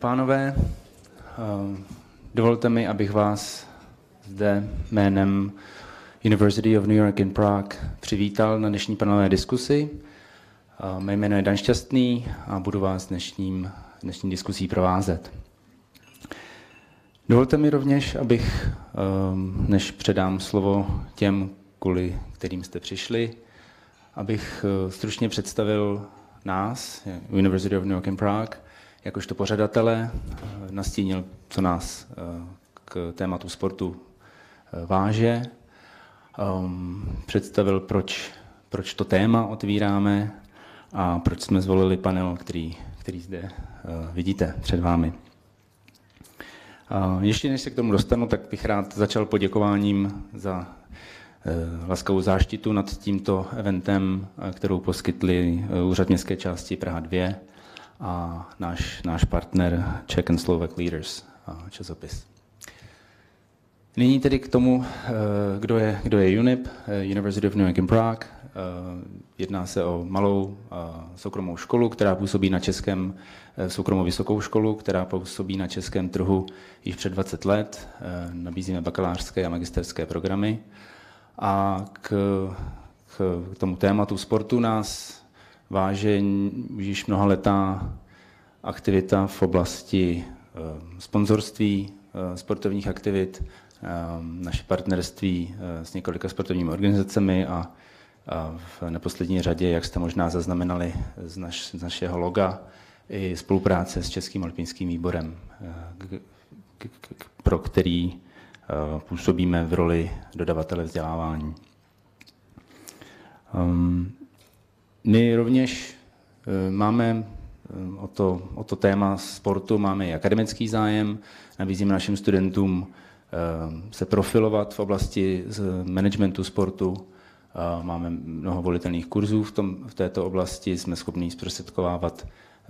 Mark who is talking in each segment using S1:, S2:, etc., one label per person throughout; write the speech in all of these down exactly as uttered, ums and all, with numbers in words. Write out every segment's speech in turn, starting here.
S1: pánové, dovolte mi, abych vás zde jménem University of New York in Prague přivítal na dnešní panelové diskusi. Mé jméno je Dan Šťastný a budu vás dnešním, dnešní diskusí provázet. Dovolte mi rovněž, abych, než předám slovo těm, kvůli kterým jste přišli, abych stručně představil nás, University of New York in Prague, jakožto pořadatele, nastínil, co nás k tématu sportu váže, představil, proč, proč to téma otvíráme a proč jsme zvolili panel, který, který zde vidíte před vámi. Ještě než se k tomu dostanu, tak bych rád začal poděkováním za laskavou záštitu nad tímto eventem, kterou poskytli Úřad městské části Praha dva a náš, náš partner Czech and Slovak Leaders časopis. Nyní tedy k tomu, kdo je, kdo je U N I P, University of New York in Prague. Jedná se o malou soukromou školu, která působí na českém, soukromou vysokou školu, která působí na českém trhu již před dvacet let. Nabízíme bakalářské a magisterské programy. A k, k tomu tématu sportu nás váže již mnohaletá aktivita v oblasti sponzorství sportovních aktivit, naše partnerství s několika sportovními organizacemi a, a v neposlední řadě, jak jste možná zaznamenali z, naš, z našeho loga, i spolupráce s Českým olympijským výborem, k, k, k, pro který působíme v roli dodavatele vzdělávání. My rovněž máme o to, o to téma sportu, máme i akademický zájem, nabízíme našim studentům se profilovat v oblasti managementu sportu, máme mnoho volitelných kurzů v, tom, v této oblasti, jsme schopni zprostředkovávat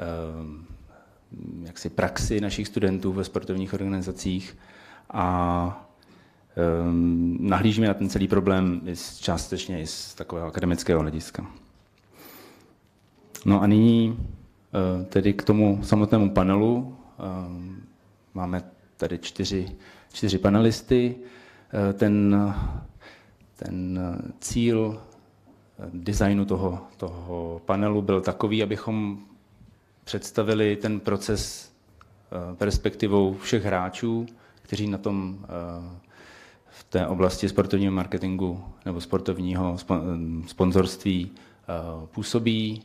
S1: jaksi praxi našich studentů ve sportovních organizacích a um, nahlížíme na ten celý problém částečně i z takového akademického hlediska. No a nyní uh, tedy k tomu samotnému panelu. Um, máme tady čtyři, čtyři panelisty. Uh, ten, ten cíl designu toho, toho panelu byl takový, abychom představili ten proces uh, perspektivou všech hráčů, kteří na tom v té oblasti sportovního marketingu nebo sportovního sponzorství působí.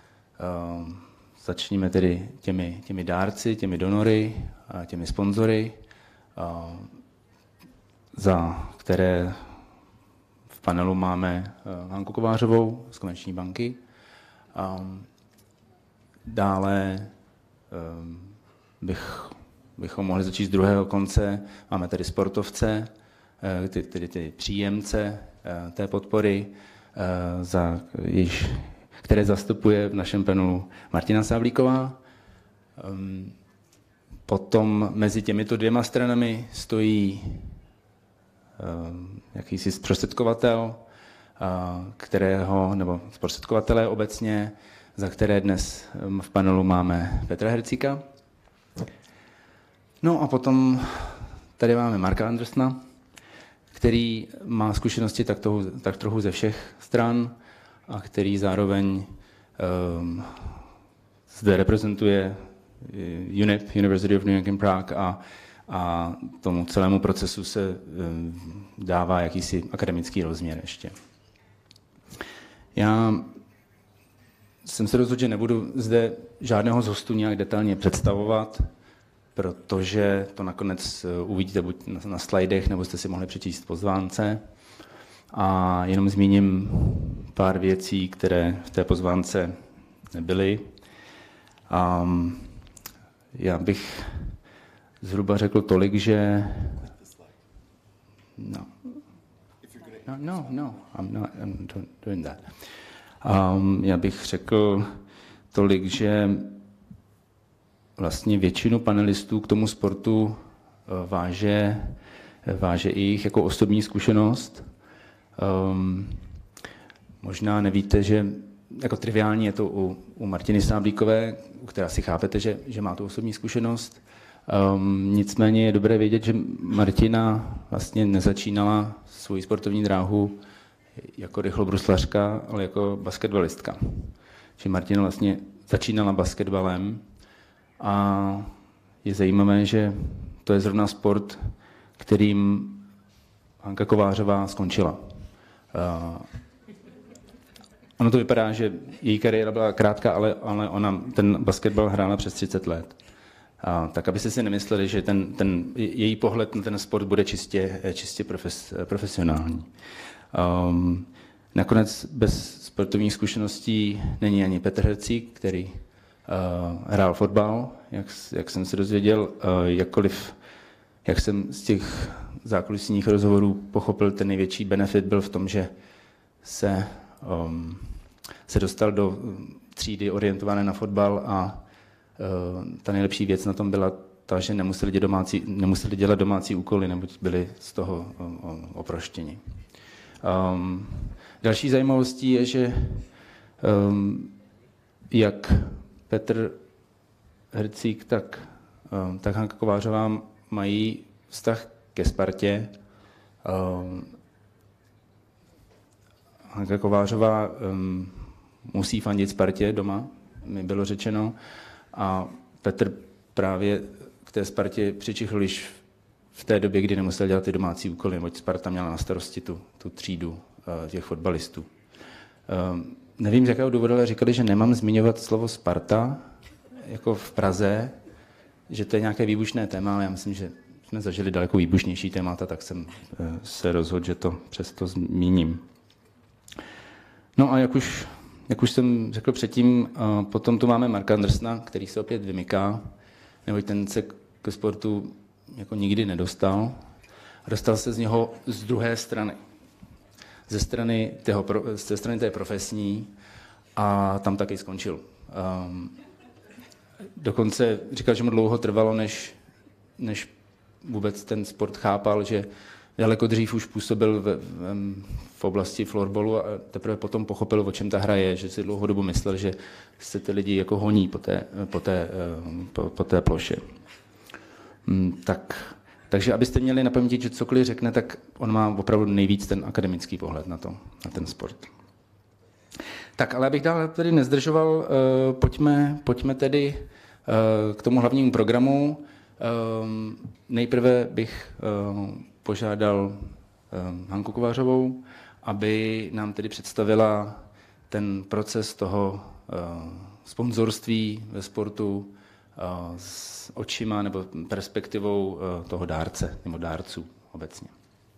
S1: Začneme tedy těmi, těmi dárci, těmi donory, těmi sponzory, za které v panelu máme Hanku Kovářovou z Komerční banky. Dále bych bychom mohli začít z druhého konce. Máme tady sportovce, tedy ty příjemce té podpory, za, již, které zastupuje v našem panelu Martina Sávlíková. Potom mezi těmito dvěma stranami stojí jakýsi zprostředkovatel, kterého, nebo zprostředkovatelé obecně, za které dnes v panelu máme Petra Hercíka. No a potom tady máme Marka Andersna, který má zkušenosti tak, toho, tak trochu ze všech stran a který zároveň um, zde reprezentuje U N I P, University of New York in Prague, a, a tomu celému procesu se um, dává jakýsi akademický rozměr ještě. Já jsem se rozhodl, že nebudu zde žádného z hostů nějak detailně představovat, protože to nakonec uvidíte buď na, na slajdech, nebo jste si mohli přečíst v pozvánce. A jenom zmíním pár věcí, které v té pozvánce nebyly. Um, já bych zhruba řekl tolik, že... No, no, no, no I'm not I'm doing that. Um, já bych řekl tolik, že vlastně většinu panelistů k tomu sportu váže, váže i jich jako osobní zkušenost. Um, možná nevíte, že jako triviální je to u, u Martiny Sáblíkové, u které si chápete, že, že má tu osobní zkušenost. Um, nicméně je dobré vědět, že Martina vlastně nezačínala svou sportovní dráhu jako rychlobruslařka, ale jako basketbalistka. Že Martina vlastně začínala basketbalem a je zajímavé, že to je zrovna sport, kterým Hanka Kovářová skončila. Uh, ono to vypadá, že její kariéra byla krátká, ale, ale ona ten basketbal hrála přes třicet let. A, tak abyste si nemysleli, že ten, ten, její pohled na ten sport bude čistě, čistě profes, profesionální. Um, nakonec bez sportovních zkušeností není ani Petr Hercík, který uh, hrál fotbal, jak, jak jsem se dozvěděl, uh, jakkoliv, jak jsem z těch zákulisních rozhovorů pochopil, ten největší benefit byl v tom, že se, um, se dostal do třídy orientované na fotbal a ta nejlepší věc na tom byla ta, že nemuseli dělat domácí, nemuseli dělat domácí úkoly, neboť byli z toho oproštěni. Um, další zajímavostí je, že um, jak Petr Hercík, tak, um, tak Hanka Kovářová mají vztah ke Spartě. Um, Hanka Kovářová um, musí fandit Spartě doma, mi bylo řečeno. A Petr právě k té Spartě přičichl již v té době, kdy nemusel dělat ty domácí úkoly, neboť Sparta měla na starosti tu, tu třídu uh, těch fotbalistů. Uh, nevím, z jakého důvodu, ale říkali, že nemám zmiňovat slovo Sparta, jako v Praze, že to je nějaké výbušné téma, ale já myslím, že jsme zažili daleko výbušnější témata, tak jsem uh, se rozhodl, že to přesto zmíním. No a jak už Jak už jsem řekl předtím, potom tu máme Marka Andersna, který se opět vymyká, neboť ten se ke sportu jako nikdy nedostal. Dostal se z něho z druhé strany. Ze strany, tého, ze strany té profesní a tam taky skončil. Um, dokonce říkal, že mu dlouho trvalo, než, než vůbec ten sport chápal, že daleko dřív už působil v, v, v oblasti florbalu a teprve potom pochopil, o čem ta hra je, že si dlouhou dobu myslel, že se ty lidi jako honí po té, po té, po, po té ploše. Tak, takže abyste měli na paměti, že cokoliv řekne, tak on má opravdu nejvíc ten akademický pohled na to, na ten sport. Tak, ale abych dál tedy nezdržoval, pojďme, pojďme tedy k tomu hlavnímu programu. Nejprve bych požádal Hanku Kovářovou, aby nám tedy představila ten proces toho sponzorství ve sportu s očima nebo perspektivou toho dárce nebo dárců obecně.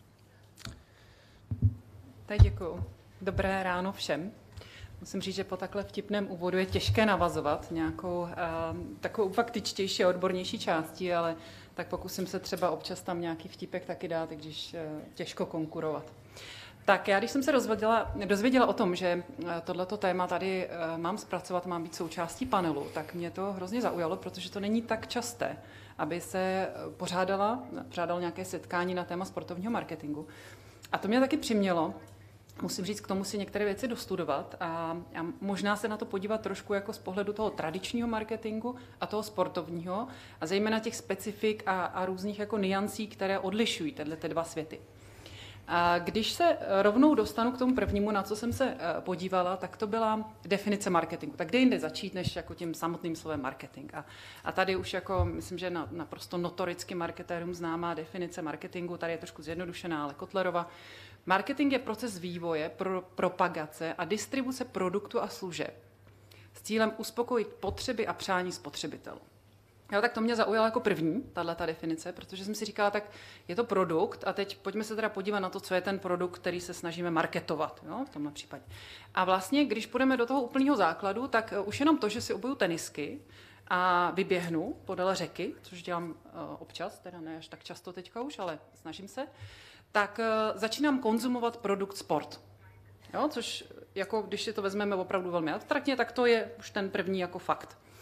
S2: Tak děkuju. Dobré ráno všem. Musím říct, že po takhle vtipném úvodu je těžké navazovat nějakou uh, takovou faktičtější a odbornější částí, ale tak pokusím se třeba občas tam nějaký vtipek taky dát, i když uh, těžko konkurovat. Tak já, když jsem se dozvěděla, dozvěděla o tom, že tohleto téma tady uh, mám zpracovat, mám být součástí panelu, tak mě to hrozně zaujalo, protože to není tak časté, aby se pořádala, pořádalo nějaké setkání na téma sportovního marketingu. A to mě taky přimělo, musím říct, k tomu si některé věci dostudovat a, a možná se na to podívat trošku jako z pohledu toho tradičního marketingu a toho sportovního a zejména těch specifik a, a různých jako niancí, které odlišují tyhle ty dva světy. A když se rovnou dostanu k tomu prvnímu, na co jsem se podívala, tak to byla definice marketingu. Tak kde jinde začít, než jako tím samotným slovem marketing. A, a tady už jako, myslím, že na, naprosto notoricky marketérům známá definice marketingu, tady je trošku zjednodušená, ale Kotlerova. Marketing je proces vývoje, pro, propagace a distribuce produktu a služeb s cílem uspokojit potřeby a přání spotřebitelů. Jo, tak to mě zaujalo jako první, tato definice, protože jsem si říkala, tak je to produkt a teď pojďme se teda podívat na to, co je ten produkt, který se snažíme marketovat, jo, v tomhle případě. A vlastně, když půjdeme do toho úplného základu, tak už jenom to, že si obuju tenisky a vyběhnu podél řeky, což dělám uh, občas, teda ne až tak často teďka už, ale snažím se, tak uh, začínám konzumovat produkt sport. Jo, což, jako, když si to vezmeme opravdu velmi abstraktně, tak to je už ten první jako fakt.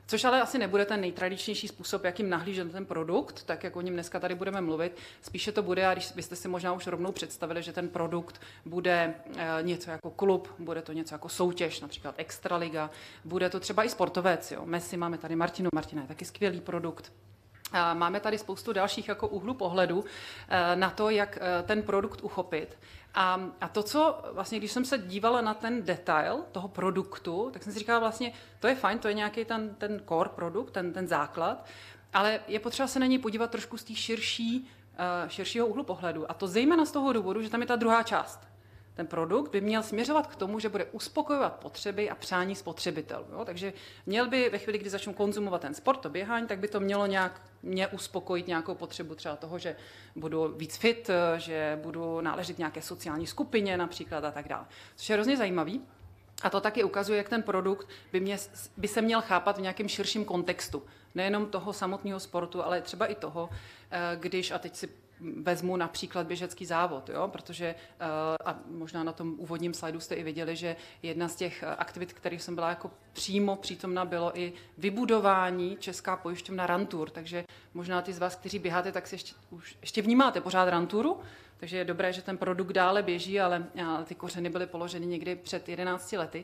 S2: Což ale asi nebude ten nejtradičnější způsob, jakým nahlížet ten produkt, tak jak o něm dneska tady budeme mluvit. Spíše to bude, a když byste si možná už rovnou představili, že ten produkt bude něco jako klub, bude to něco jako soutěž, například Extraliga, bude to třeba i sportovec. Jo. Messi, máme tady Martinu, Martina je taky skvělý produkt. Máme tady spoustu dalších jako úhlu pohledu na to, jak ten produkt uchopit. A, a to, co vlastně, když jsem se dívala na ten detail toho produktu, tak jsem si říkala vlastně, to je fajn, to je nějaký ten, ten core produkt, ten, ten základ, ale je potřeba se na něj podívat trošku z té širší, širšího úhlu pohledu. A to zejména z toho důvodu, že tam je ta druhá část. Ten produkt by měl směřovat k tomu, že bude uspokojovat potřeby a přání spotřebitelů. Jo? Takže měl by ve chvíli, kdy začnu konzumovat ten sport, to běhání, tak by to mělo nějak mě uspokojit nějakou potřebu třeba toho, že budu víc fit, že budu náležet nějaké sociální skupině například a tak dále. Což je hrozně zajímavý. A to taky ukazuje, jak ten produkt by, mě, by se měl chápat v nějakém širším kontextu. Nejenom toho samotného sportu, ale třeba i toho, když, a teď si vezmu například běžecký závod, jo? Protože, a možná na tom úvodním slajdu jste i viděli, že jedna z těch aktivit, kterých jsem byla jako přímo přítomna, bylo i vybudování Česká pojišťovna Rantour, takže možná ty z vás, kteří běháte, tak si ještě, už, ještě vnímáte pořád Rantouru, takže je dobré, že ten produkt dále běží, ale ty kořeny byly položeny někdy před jedenácti lety.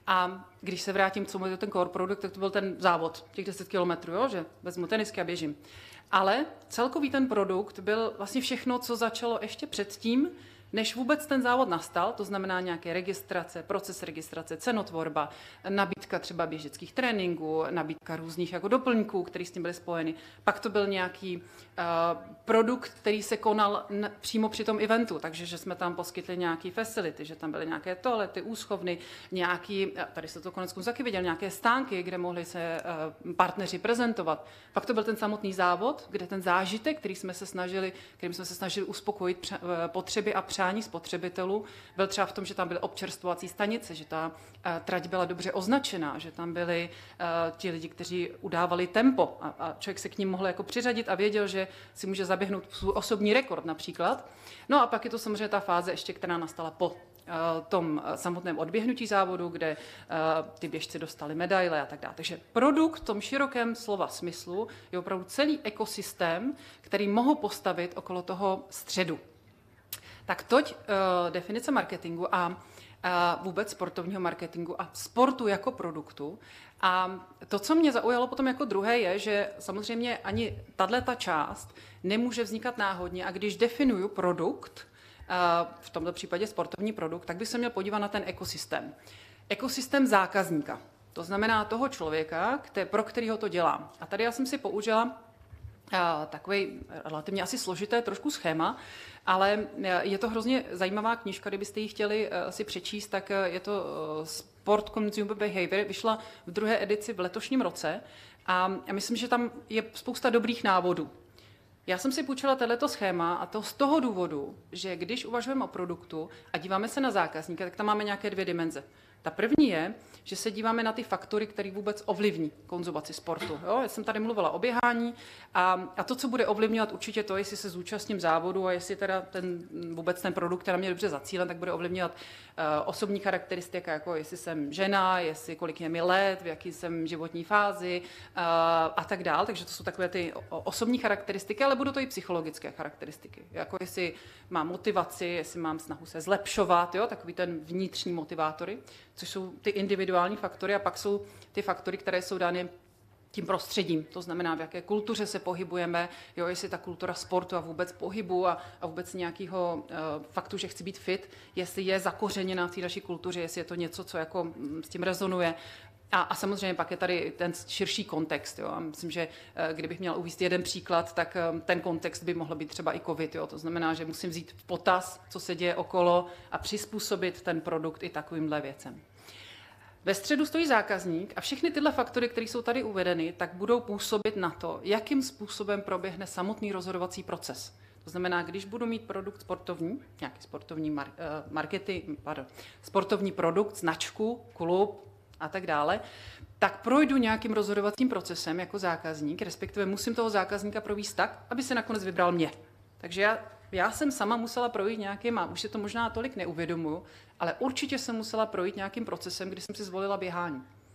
S2: A když se vrátím, co můj ten core produkt, tak to byl ten závod, těch deset kilometrů, jo? Že vezmu tenisky a běžím. Ale celkový ten produkt byl vlastně všechno, co začalo ještě předtím, než vůbec ten závod nastal, to znamená nějaké registrace, proces registrace, cenotvorba, nabídka třeba běžeckých tréninků, nabídka různých jako doplňků, které s tím byly spojeny. Pak to byl nějaký uh, produkt, který se konal n- přímo při tom eventu, takže že jsme tam poskytli nějaký facility, že tam byly nějaké toalety, úschovny, nějaký, tady se to koneckonců taky viděl, nějaké stánky, kde mohli se uh, partneři prezentovat. Pak to byl ten samotný závod, kde ten zážitek, který jsme se snažili, kterým jsme se snažili uspokojit pře- uh, potřeby a přání spotřebitelů, byl třeba v tom, že tam byly občerstvovací stanice, že ta uh, trať byla dobře označená, že tam byli uh, ti lidi, kteří udávali tempo a, a člověk se k ním mohl jako přiřadit a věděl, že si může zaběhnout svůj osobní rekord například. No a pak je to samozřejmě ta fáze ještě, která nastala po uh, tom samotném odběhnutí závodu, kde uh, ty běžci dostali medaile a tak dále. Takže produkt v tom širokém slova smyslu je opravdu celý ekosystém, který mohu postavit okolo toho středu. Tak toť uh, definice marketingu a a vůbec sportovního marketingu a sportu jako produktu. A to, co mě zaujalo potom jako druhé, je, že samozřejmě ani tato část nemůže vznikat náhodně. A když definuju produkt, v tomto případě sportovní produkt, tak bych se měl podívat na ten ekosystém. Ekosystém zákazníka. To znamená toho člověka, pro kterého to dělám. A tady já jsem si použila takový relativně asi složité trošku schéma, ale je to hrozně zajímavá knížka, kdybyste ji chtěli si přečíst, tak je to Sport Consumer Behavior, vyšla v druhé edici v letošním roce a myslím, že tam je spousta dobrých návodů. Já jsem si půjčila tohleto schéma a to z toho důvodu, že když uvažujeme o produktu a díváme se na zákazníka, tak tam máme nějaké dvě dimenze. Ta první je, že se díváme na ty faktory, které vůbec ovlivní konzumaci sportu. Jo? Já jsem tady mluvila o běhání a, a to, co bude ovlivňovat určitě to, jestli se zúčastním závodu a jestli teda ten, vůbec ten produkt je na mě dobře zacílen, tak bude ovlivňovat uh, osobní charakteristika, jako jestli jsem žena, jestli kolik je mi let, v jaký jsem životní fázi uh, a tak dál. Takže to jsou takové ty osobní charakteristiky, ale budou to i psychologické charakteristiky. Jako jestli mám motivaci, jestli mám snahu se zlepšovat, jo? Takový ten vnitřní motivátory, což jsou ty individuální faktory a pak jsou ty faktory, které jsou dány tím prostředím. To znamená, v jaké kultuře se pohybujeme, jo, jestli ta kultura sportu a vůbec pohybu a, a vůbec nějakého uh, faktu, že chci být fit, jestli je zakořeněná v té naší kultuře, jestli je to něco, co jako m, s tím rezonuje. A, a samozřejmě pak je tady ten širší kontext. Jo. A myslím, že kdybych měla uvést jeden příklad, tak ten kontext by mohl být třeba i covid. Jo. To znamená, že musím vzít v potaz, co se děje okolo a přizpůsobit ten produkt i takovýmhle věcem. Ve středu stojí zákazník a všechny tyhle faktory, které jsou tady uvedeny, tak budou působit na to, jakým způsobem proběhne samotný rozhodovací proces. To znamená, když budu mít produkt sportovní, nějaký sportovní mar, marketing, pardon, sportovní produkt, značku, klub a tak dále, tak projdu nějakým rozhodovacím procesem jako zákazník, respektive musím toho zákazníka provést tak, aby se nakonec vybral mě. Takže já, já jsem sama musela projít nějakým, a už se to možná tolik neuvědomuju, ale určitě jsem musela projít nějakým procesem, kdy jsem si zvolila běhání.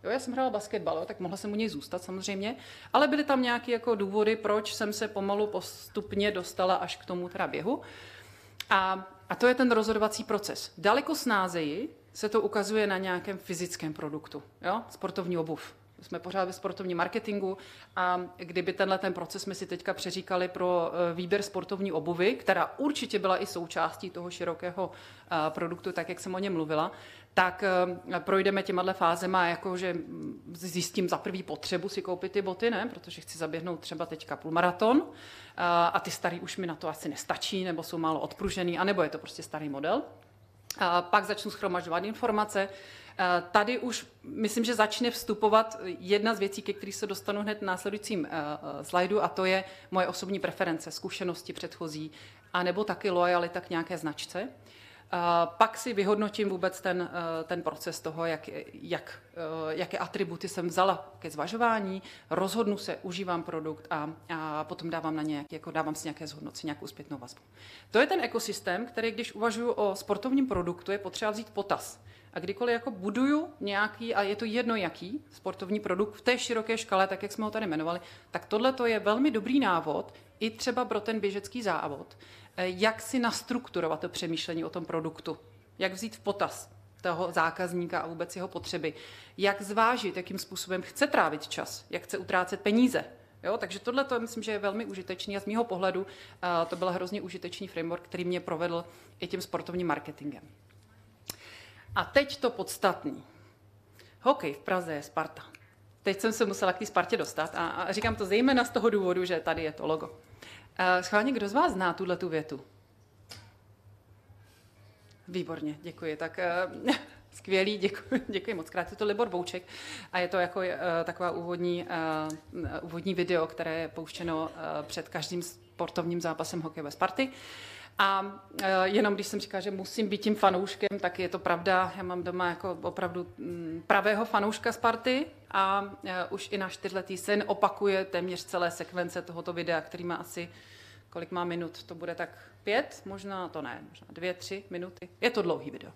S2: Jo, já jsem hrála basketbal, jo, tak mohla jsem u něj zůstat samozřejmě, ale byly tam nějaké jako důvody, proč jsem se pomalu postupně dostala až k tomu teda běhu. A, a to je ten rozhodovací proces. Daleko snázeji se to ukazuje na nějakém fyzickém produktu, jo? Sportovní obuv. Jsme pořád ve sportovním marketingu a kdyby tenhle ten proces jsme si teďka přeříkali pro výběr sportovní obuvy, která určitě byla i součástí toho širokého produktu, tak jak jsem o něm mluvila, tak projdeme těma fázema, jakože zjistím za prvý potřebu si koupit ty boty, ne? Protože chci zaběhnout třeba teďka půlmaraton a ty starý už mi na to asi nestačí, nebo jsou málo odpružený, anebo je to prostě starý model. A pak začnu shromažďovat informace. Tady už myslím, že začne vstupovat jedna z věcí, ke kterých se dostanu hned v následujícím slajdu, a to je moje osobní preference, zkušenosti předchozí, anebo taky loajalita k nějaké značce. Pak si vyhodnotím vůbec ten, ten proces toho, jak, jak, jaké atributy jsem vzala ke zvažování, rozhodnu se, užívám produkt a, a potom dávám na nějaké, jako dávám si nějaké zhodnocení, nějakou zpětnou vazbu. To je ten ekosystém, který, když uvažuji o sportovním produktu, je potřeba vzít potaz. A kdykoliv jako buduju nějaký, a je to jedno jaký, sportovní produkt v té široké škale, tak jak jsme ho tady jmenovali, tak tohle je velmi dobrý návod, i třeba pro ten běžecký závod, jak si nastrukturovat to přemýšlení o tom produktu, jak vzít v potaz toho zákazníka a vůbec jeho potřeby, jak zvážit, jakým způsobem chce trávit čas, jak chce utrácet peníze. Jo, takže tohle to myslím, že je velmi užitečný a z mýho pohledu uh, to byl hrozně užitečný framework, který mě provedl i tím sportovním marketingem. A teď to podstatný. Hokej v Praze je Sparta. Teď jsem se musela k té Spartě dostat a, a říkám to zejména z toho důvodu, že tady je to logo. Uh, schválně, kdo z vás zná tuhletu větu? Výborně, děkuji. Tak uh, skvělý, děkuji, děkuji moc krát. Je to Libor Bouček a je to jako uh, taková úvodní, uh, úvodní video, které je pouštěno uh, před každým sportovním zápasem hokejové Sparty. A uh, jenom když jsem říkala, že musím být tím fanouškem, tak je to pravda. Já mám doma jako opravdu m, pravého fanouška Sparty a uh, už i náš čtyřletý syn opakuje téměř celé sekvence tohoto videa, který má asi, kolik má minut, to bude tak pět, možná to ne, možná dvě, tři minuty. Je to dlouhý video.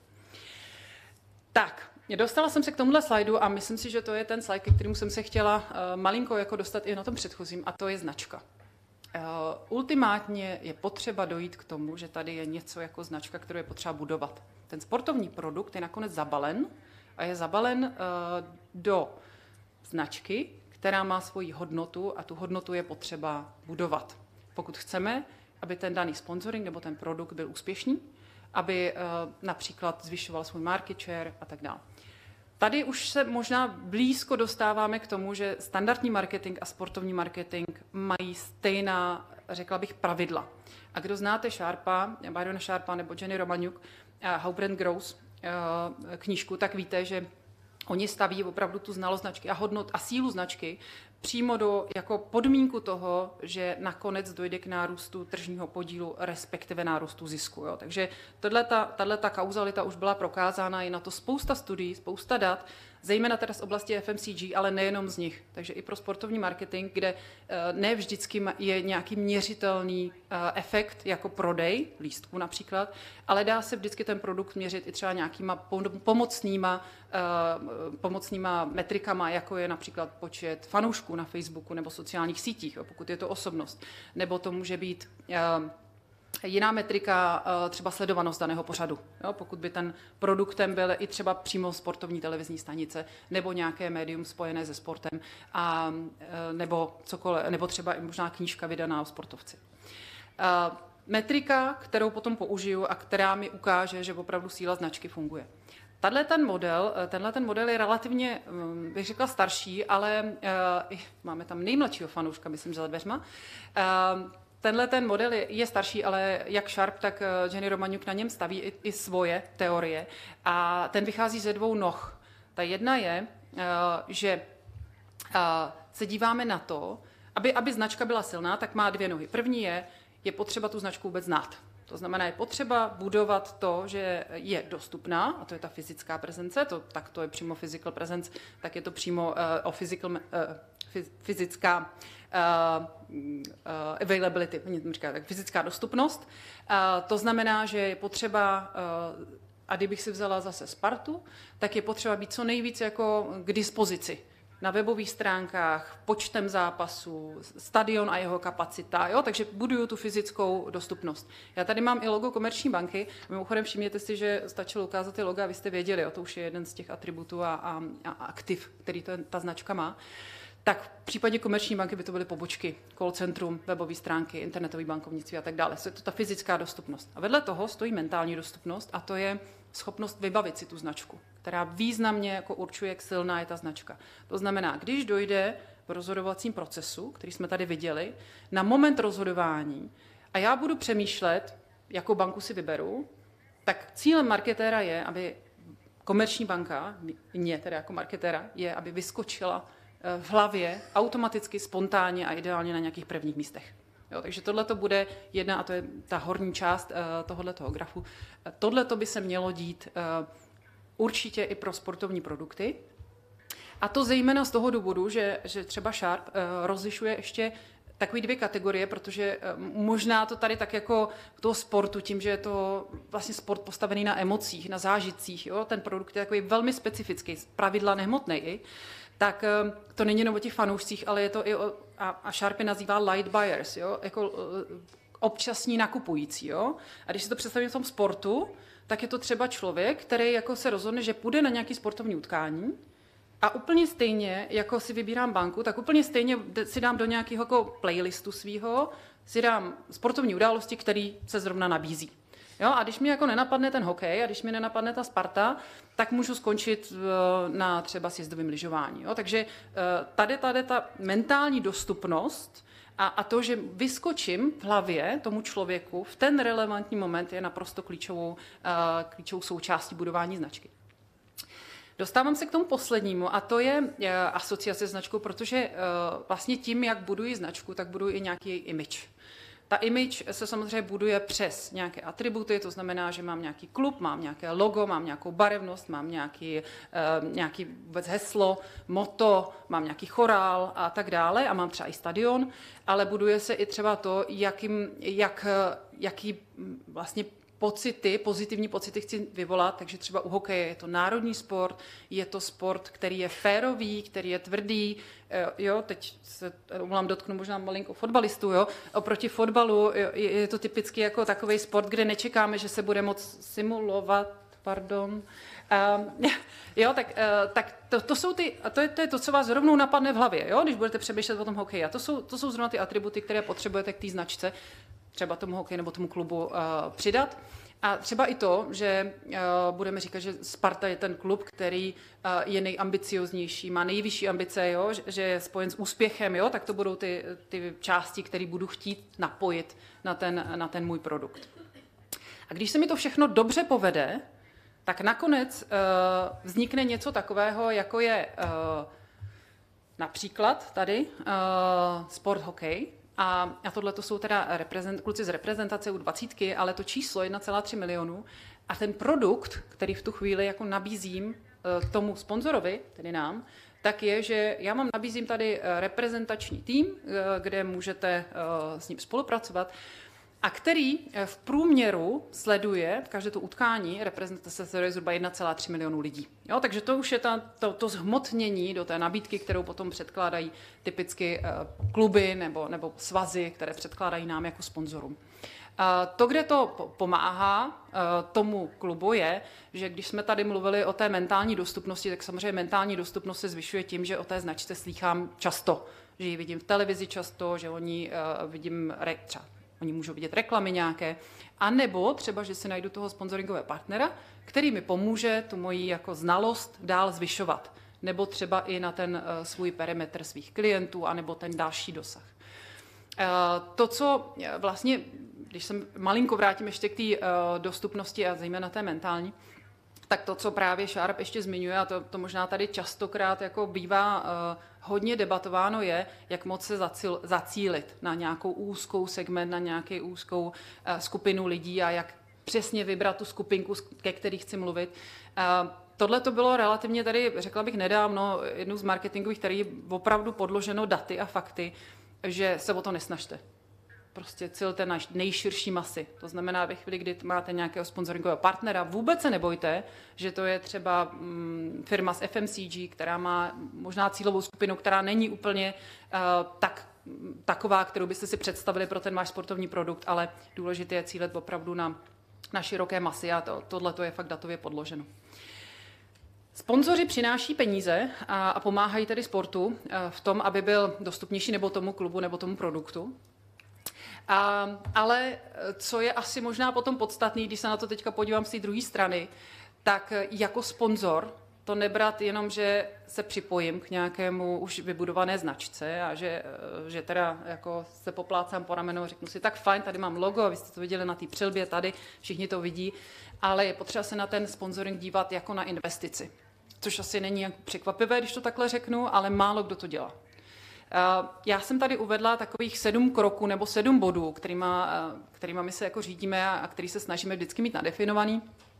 S2: Tak, dostala jsem se k tomuhle slajdu a myslím si, že to je ten slide, ke kterému jsem se chtěla uh, malinko jako dostat i na tom předchozím, a to je značka. Uh, ultimátně je potřeba dojít k tomu, že tady je něco jako značka, kterou je potřeba budovat. Ten sportovní produkt je nakonec zabalen a je zabalen uh, do značky, která má svoji hodnotu a tu hodnotu je potřeba budovat. Pokud chceme, aby ten daný sponsoring nebo ten produkt byl úspěšný, aby uh, například zvyšoval svůj market share a tak dále. Tady už se možná blízko dostáváme k tomu, že standardní marketing a sportovní marketing mají stejná, řekla bych, pravidla. A kdo znáte Sharpa, Byrona Sharpa nebo Jenny Romaniuk, uh, How Brand Grows uh, knížku, tak víte, že oni staví opravdu tu znalost značky a hodnot a sílu značky přímo do jako podmínku toho, že nakonec dojde k nárůstu tržního podílu, respektive nárůstu zisku. Jo. Takže tato kauzalita už byla prokázána, je na to spousta studií, spousta dat, zejména teda z oblasti F M C G, ale nejenom z nich. Takže i pro sportovní marketing, kde ne vždycky je nějaký měřitelný efekt jako prodej lístků například, ale dá se vždycky ten produkt měřit i třeba nějakýma pomocnýma, pomocnýma metrikama, jako je například počet fanoušků na Facebooku nebo sociálních sítích, pokud je to osobnost. Nebo to může být jiná metrika, třeba sledovanost daného pořadu. Jo, pokud by ten produktem byl i třeba přímo sportovní televizní stanice nebo nějaké médium spojené se sportem, a, nebo, cokoliv, nebo třeba i možná knížka vydaná o sportovci. Metrika, kterou potom použiju a která mi ukáže, že opravdu síla značky funguje. Tenhle ten model, tenhle ten model je relativně, bych řekla, starší, ale uh, máme tam nejmladšího fanouška, myslím, že za dveřma. Uh, tenhle ten model je, je starší, ale jak Sharp, tak Jenny Romaniuk na něm staví i, i svoje teorie. A ten vychází ze dvou noh. Ta jedna je, uh, že uh, se díváme na to, aby, aby značka byla silná, tak má dvě nohy. První je, je potřeba tu značku vůbec znát. To znamená, je potřeba budovat to, že je dostupná, a to je ta fyzická prezence, to, tak to je přímo physical presence, tak je to přímo uh, o physical, uh, fyzická uh, uh, availability, říká, tak fyzická dostupnost. Uh, to znamená, že je potřeba uh, A kdybych si vzala zase Spartu, tak je potřeba být co nejvíc jako k dispozici. Na webových stránkách, počtem zápasů, stadion a jeho kapacita, jo? Takže buduju tu fyzickou dostupnost. Já tady mám i logo Komerční banky. Mimochodem všimněte si, že stačilo ukázat ty loga, a vy jste věděli, jo? To už je jeden z těch atributů a, a, a aktiv, který to, ta značka má. Tak v případě Komerční banky by to byly pobočky, call centrum, webové stránky, internetové bankovnictví a tak dále. Je to ta fyzická dostupnost. A vedle toho stojí mentální dostupnost a to je schopnost vybavit si tu značku, která významně jako určuje, jak silná je ta značka. To znamená, když dojde v rozhodovacím procesu, který jsme tady viděli, na moment rozhodování a já budu přemýšlet, jakou banku si vyberu, tak cílem marketéra je, aby Komerční banka, mě teda jako marketéra, je, aby vyskočila v hlavě automaticky, spontánně a ideálně na nějakých prvních místech. Jo, takže tohle to bude jedna, a to je ta horní část uh, tohoto grafu. Tohle to by se mělo dít uh, určitě i pro sportovní produkty. A to zejména z toho důvodu, že, že třeba Sharp uh, rozlišuje ještě takové dvě kategorie, protože uh, možná to tady tak jako toho sportu, tím, že je to vlastně sport postavený na emocích, na zážitcích, jo? Ten produkt je takový velmi specifický, pravidla nehmotnej, tak to není jenom o těch fanoušcích, ale je to i o, a, a Sharp je nazývá light buyers, jo? Jako občasní nakupující. Jo? A když si to představím v tom sportu, tak je to třeba člověk, který jako se rozhodne, že půjde na nějaký sportovní utkání a úplně stejně, jako si vybírám banku, tak úplně stejně si dám do nějakého jako playlistu svýho, si dám sportovní události, který se zrovna nabízí. Jo, a když mi jako nenapadne ten hokej a když mi nenapadne ta Sparta, tak můžu skončit na třeba sjezdovém lyžování. Jo. Takže tady, tady ta mentální dostupnost a, a to, že vyskočím v hlavě tomu člověku v ten relevantní moment, je naprosto klíčovou, klíčovou součástí budování značky. Dostávám se k tomu poslednímu a to je asociace značkou, protože vlastně tím, jak buduji značku, tak buduji i nějaký image. Ta image se samozřejmě buduje přes nějaké atributy, to znamená, že mám nějaký klub, mám nějaké logo, mám nějakou barevnost, mám nějaký, uh, nějaký vůbec heslo, motto, mám nějaký chorál a tak dále a mám třeba i stadion, ale buduje se i třeba to, jakým, jak, jaký vlastně pocity, pozitivní pocity chci vyvolat, takže třeba u hokeje je to národní sport, je to sport, který je férový, který je tvrdý, jo, teď se umlám dotknu možná malinko fotbalistů, jo, oproti fotbalu je to typicky jako takový sport, kde nečekáme, že se bude moc simulovat, pardon, Um, jo, tak, uh, tak to, to jsou ty, a to je, to je to, co vás rovnou napadne v hlavě, jo, když budete přemýšlet o tom hokeji. A to jsou, to jsou zrovna ty atributy, které potřebujete k té značce, třeba tomu hokeji nebo tomu klubu uh, přidat. A třeba i to, že uh, budeme říkat, že Sparta je ten klub, který uh, je nejambicioznější, má nejvyšší ambice, jo, že, že je spojen s úspěchem, jo, tak to budou ty, ty části, které budu chtít napojit na ten, na ten můj produkt. A když se mi to všechno dobře povede, tak nakonec uh, vznikne něco takového, jako je uh, například tady uh, sport hokej. A, a tohle to jsou teda reprezent, kluci z reprezentace u dvacítky, ale to číslo jedna celá tři milionu. A ten produkt, který v tu chvíli jako nabízím uh, tomu sponzorovi, tedy nám, tak je, že já mám nabízím tady reprezentační tým, uh, kde můžete uh, s ním spolupracovat, a který v průměru sleduje každé to utkání, reprezentace sleduje zhruba jedna celá tři milionu lidí. Jo, takže to už je ta, to, to zhmotnění do té nabídky, kterou potom předkládají typicky uh, kluby nebo, nebo svazy, které předkládají nám jako sponzorům. Uh, to, kde to pomáhá uh, tomu klubu, je, že když jsme tady mluvili o té mentální dostupnosti, tak samozřejmě mentální dostupnost se zvyšuje tím, že o té značce slýchám často, že ji vidím v televizi často, že o ní uh, vidím re, třeba oni můžou vidět reklamy nějaké, a nebo třeba, že si najdu toho sponsoringového partnera, který mi pomůže tu moji jako znalost dál zvyšovat, nebo třeba i na ten uh, svůj perimetr svých klientů, anebo ten další dosah. Uh, to, co vlastně, když se malinko vrátím ještě k té uh, dostupnosti a zejména té mentální, tak to, co právě Sharp ještě zmiňuje, a to, to možná tady častokrát jako bývá uh, hodně debatováno, je, jak moc se zacíl, zacílit na nějakou úzkou segment, na nějakou úzkou uh, skupinu lidí a jak přesně vybrat tu skupinku, ke který chci mluvit. Uh, tohle to bylo relativně tady, řekla bych nedávno, jednou z marketingových, který je opravdu podloženo daty a fakty, že se o to nesnažte. prostě cíl té naš nejširší masy. To znamená, ve chvíli, kdy máte nějakého sponzoringového partnera, vůbec se nebojte, že to je třeba mm, firma z F M C G, která má možná cílovou skupinu, která není úplně uh, tak, taková, kterou byste si představili pro ten váš sportovní produkt, ale důležité je cílet opravdu na, na široké masy a to, tohle je fakt datově podloženo. Sponzoři přináší peníze a, a pomáhají tedy sportu v tom, aby byl dostupnější nebo tomu klubu, nebo tomu produktu. A, ale co je asi možná potom podstatný, když se na to teďka podívám z té druhé strany, tak jako sponzor to nebrat jenom, že se připojím k nějakému už vybudované značce a že, že teda jako se poplácám po ramenu a řeknu si, tak fajn, tady mám logo, vy jste to viděli na té přilbě tady, všichni to vidí, ale je potřeba se na ten sponsoring dívat jako na investici. Což asi není jako překvapivé, když to takhle řeknu, ale málo kdo to dělá. Já jsem tady uvedla takových sedm kroků nebo sedm bodů, kterýma, kterýma my se jako řídíme a který se snažíme vždycky mít nadefinovaný.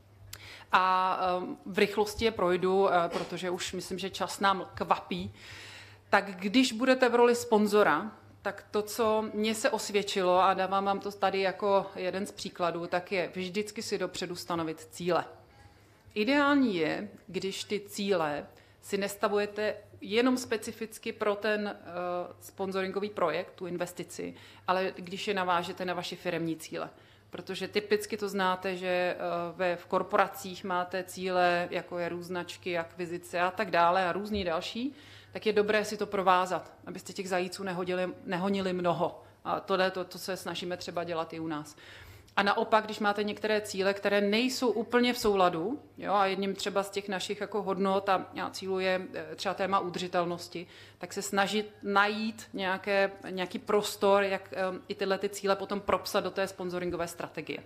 S2: A v rychlosti je projdu, protože už myslím, že čas nám kvapí. Tak když budete v roli sponzora, tak to, co mně se osvědčilo, a dávám vám to tady jako jeden z příkladů, tak je vždycky si dopředu stanovit cíle. Ideální je, když ty cíle si nestavujete jenom specificky pro ten uh, sponsoringový projekt, tu investici, ale když je navážete na vaše firemní cíle. Protože typicky to znáte, že uh, ve, v korporacích máte cíle, jako je různačky, akvizice a tak dále a různý další, tak je dobré si to provázat, abyste těch zajíců nehodili, nehonili mnoho. A tohle je to, to, co se snažíme třeba dělat i u nás. A naopak, když máte některé cíle, které nejsou úplně v souladu, jo, a jedním třeba z těch našich jako hodnot a cílů je třeba téma udržitelnosti, tak se snažit najít nějaké, nějaký prostor, jak um, i tyhle ty cíle potom propsat do té sponsoringové strategie.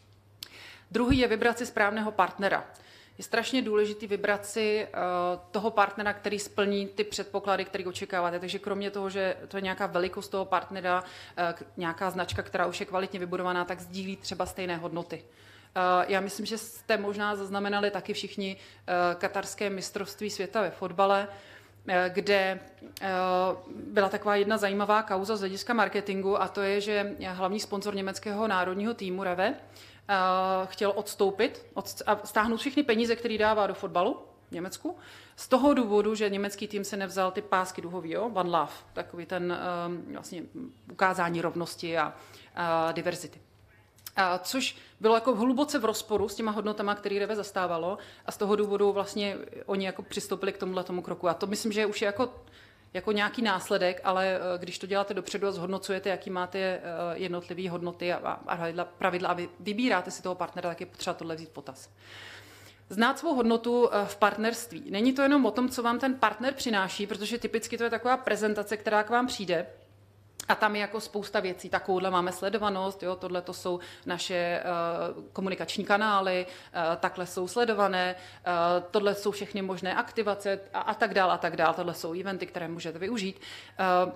S2: Druhý je vybrat si správného partnera. Je strašně důležité vybrat si uh, toho partnera, který splní ty předpoklady, které očekáváte. Takže kromě toho, že to je nějaká velikost toho partnera, uh, nějaká značka, která už je kvalitně vybudovaná, tak sdílí třeba stejné hodnoty. Uh, já myslím, že jste možná zaznamenali taky všichni uh, katarské mistrovství světa ve fotbale, uh, kde uh, byla taková jedna zajímavá kauza z hlediska marketingu, a to je, že hlavní sponzor německého národního týmu Rewe Uh, chtěl odstoupit od, a stáhnout všechny peníze, které dává do fotbalu v Německu, z toho důvodu, že německý tým se nevzal ty pásky duhový, jo? One Love, takový ten um, vlastně ukázání rovnosti a, a diverzity. A což bylo jako hluboce v rozporu s těma hodnotama, které Rewe zastávalo, a z toho důvodu vlastně oni jako přistoupili k tomuhle tomu kroku. A to myslím, že už je jako jako nějaký následek, ale když to děláte dopředu a zhodnocujete, jaký máte jednotlivé hodnoty a, a pravidla a vy vybíráte si toho partnera, tak je potřeba tohle vzít potaz. Znát svou hodnotu v partnerství. Není to jenom o tom, co vám ten partner přináší, protože typicky to je taková prezentace, která k vám přijde, a tam je jako spousta věcí. Takovouhle máme sledovanost, jo, tohle to jsou naše uh, komunikační kanály, uh, takhle jsou sledované, uh, tohle jsou všechny možné aktivace a, a tak dále a tak dále. Tohle jsou eventy, které můžete využít. Uh,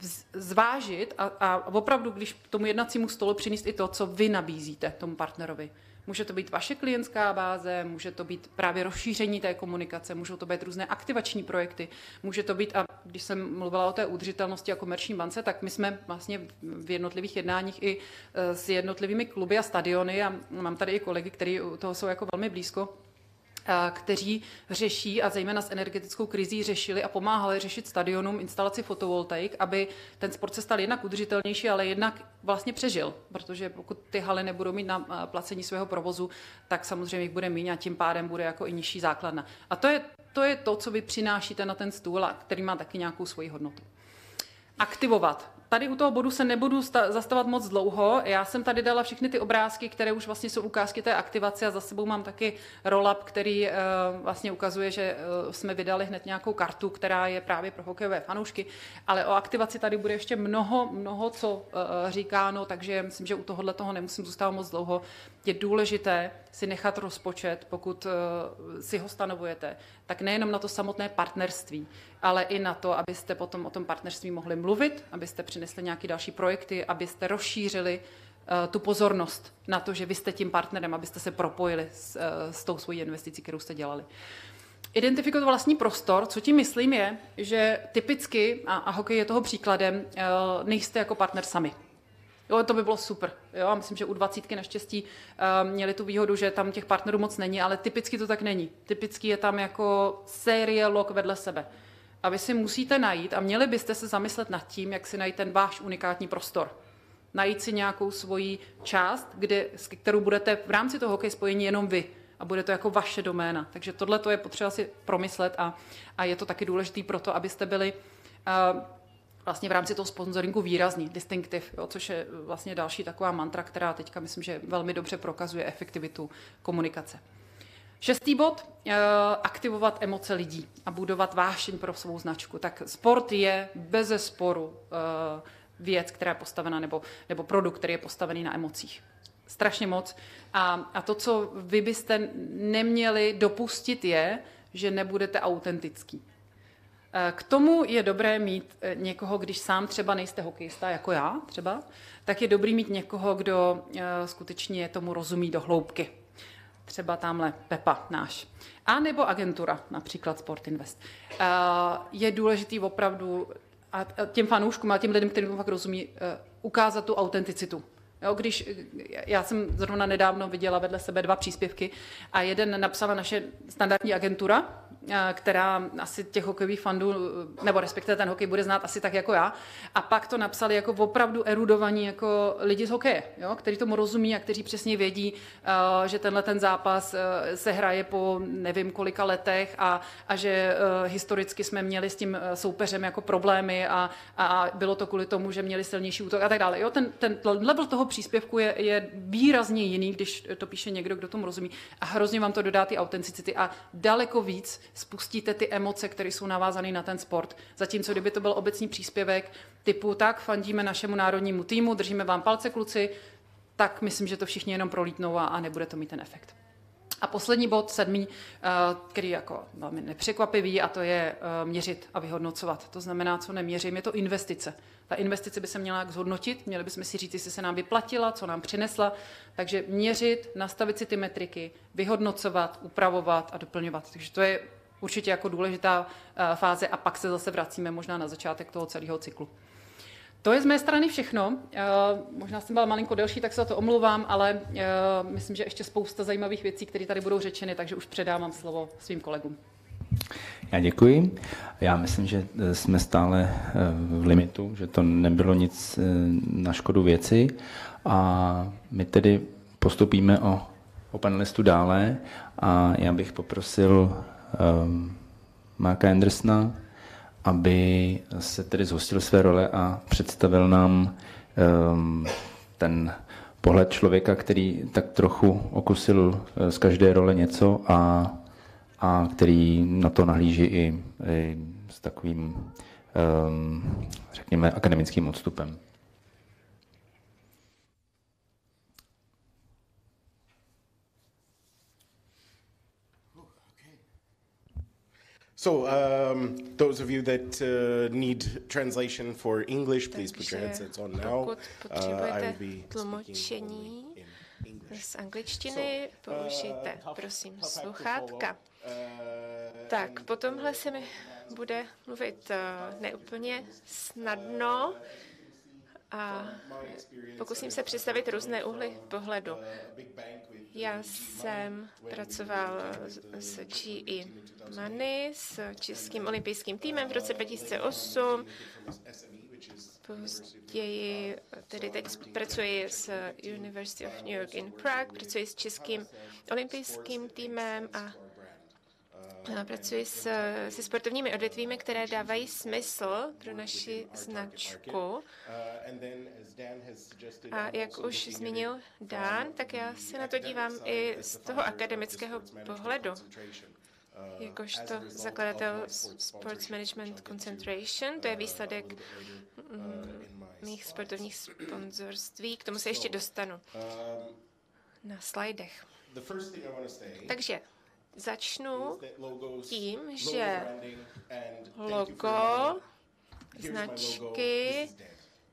S2: zvážit a, a opravdu, když tomu jednacímu stolu přinést i to, co vy nabízíte tomu partnerovi. Může to být vaše klientská báze, může to být právě rozšíření té komunikace, můžou to být různé aktivační projekty, může to být, a když jsem mluvila o té udržitelnosti a komerční bance, tak my jsme vlastně v jednotlivých jednáních i s jednotlivými kluby a stadiony, a mám tady i kolegy, kteří toho jsou jako velmi blízko, kteří řeší, a zejména s energetickou krizí řešili a pomáhali řešit stadionům instalaci fotovoltaik, aby ten sport se stal jednak udržitelnější, ale jednak vlastně přežil, protože pokud ty haly nebudou mít na placení svého provozu, tak samozřejmě jich bude méně a tím pádem bude jako i nižší základna. A to je, to je to, co vy přinášíte na ten stůl a který má taky nějakou svoji hodnotu. Aktivovat. Tady u toho bodu se nebudu zastavovat moc dlouho. Já jsem tady dala všechny ty obrázky, které už vlastně jsou ukázky té aktivace, a za sebou mám taky roll-up, který uh, vlastně ukazuje, že uh, jsme vydali hned nějakou kartu, která je právě pro hokejové fanoušky, ale o aktivaci tady bude ještě mnoho, mnoho co uh, říkáno, takže myslím, že u tohohle toho nemusím zůstávat moc dlouho. Je důležité si nechat rozpočet, pokud uh, si ho stanovujete, tak nejenom na to samotné partnerství, ale i na to, abyste potom o tom partnerství mohli mluvit, abyste přinesli nějaké další projekty, abyste rozšířili uh, tu pozornost na to, že vy jste tím partnerem, abyste se propojili s, uh, s tou svojí investicí, kterou jste dělali. Identifikovat vlastní prostor, co tím myslím je, že typicky, a, a hokej je toho příkladem, uh, nejste jako partner sami. Jo, to by bylo super. Jo, myslím, že u dvacítky naštěstí uh, měli tu výhodu, že tam těch partnerů moc není, ale typicky to tak není. Typicky je tam jako série log vedle sebe. A vy si musíte najít a měli byste se zamyslet nad tím, jak si najít ten váš unikátní prostor. Najít si nějakou svoji část, kde, s kterou budete v rámci toho hokej spojení jenom vy. A bude to jako vaše doména. Takže tohle to je potřeba si promyslet a, a je to taky důležité pro to, abyste byli uh, vlastně v rámci toho sponsoringu výrazný, distinktiv, jo, což je vlastně další taková mantra, která teďka myslím, že velmi dobře prokazuje efektivitu komunikace. Šestý bod, uh, aktivovat emoce lidí a budovat vášeň pro svou značku. Tak sport je bezesporu uh, věc, která je postavena, nebo, nebo produkt, který je postavený na emocích. Strašně moc. A, a to, co vy byste neměli dopustit, je, že nebudete autentický. K tomu je dobré mít někoho, když sám třeba nejste hokejista, jako já třeba, tak je dobrý mít někoho, kdo skutečně tomu rozumí do hloubky. Třeba tamhle Pepa náš. A nebo agentura, například Sport Invest. Je důležitý opravdu a těm fanouškům a těm lidem, kterým fakt rozumí, ukázat tu autenticitu. Jo, když já jsem zrovna nedávno viděla vedle sebe dva příspěvky a jeden napsala naše standardní agentura, která asi těch hokejových fandů, nebo respektive ten hokej bude znát asi tak jako já, a pak to napsali jako opravdu erudovaní jako lidi z hokeje, jo, kteří tomu rozumí a kteří přesně vědí, že tenhle ten zápas se hraje po nevím kolika letech a, a že historicky jsme měli s tím soupeřem jako problémy a, a bylo to kvůli tomu, že měli silnější útok a tak dále. Jo, ten, ten level toho příspěvku je, je výrazně jiný, když to píše někdo, kdo tomu rozumí a hrozně vám to dodá ty autenticity a daleko víc spustíte ty emoce, které jsou navázané na ten sport. Zatímco kdyby to byl obecný příspěvek typu tak, fandíme našemu národnímu týmu, držíme vám palce kluci, tak myslím, že to všichni jenom prolítnou a, a nebude to mít ten efekt. A poslední bod, sedmý, který je jako velmi nepřekvapivý, a to je měřit a vyhodnocovat. To znamená, co neměřím, je to investice. Ta investice by se měla jak zhodnotit, měli bychom si říct, jestli se nám vyplatila, co nám přinesla. Takže měřit, nastavit si ty metriky, vyhodnocovat, upravovat a doplňovat. Takže to je určitě jako důležitá fáze a pak se zase vracíme možná na začátek toho celého cyklu. To je z mé strany všechno. Možná jsem byla malinko delší, tak se za to omlouvám, ale myslím, že ještě spousta zajímavých věcí, které tady budou řečeny, takže už předávám slovo svým kolegům.
S1: Já děkuji. Já myslím, že jsme stále v limitu, že to nebylo nic na škodu věci a my tedy postupíme o, o panelistu dále a já bych poprosil um, Marka Andersona, aby se tedy zhostil své role a představil nám um, ten pohled člověka, který tak trochu okusil z každé role něco a, a který na to nahlíží i, i s takovým, um, řekněme, akademickým odstupem.
S3: So, um, those of you that uh, need translation for English, please put your headsets on now.
S4: Pokud potřebujete tlumočení z angličtiny, použijte, prosím, sluchátka. Tak, po tomhle se mi bude mluvit uh, neúplně snadno a pokusím se představit různé úhly pohledu. Já jsem pracoval s G E Money, s českým olympijským týmem v roce dva tisíce osm. Později, tedy teď pracuji s University of New York in Prague, pracuji s českým olympijským týmem a pracuji s, se sportovními odvětvími, které dávají smysl pro naši značku. A jak už zmínil Dan, tak já se na to dívám i z toho akademického pohledu. Jakožto zakladatel Sports Management Concentration, to je výsledek mm, mých sportovních sponzorství. K tomu se ještě dostanu na slajdech. Takže začnu tím, že logo značky,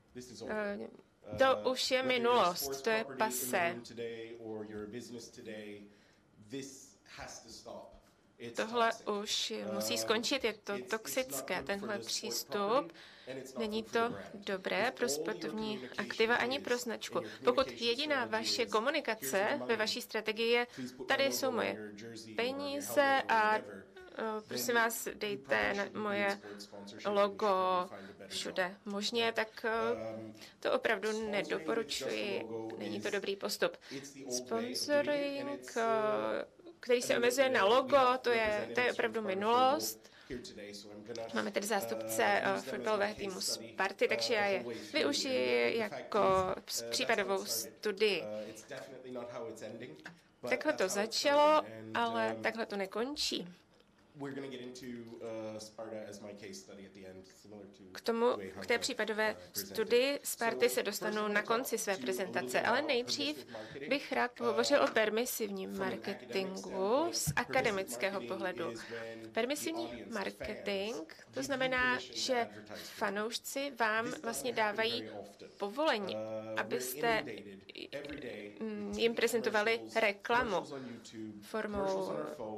S4: to už je minulost, to je passé. tohle už musí skončit, je to toxické, tenhle přístup. Není to dobré pro sportovní aktiva ani pro značku. Pokud jediná vaše komunikace ve vaší strategii je, tady jsou moje peníze a prosím vás, dejte na moje logo všude možně, tak to opravdu nedoporučuji, není to dobrý postup. Sponsoring, který se omezuje na logo, to je, to je opravdu minulost. Máme tady zástupce uh, fotbalového týmu Sparty, takže já je využiji jako případovou studii. Takhle to začalo, ale takhle to nekončí. K tomu, k té případové studii Sparty se dostanu na konci své prezentace, ale nejdřív bych rád pohovořil o permisivním marketingu z akademického pohledu. Permisivní marketing, to znamená, že fanoušci vám vlastně dávají povolení, abyste jim prezentovali reklamu formou.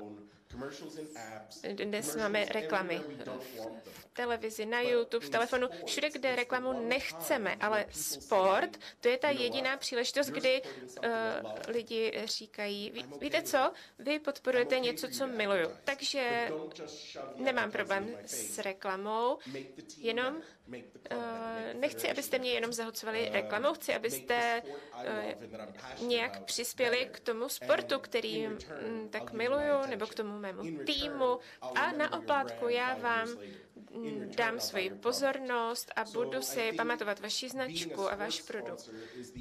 S4: Dnes máme reklamy v televizi, na YouTube, v telefonu, všude, kde reklamu nechceme, ale sport, to je ta jediná příležitost, kdy uh, lidi říkají, ví, víte co, vy podporujete něco, co miluju, takže nemám problém s reklamou, jenom uh, nechci, abyste mě jenom zahlcovali reklamou, chci, abyste uh, nějak přispěli k tomu sportu, který m, tak miluju, nebo k tomu mému týmu a na oplátku já vám dám svoji pozornost a budu si pamatovat vaši značku a váš produkt.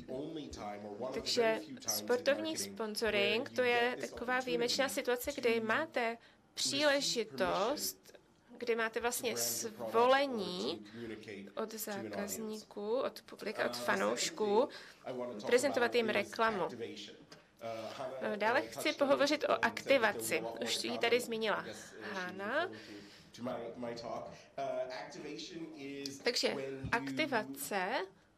S4: Takže sportovní sponsoring, to je taková výjimečná situace, kdy máte příležitost, kdy máte vlastně svolení od zákazníků, od publika, od fanoušků, prezentovat jim reklamu. Dále chci pohovořit o aktivaci. Už ji tady zmínila Hana. Takže aktivace,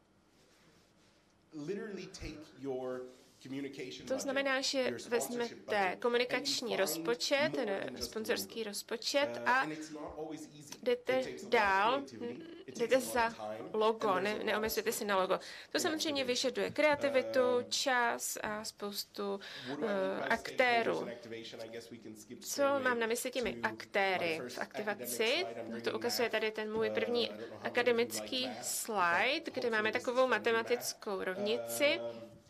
S4: to znamená, že vezmete komunikační rozpočet, sponzorský rozpočet a jdete dál, jdete za logo, ne, neomezujete si na logo. To samozřejmě vyžaduje kreativitu, čas a spoustu uh, aktérů. Co mám na mysli těmi aktéry v aktivaci? To ukazuje tady ten můj první akademický slide, kde máme takovou matematickou rovnici.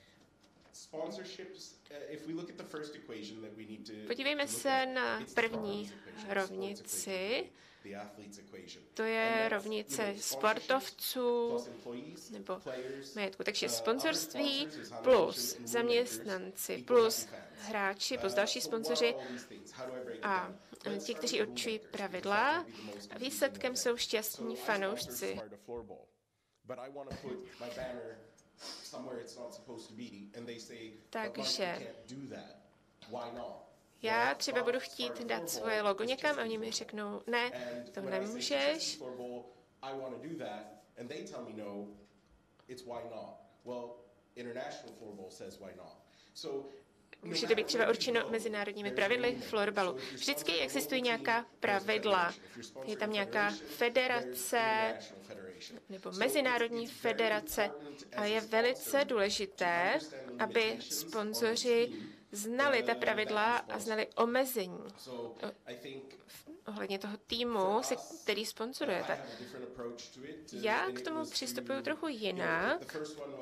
S4: Podívejme se na první rovnici. To je rovnice sportovců nebo majetku. Takže sponzorství plus zaměstnanci plus hráči plus další sponzoři a ti, kteří určují pravidla. A výsledkem jsou šťastní fanoušci. Takže já třeba budu chtít dát svoje logo někam a oni mi řeknou, ne, to nemůžeš. Může to být třeba určeno mezinárodními pravidly florbalu. Vždycky existují nějaká pravidla. Je tam nějaká federace nebo mezinárodní federace a je velice důležité, aby sponzoři znali ta pravidla a znali omezení ohledně toho týmu, který sponzorujete. Já k tomu přistupuji trochu jinak.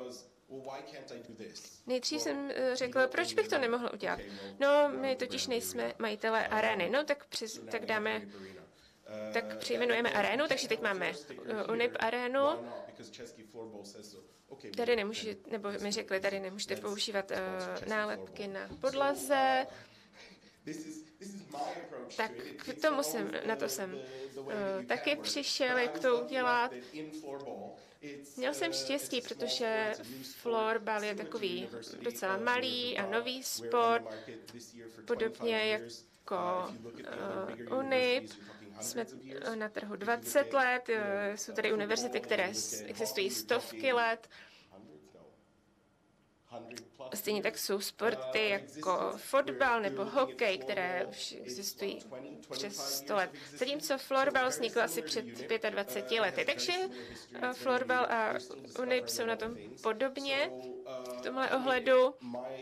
S4: Nejdřív jsem řekla, proč bych to nemohl udělat. No, my totiž nejsme majitelé arény. No, tak, přes, tak dáme, tak přejmenujeme arénu, takže teď máme Unip arénu. Tady nemůžete, nebo mi řekli, tady nemůžete používat uh, nálepky na podlaze. Tak k tomu jsem, na to jsem uh, taky přišel, jak to udělat. Měl jsem štěstí, protože florbal je takový docela malý a nový sport, podobně jako uh, Unip. Jsme na trhu dvacet let, jsou tady univerzity, které existují stovky let. Stejně tak jsou sporty jako fotbal nebo hokej, které už existují přes sto let. Zatímco florbal vznikl asi před dvaceti pěti lety. Takže florbal a unip jsou na tom podobně v tomhle ohledu.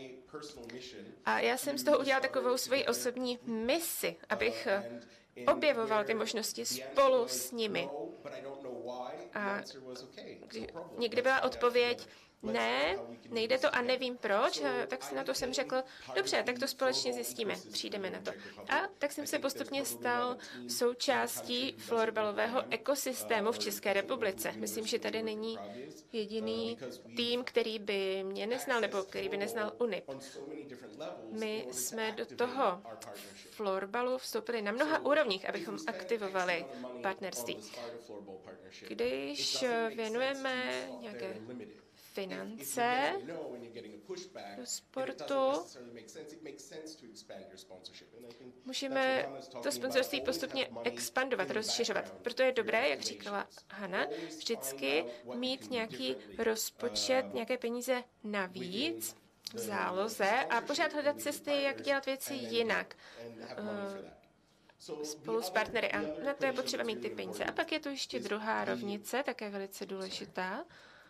S4: A já jsem z toho udělal takovou svoji osobní misi, abych objevoval ty možnosti spolu s nimi. A někdy byla odpověď, ne, nejde to a nevím proč, a tak na to jsem řekl, dobře, tak to společně zjistíme, přijdeme na to. A tak jsem se postupně stal součástí florbalového ekosystému v České republice. Myslím, že tady není jediný tým, který by mě neznal, nebo který by neznal unip. My jsme do toho florbalu vstoupili na mnoha úrovních, abychom aktivovali partnerství. Když věnujeme nějaké finance do sportu, můžeme to sponzorství postupně expandovat, rozšiřovat. Proto je dobré, jak říkala Hana, vždycky mít nějaký rozpočet, nějaké peníze navíc v záloze a pořád hledat cesty, jak dělat věci jinak spolu s partnery. A na to je potřeba mít ty peníze. A pak je tu ještě druhá rovnice, také velice důležitá.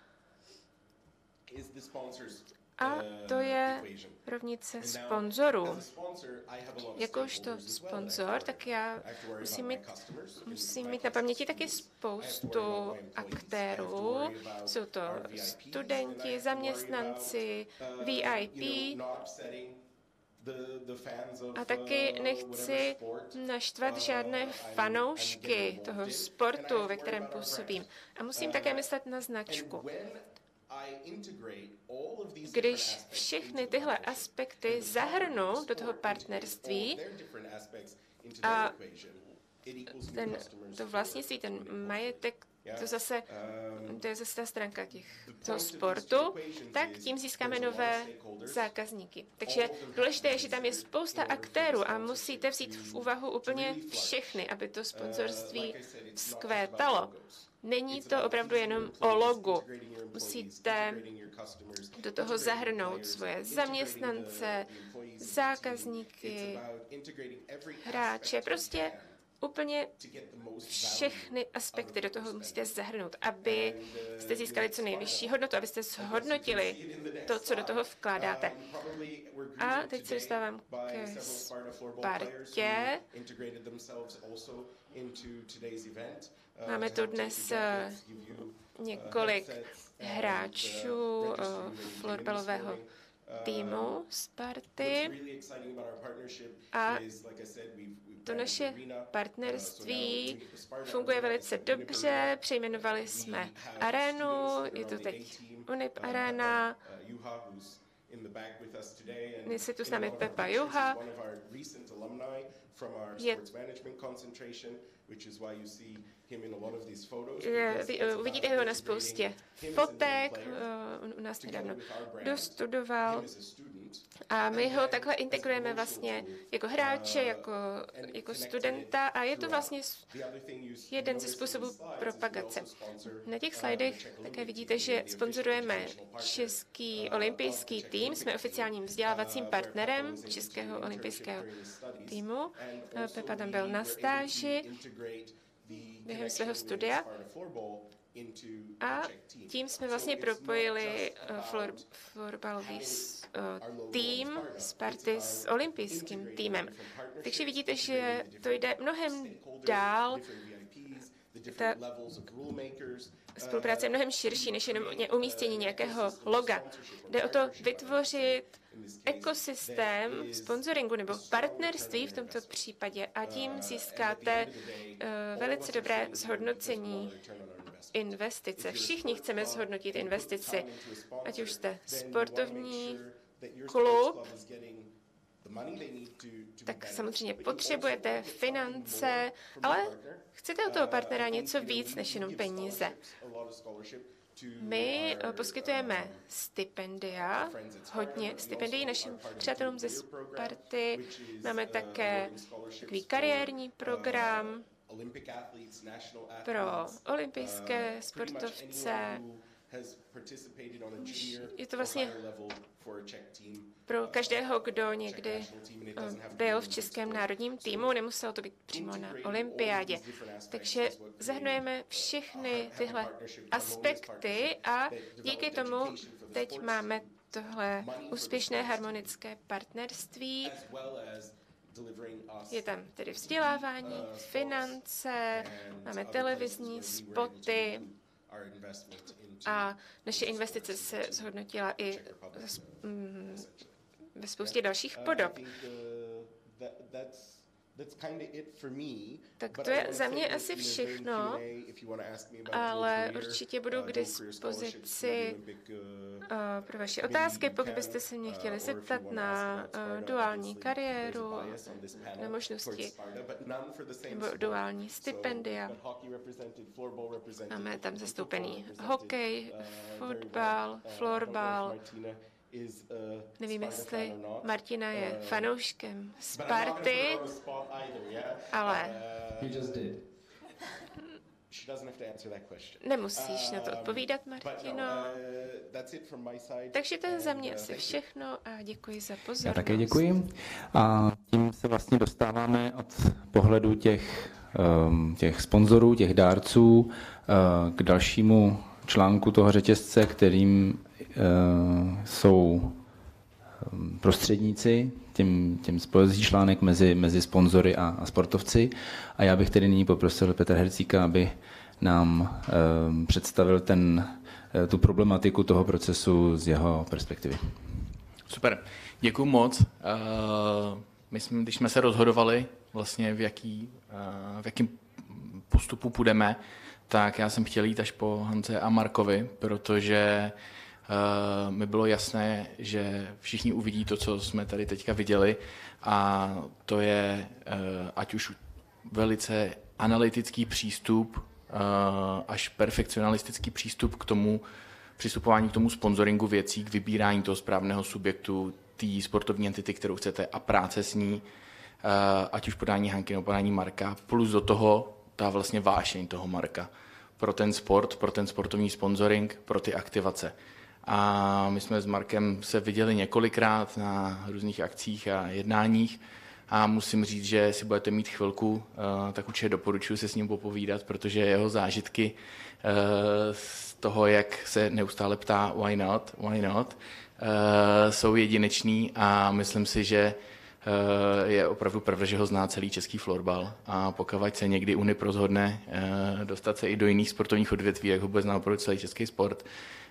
S4: A to je rovnice sponzorů. Jakožto sponzor, tak já musím mít, musím mít na paměti taky spoustu aktérů. Jsou to studenti, zaměstnanci, V I P. A taky nechci naštvat žádné fanoušky toho sportu, ve kterém působím. A musím také myslet na značku. Když všechny tyhle aspekty zahrnu do toho partnerství a ten, to vlastnictví, ten majetek, to, zase, to je zase ta stránka těch, toho sportu, tak tím získáme nové zákazníky. Takže důležité je, že tam je spousta aktérů a musíte vzít v úvahu úplně všechny, aby to sponzorství vzkvétalo. Není to opravdu jenom o logu. Musíte do toho zahrnout svoje zaměstnance, zákazníky, hráče, prostě úplně všechny aspekty do toho musíte zahrnout, aby jste získali co nejvyšší hodnotu, abyste zhodnotili to, co do toho vkládáte. A teď se dostávám ke Spartě. Máme tu dnes několik hráčů florbalového týmu Sparty a to naše partnerství funguje velice dobře. Přejmenovali jsme arénu, je to teď Unip Arena. Dnes je tu s námi Pepa Juha. Je, je, uvidíte ho na spoustě fotek, on u nás nedávno dostudoval a my ho takhle integrujeme vlastně jako hráče, jako, jako studenta a je to vlastně jeden ze způsobů propagace. Na těch slajdech také vidíte, že sponzorujeme Český olympijský tým, jsme oficiálním vzdělávacím partnerem Českého olympijského týmu. Pepa tam byl na stáži během svého studia a tím jsme vlastně propojili flor, florbalový uh, tým Sparty s olympijským týmem. Takže vidíte, že to jde mnohem dál. Ta spolupráce je mnohem širší, než jenom umístění nějakého loga. Jde o to vytvořit ekosystém sponsoringu nebo partnerství v tomto případě a tím získáte uh, velice dobré zhodnocení investice. Všichni chceme zhodnotit investici, ať už jste sportovní klub, tak samozřejmě potřebujete finance, ale chcete od toho partnera něco víc než jenom peníze. My poskytujeme stipendia, hodně stipendií našim přátelům ze Sparty. Máme také takový kariérní program pro olympijské sportovce, Je to vlastně pro každého, kdo někdy byl v českém národním týmu, nemuselo to být přímo na olympiádě. Takže zahrnujeme všechny tyhle aspekty a díky tomu teď máme tohle úspěšné harmonické partnerství. Je tam tedy vzdělávání, finance, máme televizní spoty a naše investice se zhodnotila i ve spoustě dalších podob. Tak to je za mě asi všechno, ale určitě budu k dispozici pro vaše otázky, pokud byste se mě chtěli zeptat na duální kariéru, na možnosti nebo duální stipendia. Máme tam zastoupený hokej, fotbal, florbal. Nevím, jestli Martina je fanouškem Sparty, ale nemusíš na to odpovídat, Martino. Takže to je za mě asi všechno a děkuji za pozornost.
S1: Já také děkuji. A tím se vlastně dostáváme od pohledu těch, těch sponzorů, těch dárců k dalšímu článku toho řetězce, kterým jsou prostředníci, tím, tím spojezí článek mezi, mezi sponzory a, a sportovci. A já bych tedy nyní poprosil Petra Hercíka, aby nám e, představil ten, e, tu problematiku toho procesu z jeho perspektivy.
S5: Super, děkuji moc. Uh, my jsme, když jsme se rozhodovali vlastně v, jaký, uh, v jakém postupu půjdeme, tak já jsem chtěl jít až po Hance a Markovi, protože uh, mi bylo jasné, že všichni uvidí to, co jsme tady teďka viděli, a to je uh, ať už velice analytický přístup, uh, až perfekcionalistický přístup k tomu, přistupování k tomu sponzoringu věcí, k vybírání toho správného subjektu, té sportovní entity, kterou chcete, a práce s ní, uh, ať už podání Hanky nebo podání Marka, plus do toho ta vlastně vášeň toho Marka pro ten sport, pro ten sportovní sponsoring, pro ty aktivace. A my jsme s Markem se viděli několikrát na různých akcích a jednáních a musím říct, že si budete mít chvilku, tak určitě doporučuji se s ním popovídat, protože jeho zážitky z toho, jak se neustále ptá why not, why not, jsou jedinečný a myslím si, že je opravdu pravda, že ho zná celý český florbal, a pokud se někdy Unip rozhodne dostat se i do jiných sportovních odvětví, jak ho bude znát opravdu celý český sport,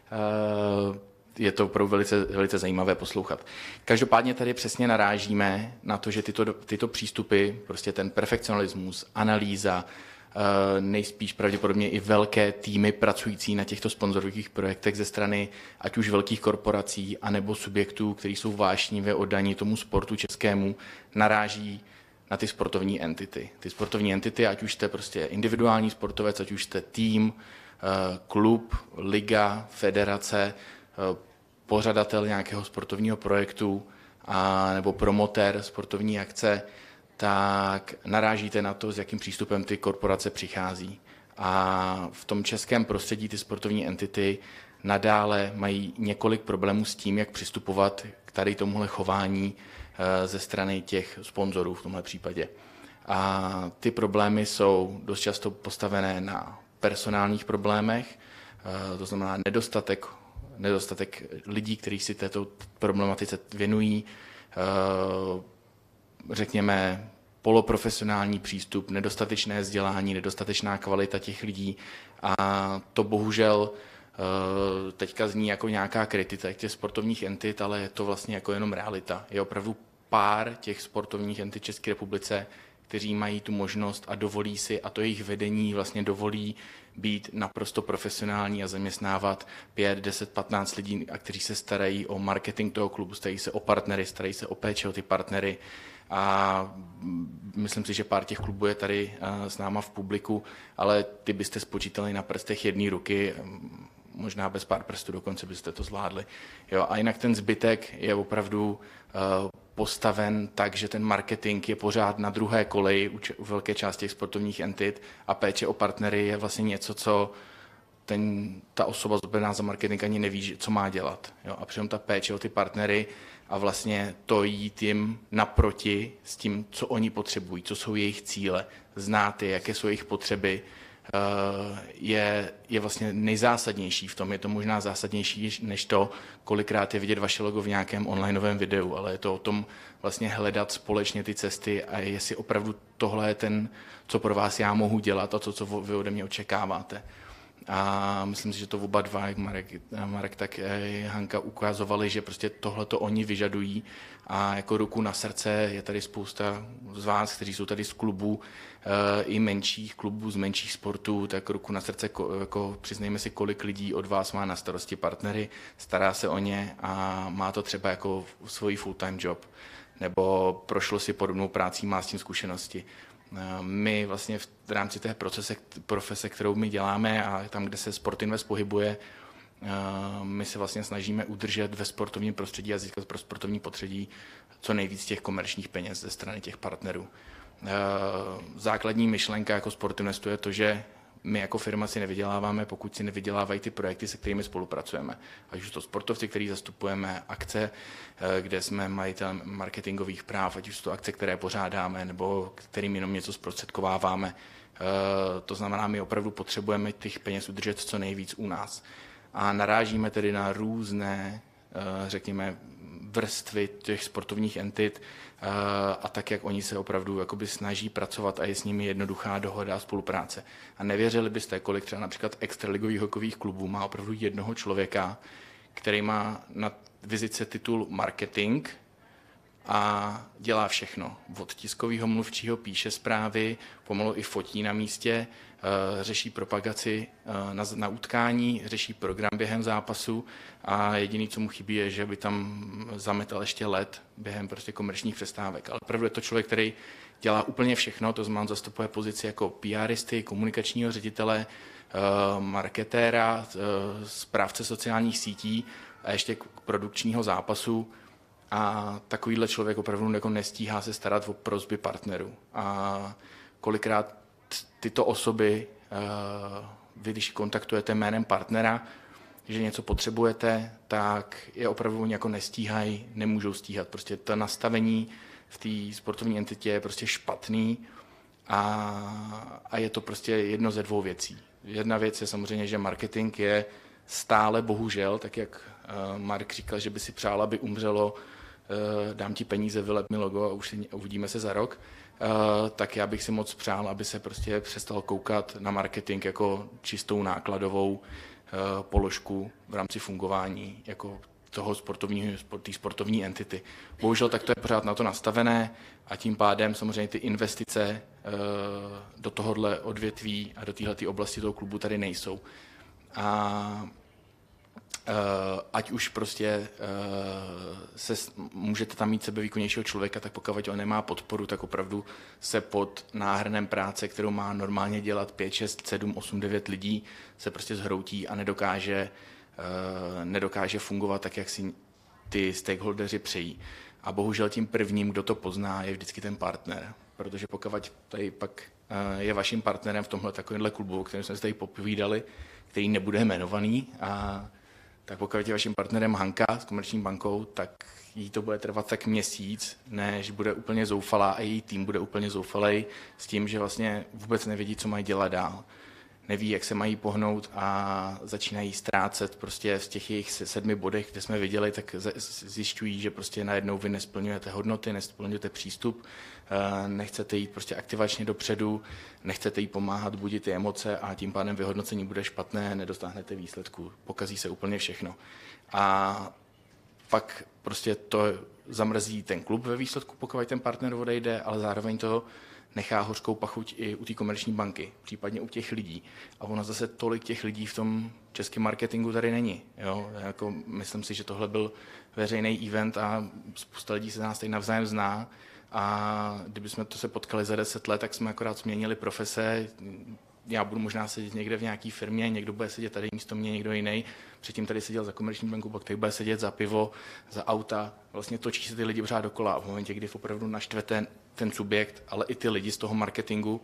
S5: je to opravdu velice, velice zajímavé poslouchat. Každopádně tady přesně narážíme na to, že tyto, tyto přístupy, prostě ten perfekcionalismus, analýza, nejspíš pravděpodobně i velké týmy pracující na těchto sponzorových projektech ze strany ať už velkých korporací, anebo subjektů, kteří jsou vášnivě oddaní tomu sportu českému, naráží na ty sportovní entity. Ty sportovní entity, ať už jste prostě individuální sportovec, ať už jste tým, klub, liga, federace, pořadatel nějakého sportovního projektu a nebo promotér sportovní akce, tak narážíte na to, s jakým přístupem ty korporace přichází. A v tom českém prostředí ty sportovní entity nadále mají několik problémů s tím, jak přistupovat k tady tomuhle chování ze strany těch sponzorů v tomhle případě. A ty problémy jsou dost často postavené na personálních problémech, to znamená nedostatek, nedostatek lidí, kteří si této problematice věnují, řekněme poloprofesionální přístup, nedostatečné vzdělání, nedostatečná kvalita těch lidí, a to bohužel teďka zní jako nějaká kritika těch sportovních entit, ale je to vlastně jako jenom realita. Je opravdu pár těch sportovních entit v České republice, kteří mají tu možnost a dovolí si, a to jejich vedení vlastně dovolí být naprosto profesionální a zaměstnávat pět, deset, patnáct lidí, a kteří se starají o marketing toho klubu, starají se o partnery, starají se o péči o ty partnery. A myslím si, že pár těch klubů je tady s náma v publiku, ale ty byste spočítali na prstech jedné ruky, možná bez pár prstů dokonce byste to zvládli. Jo, a jinak ten zbytek je opravdu postaven tak, že ten marketing je pořád na druhé koleji u velké části těch sportovních entit a péče o partnery je vlastně něco, co ten, ta osoba zodpovědná za marketing ani neví, co má dělat. Jo? A přitom ta péče o ty partnery a vlastně to jít jim naproti s tím, co oni potřebují, co jsou jejich cíle, znát je, jaké jsou jejich potřeby, je, je vlastně nejzásadnější v tom. Je to možná zásadnější než to, kolikrát je vidět vaše logo v nějakém onlineovém videu, ale je to o tom vlastně hledat společně ty cesty a jestli opravdu tohle je ten, co pro vás já mohu dělat a to, co vy ode mě očekáváte. A myslím si, že to oba dva, jak Marek, Marek tak i Hanka ukazovali, že prostě tohle to oni vyžadují a jako ruku na srdce je tady spousta z vás, kteří jsou tady z klubů, i menších klubů, z menších sportů, tak ruku na srdce, jako přiznejme si, kolik lidí od vás má na starosti partnery, stará se o ně a má to třeba jako svůj full-time job, nebo prošlo si podobnou práci, má s tím zkušenosti. My vlastně v rámci té procese, profese, kterou my děláme a tam, kde se Sport Invest pohybuje, my se vlastně snažíme udržet ve sportovním prostředí a získat pro sportovní prostředí co nejvíc těch komerčních peněz ze strany těch partnerů. Základní myšlenka jako Sport Investu je to, že my jako firma si nevyděláváme, pokud si nevydělávají ty projekty, se kterými spolupracujeme. Ať už to sportovci, který zastupujeme, akce, kde jsme majitelem marketingových práv, ať už to akce, které pořádáme, nebo kterým jenom něco zprostředkováváme. To znamená, my opravdu potřebujeme těch peněz udržet co nejvíc u nás. A narážíme tedy na různé, řekněme, vrstvy těch sportovních entit a tak, jak oni se opravdu jakoby snaží pracovat a je s nimi jednoduchá dohoda a spolupráce. A nevěřili byste, kolik třeba například extraligových hokejových klubů má opravdu jednoho člověka, který má na vizitce titul marketing a dělá všechno. Od tiskového mluvčího píše zprávy, pomalu i fotí na místě, řeší propagaci na, na utkání, řeší program během zápasu a jediný, co mu chybí, je, že by tam zametal ještě led během prostě komerčních přestávek. Ale opravdu je to člověk, který dělá úplně všechno, to znamená, zastupuje pozici jako PRisty, komunikačního ředitele, marketéra, správce sociálních sítí a ještě produkčního zápasu. A takovýhle člověk opravdu jako nestíhá se starat o prosby partnerů. A kolikrát tyto osoby, vy když kontaktujete jménem partnera, že něco potřebujete, tak je opravdu jako nestíhají, nemůžou stíhat. Prostě to nastavení v té sportovní entitě je prostě špatný a, a je to prostě jedno ze dvou věcí. Jedna věc je samozřejmě, že marketing je stále, bohužel, tak jak Mark říkal, že by si přál, aby umřelo, dám ti peníze, vylep mi logo a už uvidíme se za rok, tak já bych si moc přál, aby se prostě přestal koukat na marketing jako čistou nákladovou položku v rámci fungování jako toho sportovního, té sportovní entity. Bohužel tak to je pořád na to nastavené a tím pádem samozřejmě ty investice do tohohle odvětví a do téhleté oblasti toho klubu tady nejsou. A ať už prostě se, můžete tam mít sebevýkonnějšího člověka, tak pokud on nemá podporu, tak opravdu se pod náhrnem práce, kterou má normálně dělat pět, šest, sedm, osm, devět lidí, se prostě zhroutí a nedokáže, nedokáže fungovat tak, jak si ty stakeholdeři přejí. A bohužel tím prvním, kdo to pozná, je vždycky ten partner. Protože pokud tady pak je vaším partnerem v tomhle takovémhle klubu, o kterém jsme se tady popovídali, který nebude jmenovaný, a tak pokud je vaším partnerem Hanka s Komerční bankou, tak jí to bude trvat tak měsíc, než bude úplně zoufalá a její tým bude úplně zoufalej s tím, že vlastně vůbec nevědí, co mají dělat dál. Neví, jak se mají pohnout a začínají ztrácet prostě v těch jejich sedmi bodech, kde jsme viděli, tak zjišťují, že prostě najednou vy nesplňujete hodnoty, nesplňujete přístup, nechcete jít prostě aktivačně dopředu, nechcete jí pomáhat budit ty emoce a tím pádem vyhodnocení bude špatné, nedostáhnete výsledku, pokazí se úplně všechno. A pak prostě to zamrzí ten klub ve výsledku, pokud ten partner odejde, ale zároveň to nechá hořkou pachuť i u té Komerční banky, případně u těch lidí. A ono zase tolik těch lidí v tom českém marketingu tady není. Jo? Jako, myslím si, že tohle byl veřejný event a spousta lidí se nás tady navzájem zná. A kdybychom to se potkali za deset let, tak jsme akorát změnili profese. Já budu možná sedět někde v nějaké firmě, někdo bude sedět tady místo mě, někdo jiný. Předtím tady seděl za Komerční banku, pak tady bude sedět za pivo, za auta. Vlastně točí se ty lidi pořád dokola. A v momentě, kdy opravdu naštve ten, ten subjekt, ale i ty lidi z toho marketingu,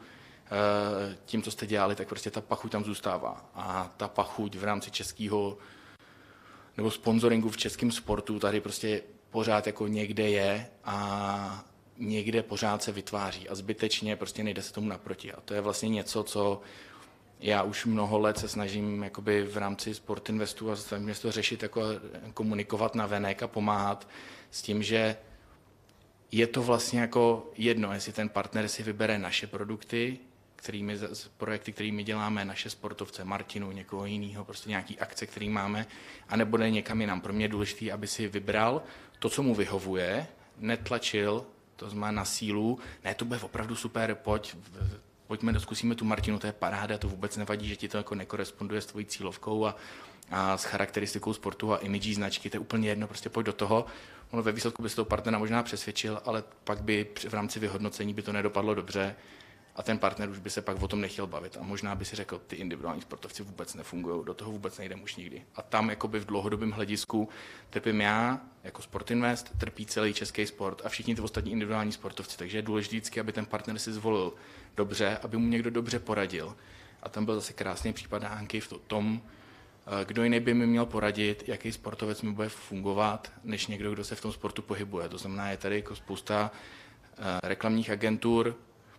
S5: tím, co jste dělali, tak prostě ta pachuť tam zůstává. A ta pachuť v rámci českého nebo sponsoringu v českém sportu tady prostě pořád jako někde je a někde pořád se vytváří a zbytečně prostě nejde se tomu naproti. A to je vlastně něco, co já už mnoho let se snažím jakoby v rámci Sport Investu a snažím se to řešit, jako komunikovat navenek a pomáhat s tím, že je to vlastně jako jedno, jestli ten partner si vybere naše produkty, kterými, projekty, kterými děláme, naše sportovce, Martinu, někoho jiného, prostě nějaký akce, který máme, anebo jde někam jinam. Pro mě je důležité, aby si vybral to, co mu vyhovuje, netlačil, to znamená na sílu, ne, to bude opravdu super, pojď, pojďme, zkusíme tu Martinu, to je paráda, to vůbec nevadí, že ti to jako nekoresponduje s tvojí cílovkou a, a s charakteristikou sportu a imidží značky, to je úplně jedno, prostě pojď do toho. Ono ve výsledku by se toho partnera možná přesvědčil, ale pak by v rámci vyhodnocení by to nedopadlo dobře a ten partner už by se pak o tom nechtěl bavit a možná by si řekl, ty individuální sportovci vůbec nefungují, do toho vůbec nejdem už nikdy. A tam jakoby v dlouhodobém hledisku trpím já jako Sport Invest, trpí celý český sport a všichni ty ostatní individuální sportovci, takže je důležité vždycky, aby ten partner si zvolil dobře, aby mu někdo dobře poradil. A tam byl zase krásný případ Hanky v tom, kdo jiný by mi měl poradit, jaký sportovec mi bude fungovat, než někdo, kdo se v tom sportu pohybuje. To znamená, je tady jako spousta reklamních agentur.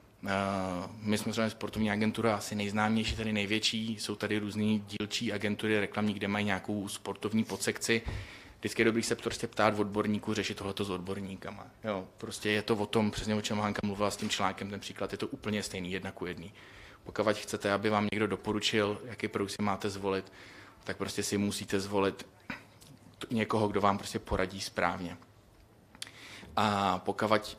S5: My jsme třeba sportovní agentura asi nejznámější, tady největší. Jsou tady různý dílčí agentury reklamní, kde mají nějakou sportovní podsekci. Vždycky je dobrý se prostě ptát odborníků, řešit tohleto s odborníkama. Jo, prostě je to o tom, přesně o čem Hanka mluvila s tím článkem, ten příklad je to úplně stejný, jedna ku jedný. Pokud chcete, aby vám někdo doporučil, jaký produkt si máte zvolit, tak prostě si musíte zvolit někoho, kdo vám prostě poradí správně. A pokud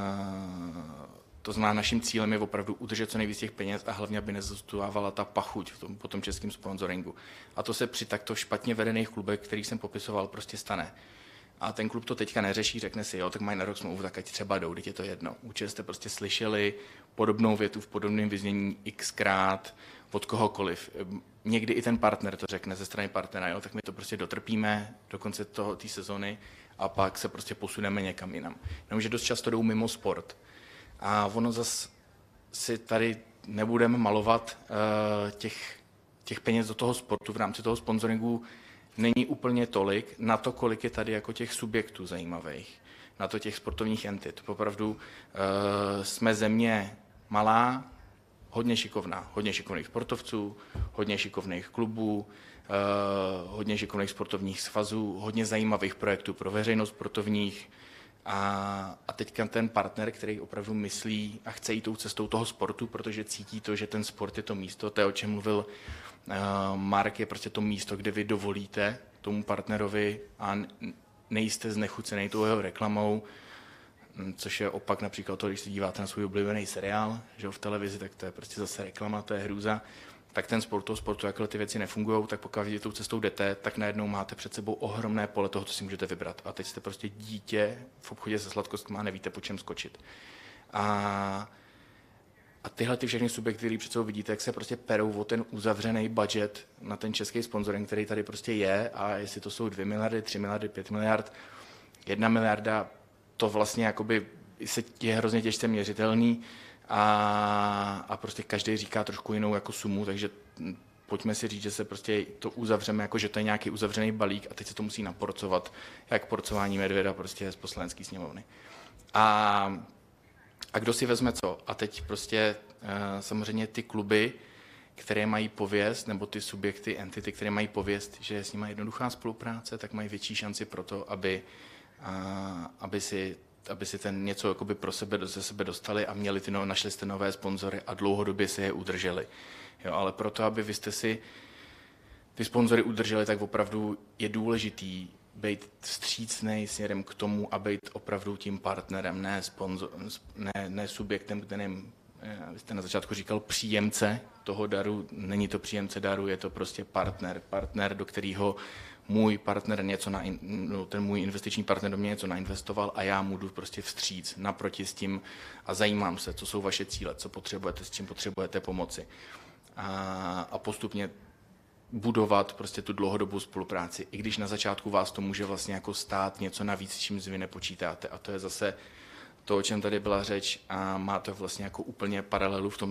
S5: to znamená, naším cílem je opravdu udržet co nejvíc těch peněz a hlavně, aby nezůstávala ta pachuť v tom, po tom českém sponsoringu. A to se při takto špatně vedených klubech, který jsem popisoval, prostě stane. A ten klub to teďka neřeší, řekne si, jo, tak mají na rok smlouvu, tak ať třeba jdou, teď je to jedno. Určitě jste prostě slyšeli podobnou větu v podobném vyznění xkrát od kohokoliv. Někdy i ten partner to řekne ze strany partnera, jo, tak my to prostě dotrpíme do konce toho, té sezony a pak se prostě posuneme někam jinam. Jenomže dost často jdou mimo sport. A ono zase si tady nebudeme malovat uh, těch, těch peněz do toho sportu v rámci toho sponsoringu není úplně tolik na to, kolik je tady jako těch subjektů zajímavých, na to těch sportovních entit. Opravdu uh, jsme země malá, hodně šikovná, hodně šikovných sportovců, hodně šikovných klubů, uh, hodně šikovných sportovních svazů, hodně zajímavých projektů pro veřejnost sportovních. A, a teďka ten partner, který opravdu myslí a chce jít tou cestou toho sportu, protože cítí to, že ten sport je to místo, to je, o čem mluvil uh, Mark, je prostě to místo, kde vy dovolíte tomu partnerovi a nejste znechucený tou jeho reklamou, což je opak například to, když se díváte na svůj oblíbený seriál, že v televizi, tak to je prostě zase reklama, to je hrůza. Tak ten sport, toho sportu, jakhle ty věci nefungují, tak pokud tou cestou jdete, tak najednou máte před sebou ohromné pole toho, co si můžete vybrat. A teď jste prostě dítě v obchodě se sladkostmi a nevíte, po čem skočit. A, a tyhle ty všechny subjekty, které před sebou vidíte, jak se prostě perou o ten uzavřený budget na ten český sponsoring, který tady prostě je, a jestli to jsou dvě miliardy, tři miliardy, pět miliard, jedna miliarda, to vlastně jakoby se je hrozně těžce měřitelný. A, a prostě každý říká trošku jinou jako sumu, takže pojďme si říct, že se prostě to uzavřeme, jako že to je nějaký uzavřený balík a teď se to musí naporcovat, jak porcování medvěda prostě z poslanecké sněmovny. A, a kdo si vezme co? A teď prostě samozřejmě ty kluby, které mají pověst, nebo ty subjekty, entity, které mají pověst, že je s nimi jednoduchá spolupráce, tak mají větší šanci pro to, aby, a, aby si aby si ten něco jakoby pro sebe, ze sebe dostali a měli ty no, našli jste nové sponzory a dlouhodobě si je udrželi. Jo, ale proto, aby vy jste si ty sponzory udrželi, tak opravdu je důležitý být vstřícnej směrem k tomu a být opravdu tím partnerem, ne, sponzor, ne, ne subjektem, kterým, vy jste na začátku říkal příjemce toho daru, není to příjemce daru, je to prostě partner, partner, do kterého můj partner něco na, no, ten můj investiční partner do mě něco nainvestoval a já mu jdu prostě vstříc, naproti s tím a zajímám se, co jsou vaše cíle, co potřebujete, s čím potřebujete pomoci. A, a postupně budovat prostě tu dlouhodobou spolupráci, i když na začátku vás to může vlastně jako stát něco navíc, s čím vy nepočítáte. A to je zase to, o čem tady byla řeč a má to vlastně jako úplně paralelu v tom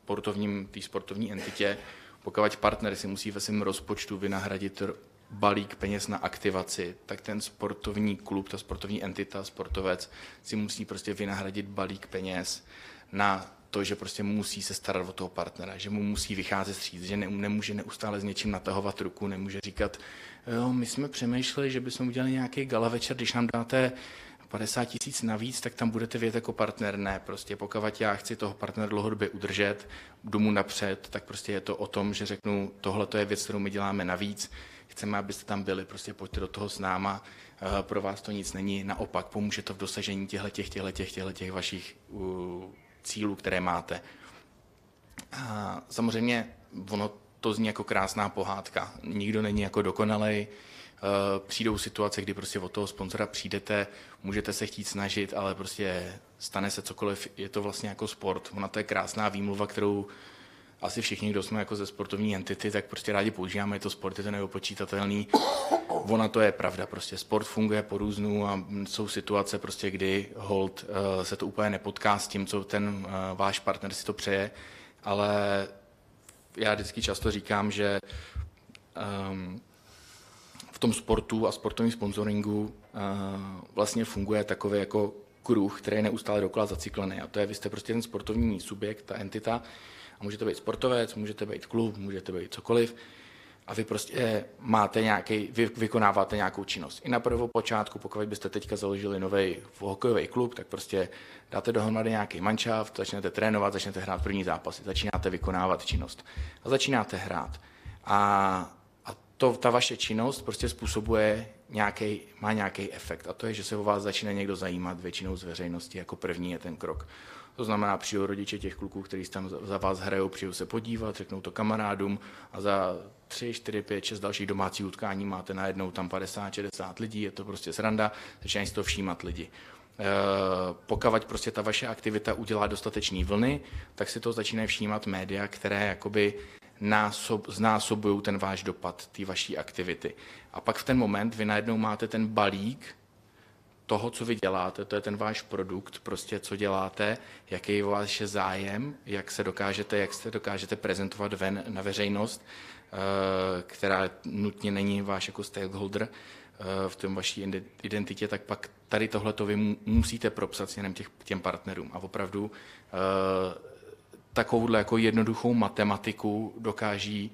S5: sportovním, té sportovní entitě, pokud partner si musí ve svém rozpočtu vynahradit balík peněz na aktivaci, tak ten sportovní klub, ta sportovní entita, sportovec si musí prostě vynahradit balík peněz na to, že prostě musí se starat o toho partnera, že mu musí vycházet vstříc, že ne, nemůže neustále s něčím natahovat ruku, nemůže říkat, jo, my jsme přemýšleli, že bychom udělali nějaký gala večer, když nám dáte padesát tisíc navíc, tak tam budete vědět jako partner. Ne, prostě pokud já chci toho partnera dlouhodobě udržet, jdu mu napřed, tak prostě je to o tom, že řeknu, tohle to je věc, kterou my děláme navíc, chceme, abyste tam byli, prostě pojďte do toho s náma, pro vás to nic není, naopak pomůže to v dosažení těchto těchto těchto těchto vašich uh, cílů, které máte. A samozřejmě ono to zní jako krásná pohádka. Nikdo není jako dokonalej. Přijdou situace, kdy prostě od toho sponzora přijdete, můžete se chtít snažit, ale prostě stane se cokoliv, je to vlastně jako sport. Ona to je krásná výmluva, kterou asi všichni, kdo jsme jako ze sportovní entity, tak prostě rádi používáme, je to sport, je to neopočítatelný. Ona to je pravda, prostě sport funguje po různu a jsou situace prostě, kdy hold uh, se to úplně nepotká s tím, co ten uh, váš partner si to přeje, ale já vždycky často říkám, že um, v tom sportu a sportovním sponsoringu uh, vlastně funguje takový jako kruh, který je neustále dokola zacyklený a to je, vy jste prostě ten sportovní subjekt, ta entita, a můžete být sportovec, můžete být klub, můžete být cokoliv a vy prostě máte nějaký, vy vykonáváte nějakou činnost. I na prvopočátku, pokud byste teďka založili nový hokejový klub, tak prostě dáte dohromady nějaký manšaft, začnete trénovat, začnete hrát první zápasy, začínáte vykonávat činnost a začínáte hrát. A, a to, ta vaše činnost prostě způsobuje nějaký, má nějaký efekt a to je, že se o vás začne někdo zajímat, většinou z veřejnosti, jako první je ten krok. To znamená, přijou rodiče těch kluků, kteří tam za vás hrajou, přijou se podívat, řeknou to kamarádům a za tři, čtyři, pět, šest dalších domácích utkání máte najednou tam padesát, šedesát lidí, je to prostě sranda, začínají si to všímat lidi. E, pokud prostě ta vaše aktivita udělá dostatečný vlny, tak si to začínají všímat média, které jakoby násob, znásobují ten váš dopad, ty vaší aktivity. A pak v ten moment vy najednou máte ten balík toho, co vy děláte, to je ten váš produkt, prostě co děláte, jaký je váš zájem, jak se dokážete, jak se dokážete prezentovat ven na veřejnost, která nutně není váš jako stakeholder v tom vaší identitě, tak pak tady tohleto vy musíte propsat směrem těch, těm partnerům. A opravdu takovouhle jako jednoduchou matematiku dokáží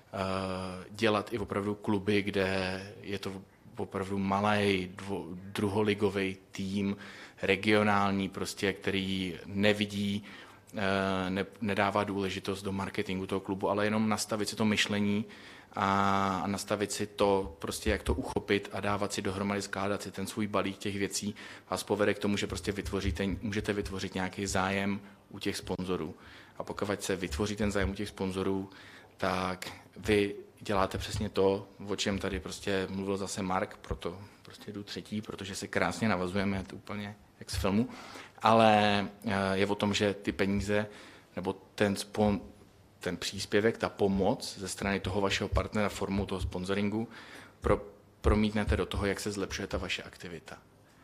S5: dělat i opravdu kluby, kde je to opravdu malý druholigový tým, regionální, prostě, který nevidí, ne, nedává důležitost do marketingu toho klubu, ale jenom nastavit si to myšlení a nastavit si to, prostě jak to uchopit a dávat si dohromady, skládat si ten svůj balík těch věcí vás povede k tomu, že prostě vytvoříte, můžete vytvořit nějaký zájem u těch sponzorů. A pokud se vytvoří ten zájem u těch sponzorů, tak vy děláte přesně to, o čem tady prostě mluvil zase Mark, proto prostě jdu třetí, protože se krásně navazujeme, to úplně jak z filmu, ale je o tom, že ty peníze nebo ten, spon, ten příspěvek, ta pomoc ze strany toho vašeho partnera formou toho sponsoringu pro, promítnete do toho, jak se zlepšuje ta vaše aktivita.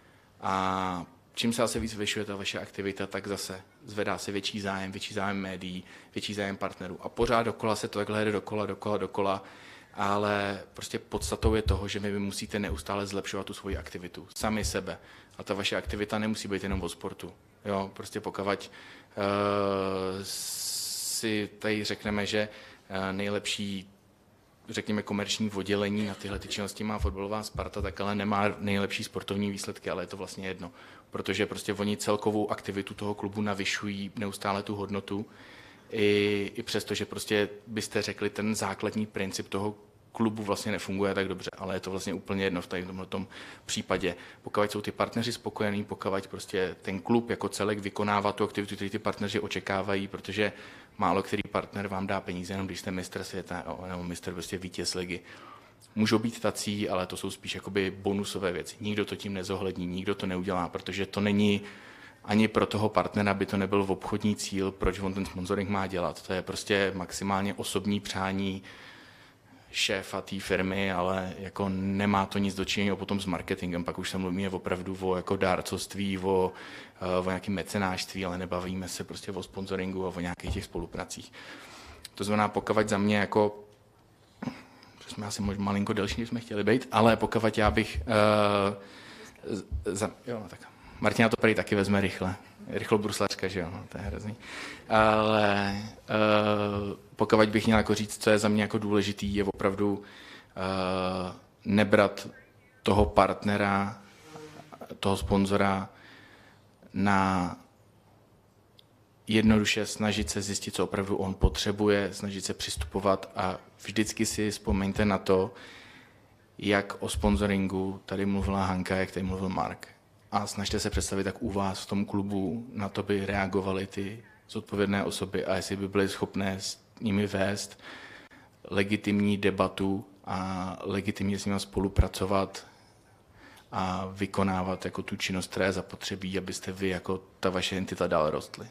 S5: A čím se asi víc zvyšuje ta vaše aktivita, tak zase zvedá se větší zájem, větší zájem médií, větší zájem partnerů. A pořád dokola se to takhle jde dokola, dokola, dokola, ale prostě podstatou je toho, že vy musíte neustále zlepšovat tu svoji aktivitu, sami sebe. A ta vaše aktivita nemusí být jenom o sportu. Jo, prostě pokud uh, si tady řekneme, že uh, nejlepší řekněme komerční oddělení na tyhle ty činnosti má fotbalová Sparta, tak ale nemá nejlepší sportovní výsledky, ale je to vlastně jedno. Protože prostě oni celkovou aktivitu toho klubu navyšují neustále tu hodnotu i, i přesto, že prostě byste řekli, ten základní princip toho klubu vlastně nefunguje tak dobře, ale je to vlastně úplně jedno v tomto případě. Pokud jsou ty partneři spokojení, pokud prostě ten klub jako celek vykonává tu aktivitu, který ty partneři očekávají, protože málo který partner vám dá peníze, jenom když jste mistr světa nebo mistr prostě vítěz ligy. Můžou být tací, ale to jsou spíš jakoby bonusové věci. Nikdo to tím nezohlední, nikdo to neudělá, protože to není ani pro toho partnera by to nebyl obchodní cíl, proč on ten sponsoring má dělat. To je prostě maximálně osobní přání šéfa té firmy, ale jako nemá to nic dočinění potom s marketingem. Pak už se mluvíme opravdu o jako dárcovství, o, o nějakém mecenášství, ale nebavíme se prostě o sponsoringu a o nějakých těch spolupracích. To znamená, pokud za mě jako, že jsme asi možná malinko delší, než jsme chtěli být, ale pokud já bych uh, za, jo, no tak Martina to prý taky vezme rychle. Rychlo bruslačka, že jo, no, to je hrozný. Ale uh, pokud bych měl jako říct, co je za mě jako důležitý, je opravdu uh, nebrat toho partnera, toho sponzora na jednoduše snažit se zjistit, co opravdu on potřebuje, snažit se přistupovat a vždycky si vzpomeňte na to, jak o sponsoringu tady mluvila Hanka, jak tady mluvil Mark. A snažte se představit, jak u vás v tom klubu na to by reagovaly ty zodpovědné osoby a jestli by byly schopné s nimi vést legitimní debatu a legitimně s nimi spolupracovat a vykonávat jako tu činnost, která je zapotřebí, abyste vy jako ta vaše entita dál rostly.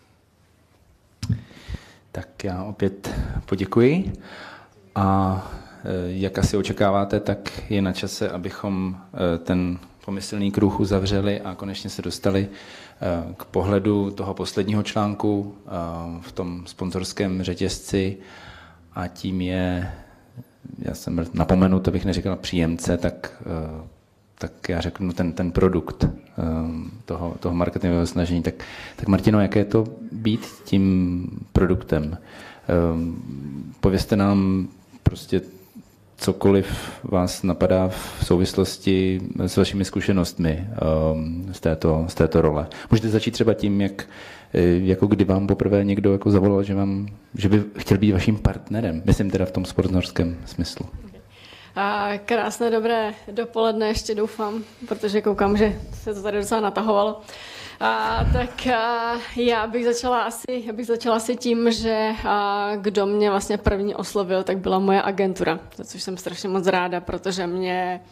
S1: Tak já opět poděkuji a jak asi očekáváte, tak je na čase, abychom ten pomyslný kruh uzavřeli a konečně se dostali k pohledu toho posledního článku v tom sponzorském řetězci a tím je, já jsem napomenu, to bych neříkal příjemce, tak, tak já řeknu ten, ten produkt toho, toho marketingového snažení. Tak, tak Martino, jaké je to být tím produktem? Povězte nám prostě cokoliv vás napadá v souvislosti s vašimi zkušenostmi z této, z této role. Můžete začít třeba tím, jak, jako kdy vám poprvé někdo jako zavolal, že, vám, že by chtěl být vaším partnerem, myslím teda v tom sponzorském smyslu.
S6: A krásné dobré dopoledne ještě doufám, protože koukám, že se to tady docela natahovalo. A, tak a, já bych začala asi, já bych začala asi tím, že a, kdo mě vlastně první oslovil, tak byla moje agentura, za což jsem strašně moc ráda, protože mě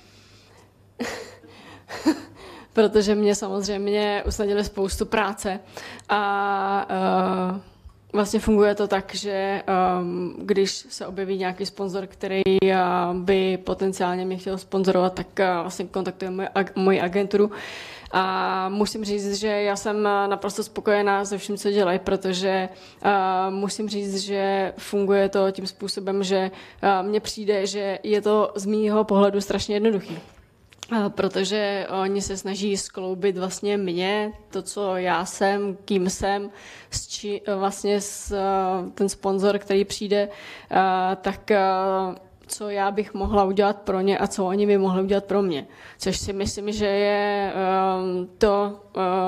S6: protože mě samozřejmě usnadnili spoustu práce a, a vlastně funguje to tak, že um, když se objeví nějaký sponzor, který uh, by potenciálně mě chtěl sponzorovat, tak uh, vlastně kontaktuje moji, ag- moji agenturu. A musím říct, že já jsem naprosto spokojená se vším, co dělají, protože uh, musím říct, že funguje to tím způsobem, že uh, mně přijde, že je to z mýho pohledu strašně jednoduchý. Protože oni se snaží skloubit vlastně mě, to, co já jsem, kým jsem, s či, vlastně s, ten sponzor, který přijde, tak co já bych mohla udělat pro ně a co oni by mohli udělat pro mě. Což si myslím, že je to,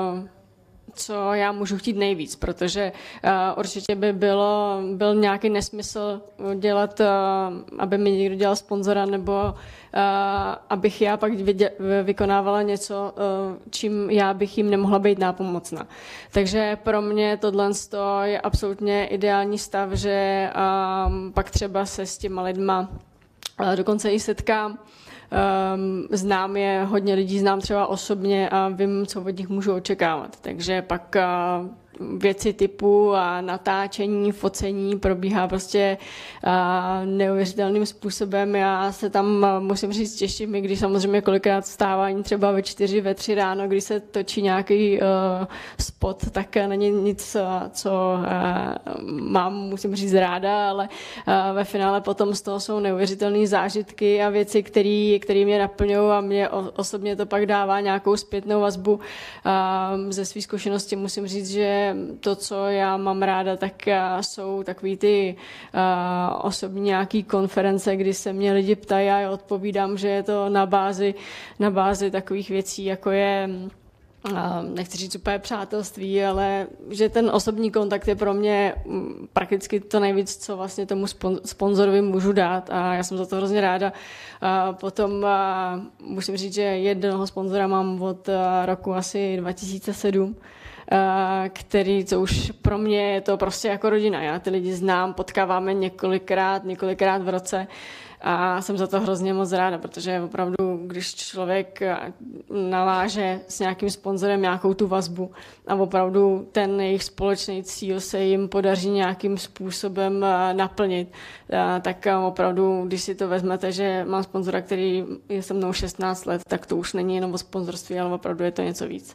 S6: co já můžu chtít nejvíc, protože uh, určitě by bylo, byl nějaký nesmysl dělat, uh, aby mi někdo dělal sponzora, nebo uh, abych já pak vydě, vykonávala něco, uh, čím já bych jim nemohla být nápomocna. Takže pro mě tohle je absolutně ideální stav, že um, pak třeba se s těma lidma uh, dokonce i setkám. Um, znám je, hodně lidí znám třeba osobně a vím, co od nich můžu očekávat. Takže pak uh, věci typu a natáčení, focení probíhá prostě uh, neuvěřitelným způsobem. Já se tam, uh, musím říct, těším, i když samozřejmě kolikrát vstávání třeba ve čtyři, ve tři ráno, když se točí nějaký uh, spot, tak není nic, uh, co uh, mám, musím říct, ráda, ale uh, ve finále potom z toho jsou neuvěřitelné zážitky a věci, které mě naplňují a mě osobně to pak dává nějakou zpětnou vazbu. Uh, ze své zkušenosti musím říct, že to, co já mám ráda, tak jsou takový ty uh, osobní nějaký konference, kdy se mě lidi ptají a já odpovídám, že je to na bázi, na bázi takových věcí, jako je nechci říct úplně přátelství, ale že ten osobní kontakt je pro mě prakticky to nejvíc, co vlastně tomu sponzorovi můžu dát a já jsem za to hrozně ráda. A potom a musím říct, že jednoho sponzora mám od roku asi dva tisíce sedm, který, co už pro mě je to prostě jako rodina. Já ty lidi znám, potkáváme několikrát, několikrát v roce a jsem za to hrozně moc ráda, protože opravdu, když člověk naváže s nějakým sponzorem nějakou tu vazbu a opravdu ten jejich společný cíl se jim podaří nějakým způsobem naplnit, tak opravdu, když si to vezmete, že mám sponzora, který je se mnou šestnáct let, tak to už není jenom o sponzorství, ale opravdu je to něco víc.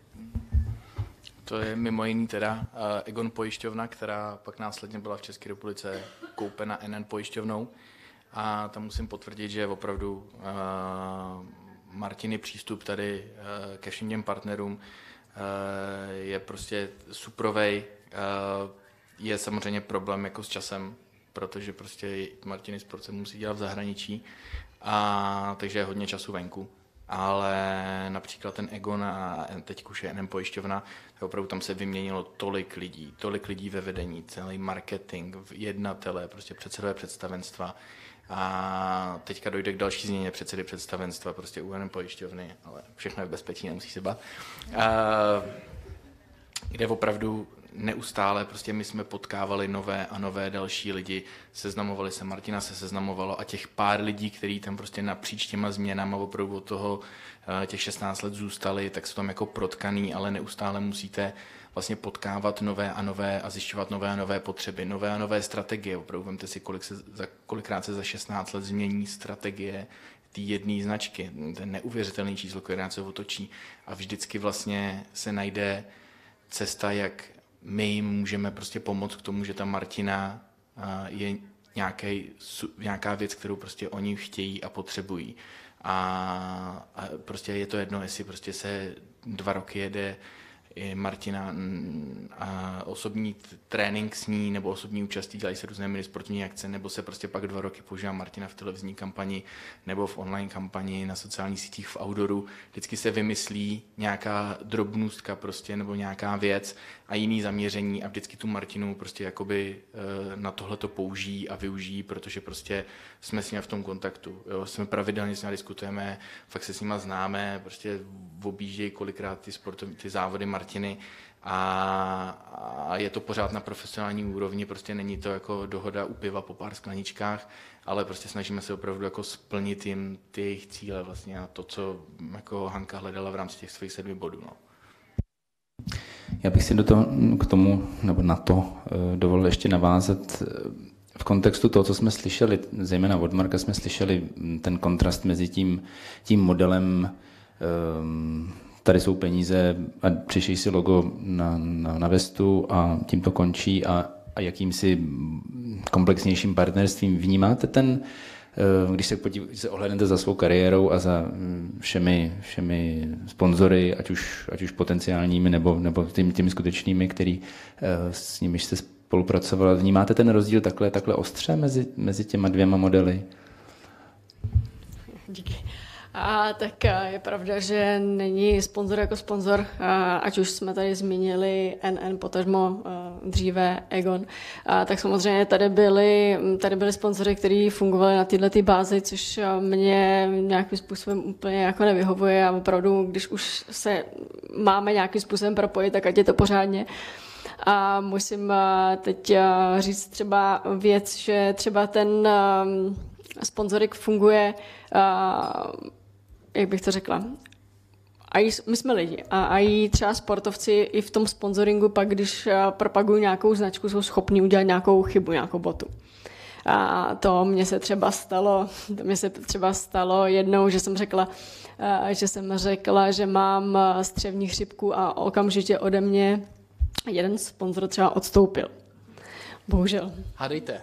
S5: To je mimo jiný teda uh, Egon pojišťovna, která pak následně byla v České republice koupena N N pojišťovnou. A tam musím potvrdit, že opravdu uh, Martiny přístup tady uh, ke všem těm partnerům uh, je prostě suprovej. Uh, je samozřejmě problém jako s časem, protože prostě Martiny Sport se musí dělat v zahraničí, a takže je hodně času venku. Ale například ten Egon a teď už je N M pojišťovna, opravdu tam se vyměnilo tolik lidí, tolik lidí ve vedení, celý marketing, jednatele, prostě předsedové představenstva. A teďka dojde k další změně předsedy představenstva, prostě u N M pojišťovny, ale všechno je v bezpečí, nemusí se bát. A kde opravdu neustále prostě my jsme potkávali nové a nové další lidi, seznamovali se, Martina se seznamovalo a těch pár lidí, kteří tam prostě napříč těma změnama opravdu od toho těch šestnáct let zůstali, tak jsou tam jako protkaný, ale neustále musíte vlastně potkávat nové a nové a zjišťovat nové a nové potřeby, nové a nové strategie. Opravdu vemte si, kolik se, za, kolikrát se za šestnáct let změní strategie té jedné značky. Ten neuvěřitelný číslo, kolikrát se otočí a vždycky vlastně se najde cesta, jak my jim můžeme prostě pomoct k tomu, že ta Martina je nějaký, nějaká věc, kterou prostě oni chtějí a potřebují. A, a prostě je to jedno, jestli prostě se dva roky jede Martina a osobní trénink s ní nebo osobní účastí, dělají se různé minisportovní akce, nebo se prostě pak dva roky používá Martina v televizní kampani nebo v online kampani, na sociálních sítích, v outdooru. Vždycky se vymyslí nějaká drobnůstka prostě nebo nějaká věc a jiný zaměření a vždycky tu Martinu prostě jakoby na tohle to použijí a využijí, protože prostě jsme s nimi v tom kontaktu. Jo? Jsme pravidelně s nimi diskutujeme, fakt se s nimi známe, prostě objíždějí kolikrát ty sportovní, ty závody Martiny a, a je to pořád na profesionální úrovni, prostě není to jako dohoda u piva po pár skleničkách, ale prostě snažíme se opravdu jako splnit jim ty jejich cíle vlastně a to, co jako Hanka hledala v rámci těch svých sedmi bodů. No.
S1: Já bych si do toho, k tomu, nebo na to dovolil ještě navázat. V kontextu toho, co jsme slyšeli, zejména od Marka jsme slyšeli ten kontrast mezi tím, tím modelem um, tady jsou peníze a přišli si logo na, na, na vestu a tím to končí a, a jakýmsi komplexnějším partnerstvím vnímáte ten, když se, podív, když se ohlédnete za svou kariérou a za všemi, všemi sponzory, ať už, ať už potenciálními nebo, nebo těmi, těmi skutečnými, který s nimiž jste spolupracovala, vnímáte ten rozdíl takhle, takhle ostře mezi, mezi těma dvěma modely?
S6: Díky. A tak je pravda, že není sponzor jako sponzor, ať už jsme tady zmínili N N, potažmo dříve Egon, tak samozřejmě tady byly, tady byly sponzory, kteří fungovali na této bázi, což mě nějakým způsobem úplně jako nevyhovuje a opravdu, když už se máme nějakým způsobem propojit, tak ať je to pořádně. A musím teď říct třeba věc, že třeba ten sponzorik funguje, jak bych to řekla, a my jsme lidi a, a i třeba sportovci i v tom sponzoringu pak, když propagují nějakou značku, jsou schopni udělat nějakou chybu, nějakou botu. A to mně se třeba stalo, to mně se třeba stalo jednou, že jsem řekla, že jsem řekla, že mám střevní chřipku a okamžitě ode mě jeden sponzor třeba odstoupil. Bohužel.
S5: Hádejte.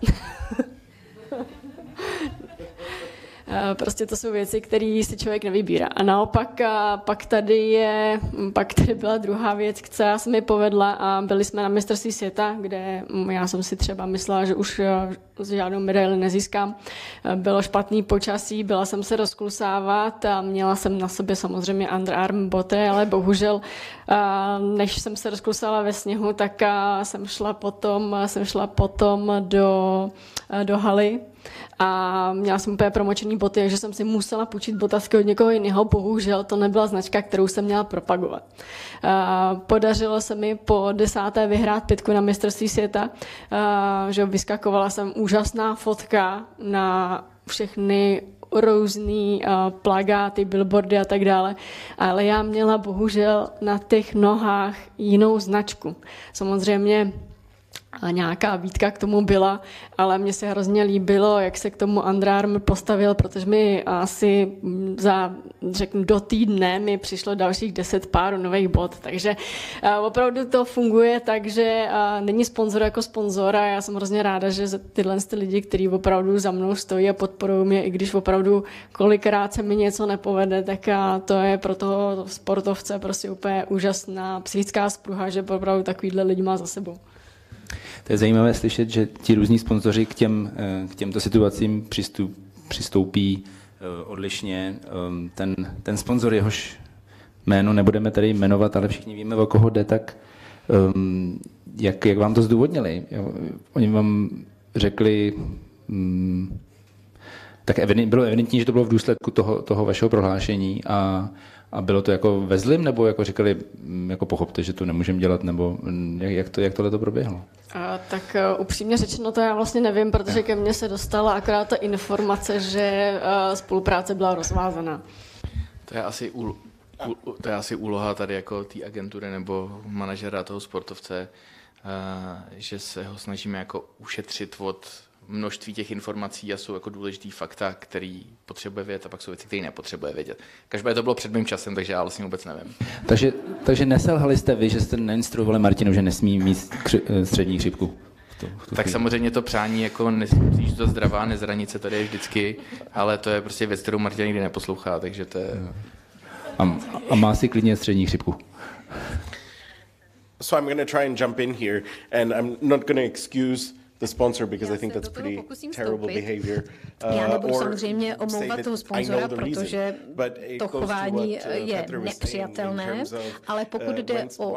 S6: Prostě to jsou věci, které si člověk nevybírá. A naopak pak tady, je, pak tady byla druhá věc, která se mi povedla a byli jsme na mistrovství světa, kde já jsem si třeba myslela, že už žádnou medaili nezískám. Bylo špatný počasí, byla jsem se rozklusávat a měla jsem na sobě samozřejmě underarm boty, ale bohužel než jsem se rozklusala ve sněhu, tak jsem šla potom, jsem šla potom do, do haly. a měla jsem úplně promočený boty, takže jsem si musela půjčit botasky od někoho jiného. Bohužel to nebyla značka, kterou jsem měla propagovat. Podařilo se mi po desáté vyhrát pětku na mistrovství světa, že vyskakovala jsem úžasná fotka na všechny různý uh, plagáty, billboardy a tak dále, ale já měla bohužel na těch nohách jinou značku. Samozřejmě a nějaká výtka k tomu byla, ale mně se hrozně líbilo, jak se k tomu Under Armour postavil, protože mi asi za, řeknu, do týdne mi přišlo dalších deset pár nových bot, takže uh, opravdu to funguje tak, že uh, není sponzor jako sponzor a já jsem hrozně ráda, že tyhle ty lidi, kteří opravdu za mnou stojí a podporují mě, i když opravdu kolikrát se mi něco nepovede, tak uh, to je pro toho sportovce prostě úplně úžasná psychická spruha, že opravdu takovýhle lidi má za sebou.
S1: To je zajímavé slyšet, že ti různí sponzoři k, těm, k těmto situacím přistup, přistoupí odlišně. Ten, ten sponzor, jehož jméno nebudeme tady jmenovat, ale všichni víme, o koho jde, tak jak, jak vám to zdůvodnili? Oni vám řekli, tak bylo evidentní, že to bylo v důsledku toho, toho vašeho prohlášení a A bylo to jako ve zlým, nebo jako říkali, jako pochopte, že to nemůžeme dělat, nebo jak, jak, to, jak tohle to proběhlo?
S6: A, tak uh, upřímně řečeno to já vlastně nevím, protože ke mně se dostala akorát ta informace, že uh, spolupráce byla rozvázaná.
S5: To je asi, úlo, ú, to je asi úloha tady jako té agentury nebo manažera toho sportovce, uh, že se ho snažíme jako ušetřit od množství těch informací a jsou jako důležitý fakta, který potřebuje vědět a pak jsou věci, které nepotřebuje vědět. Každopádně to bylo před mým časem, takže já vlastně vůbec nevím.
S1: Takže, takže neselhali jste vy, že jste neinstruovali Martinu, že nesmí mít kři, střední chřipku? V tu, v tu
S5: tak
S1: chvíli. Samozřejmě
S5: to přání jako nesmí, že to zdravá, nezranit se tady je vždycky, ale to je prostě věc, kterou Martina nikdy neposlouchá, takže to je...
S1: A, a má si klidně střední chřipku.
S3: So I'm going to try and jump in here and I'm not going to excuse the sponsor because I think that's pretty terrible behavior.
S7: Uh, Já nebudu samozřejmě omlouvat toho sponzora, protože to chování je nepřijatelné, ale pokud jde o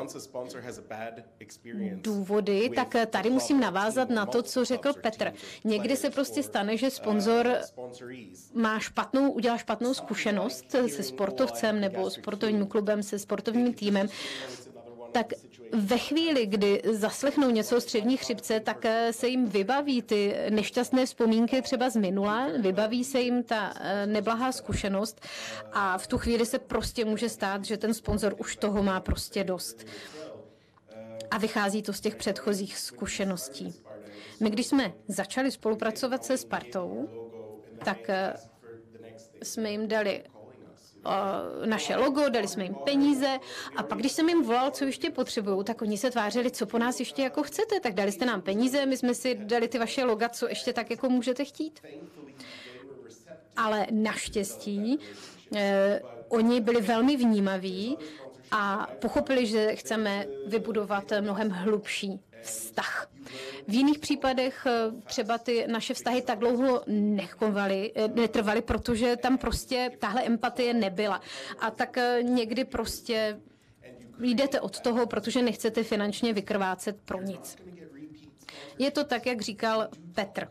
S7: důvody, tak tady musím navázat na to, co řekl Petr. Někdy se prostě stane, že sponzor má špatnou, udělá špatnou zkušenost se sportovcem nebo sportovním klubem, se sportovním týmem, tak ve chvíli, kdy zaslechnou něco o střední chřipce, tak se jim vybaví ty nešťastné vzpomínky třeba z minula, vybaví se jim ta neblahá zkušenost a v tu chvíli se prostě může stát, že ten sponzor už toho má prostě dost. A vychází to z těch předchozích zkušeností. My, když jsme začali spolupracovat se Spartou, tak jsme jim dali naše logo, dali jsme jim peníze a pak, když jsem jim volal, co ještě potřebují, tak oni se tvářili, co po nás ještě jako chcete, tak dali jste nám peníze, my jsme si dali ty vaše loga, co ještě tak jako můžete chtít. Ale naštěstí eh, oni byli velmi vnímaví a pochopili, že chceme vybudovat mnohem hlubší vztah. V jiných případech třeba ty naše vztahy tak dlouho nechovaly, netrvaly, protože tam prostě tahle empatie nebyla. A tak někdy prostě jdete od toho, protože nechcete finančně vykrvácet pro nic. Je to tak, jak říkal Petr.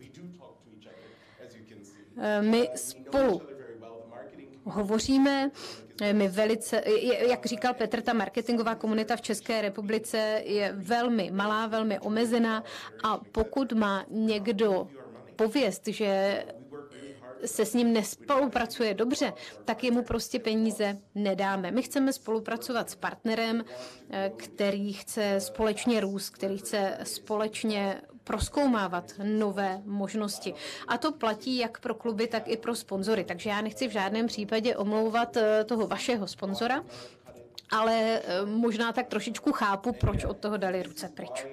S7: My spolu hovoříme, my velice, jak říkal Petr, ta marketingová komunita v České republice je velmi malá, velmi omezená a pokud má někdo pověst, že se s ním nespolupracuje dobře, tak jemu prostě peníze nedáme. My chceme spolupracovat s partnerem, který chce společně růst, který chce společně prozkoumávat nové možnosti. A to platí jak pro kluby, tak i pro sponzory. Takže já nechci v žádném případě omlouvat toho vašeho sponzora, ale možná tak trošičku chápu, proč od toho dali ruce pryč.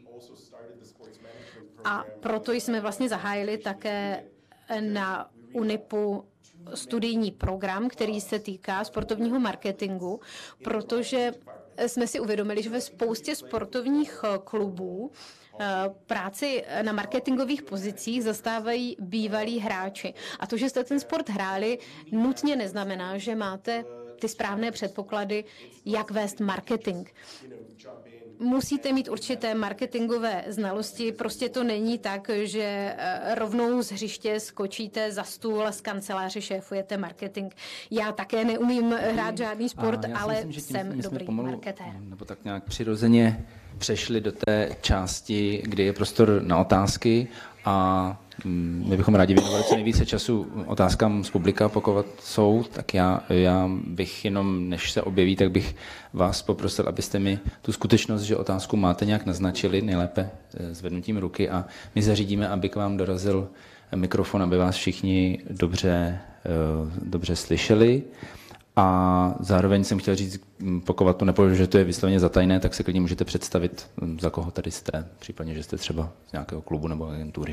S7: A proto jsme vlastně zahájili také na Unipu studijní program, který se týká sportovního marketingu, protože jsme si uvědomili, že ve spoustě sportovních klubů práci na marketingových pozicích zastávají bývalí hráči. A to, že jste ten sport hráli, nutně neznamená, že máte ty správné předpoklady, jak vést marketing. musíte mít určité marketingové znalosti, prostě to není tak, že rovnou z hřiště skočíte za stůl a z kanceláře šéfujete marketing. Já také neumím hrát žádný sport, ale myslím, že tím, jsem dobrý pomalu, marketér.
S1: Nebo tak nějak přirozeně přešli do té části, kdy je prostor na otázky a my bychom rádi věnovali co nejvíce času otázkám z publika, pokud jsou, tak já, já bych jenom, než se objeví, tak bych vás poprosil, abyste mi tu skutečnost, že otázku máte nějak naznačili, nejlépe zvednutím ruky a my zařídíme, aby k vám dorazil mikrofon, aby vás všichni dobře, dobře slyšeli. A zároveň jsem chtěl říct, pokud to nepovažuji, že to je vysloveně zatajné, tak se klidně můžete představit, za koho tady jste, případně, že jste třeba z nějakého klubu nebo agentury.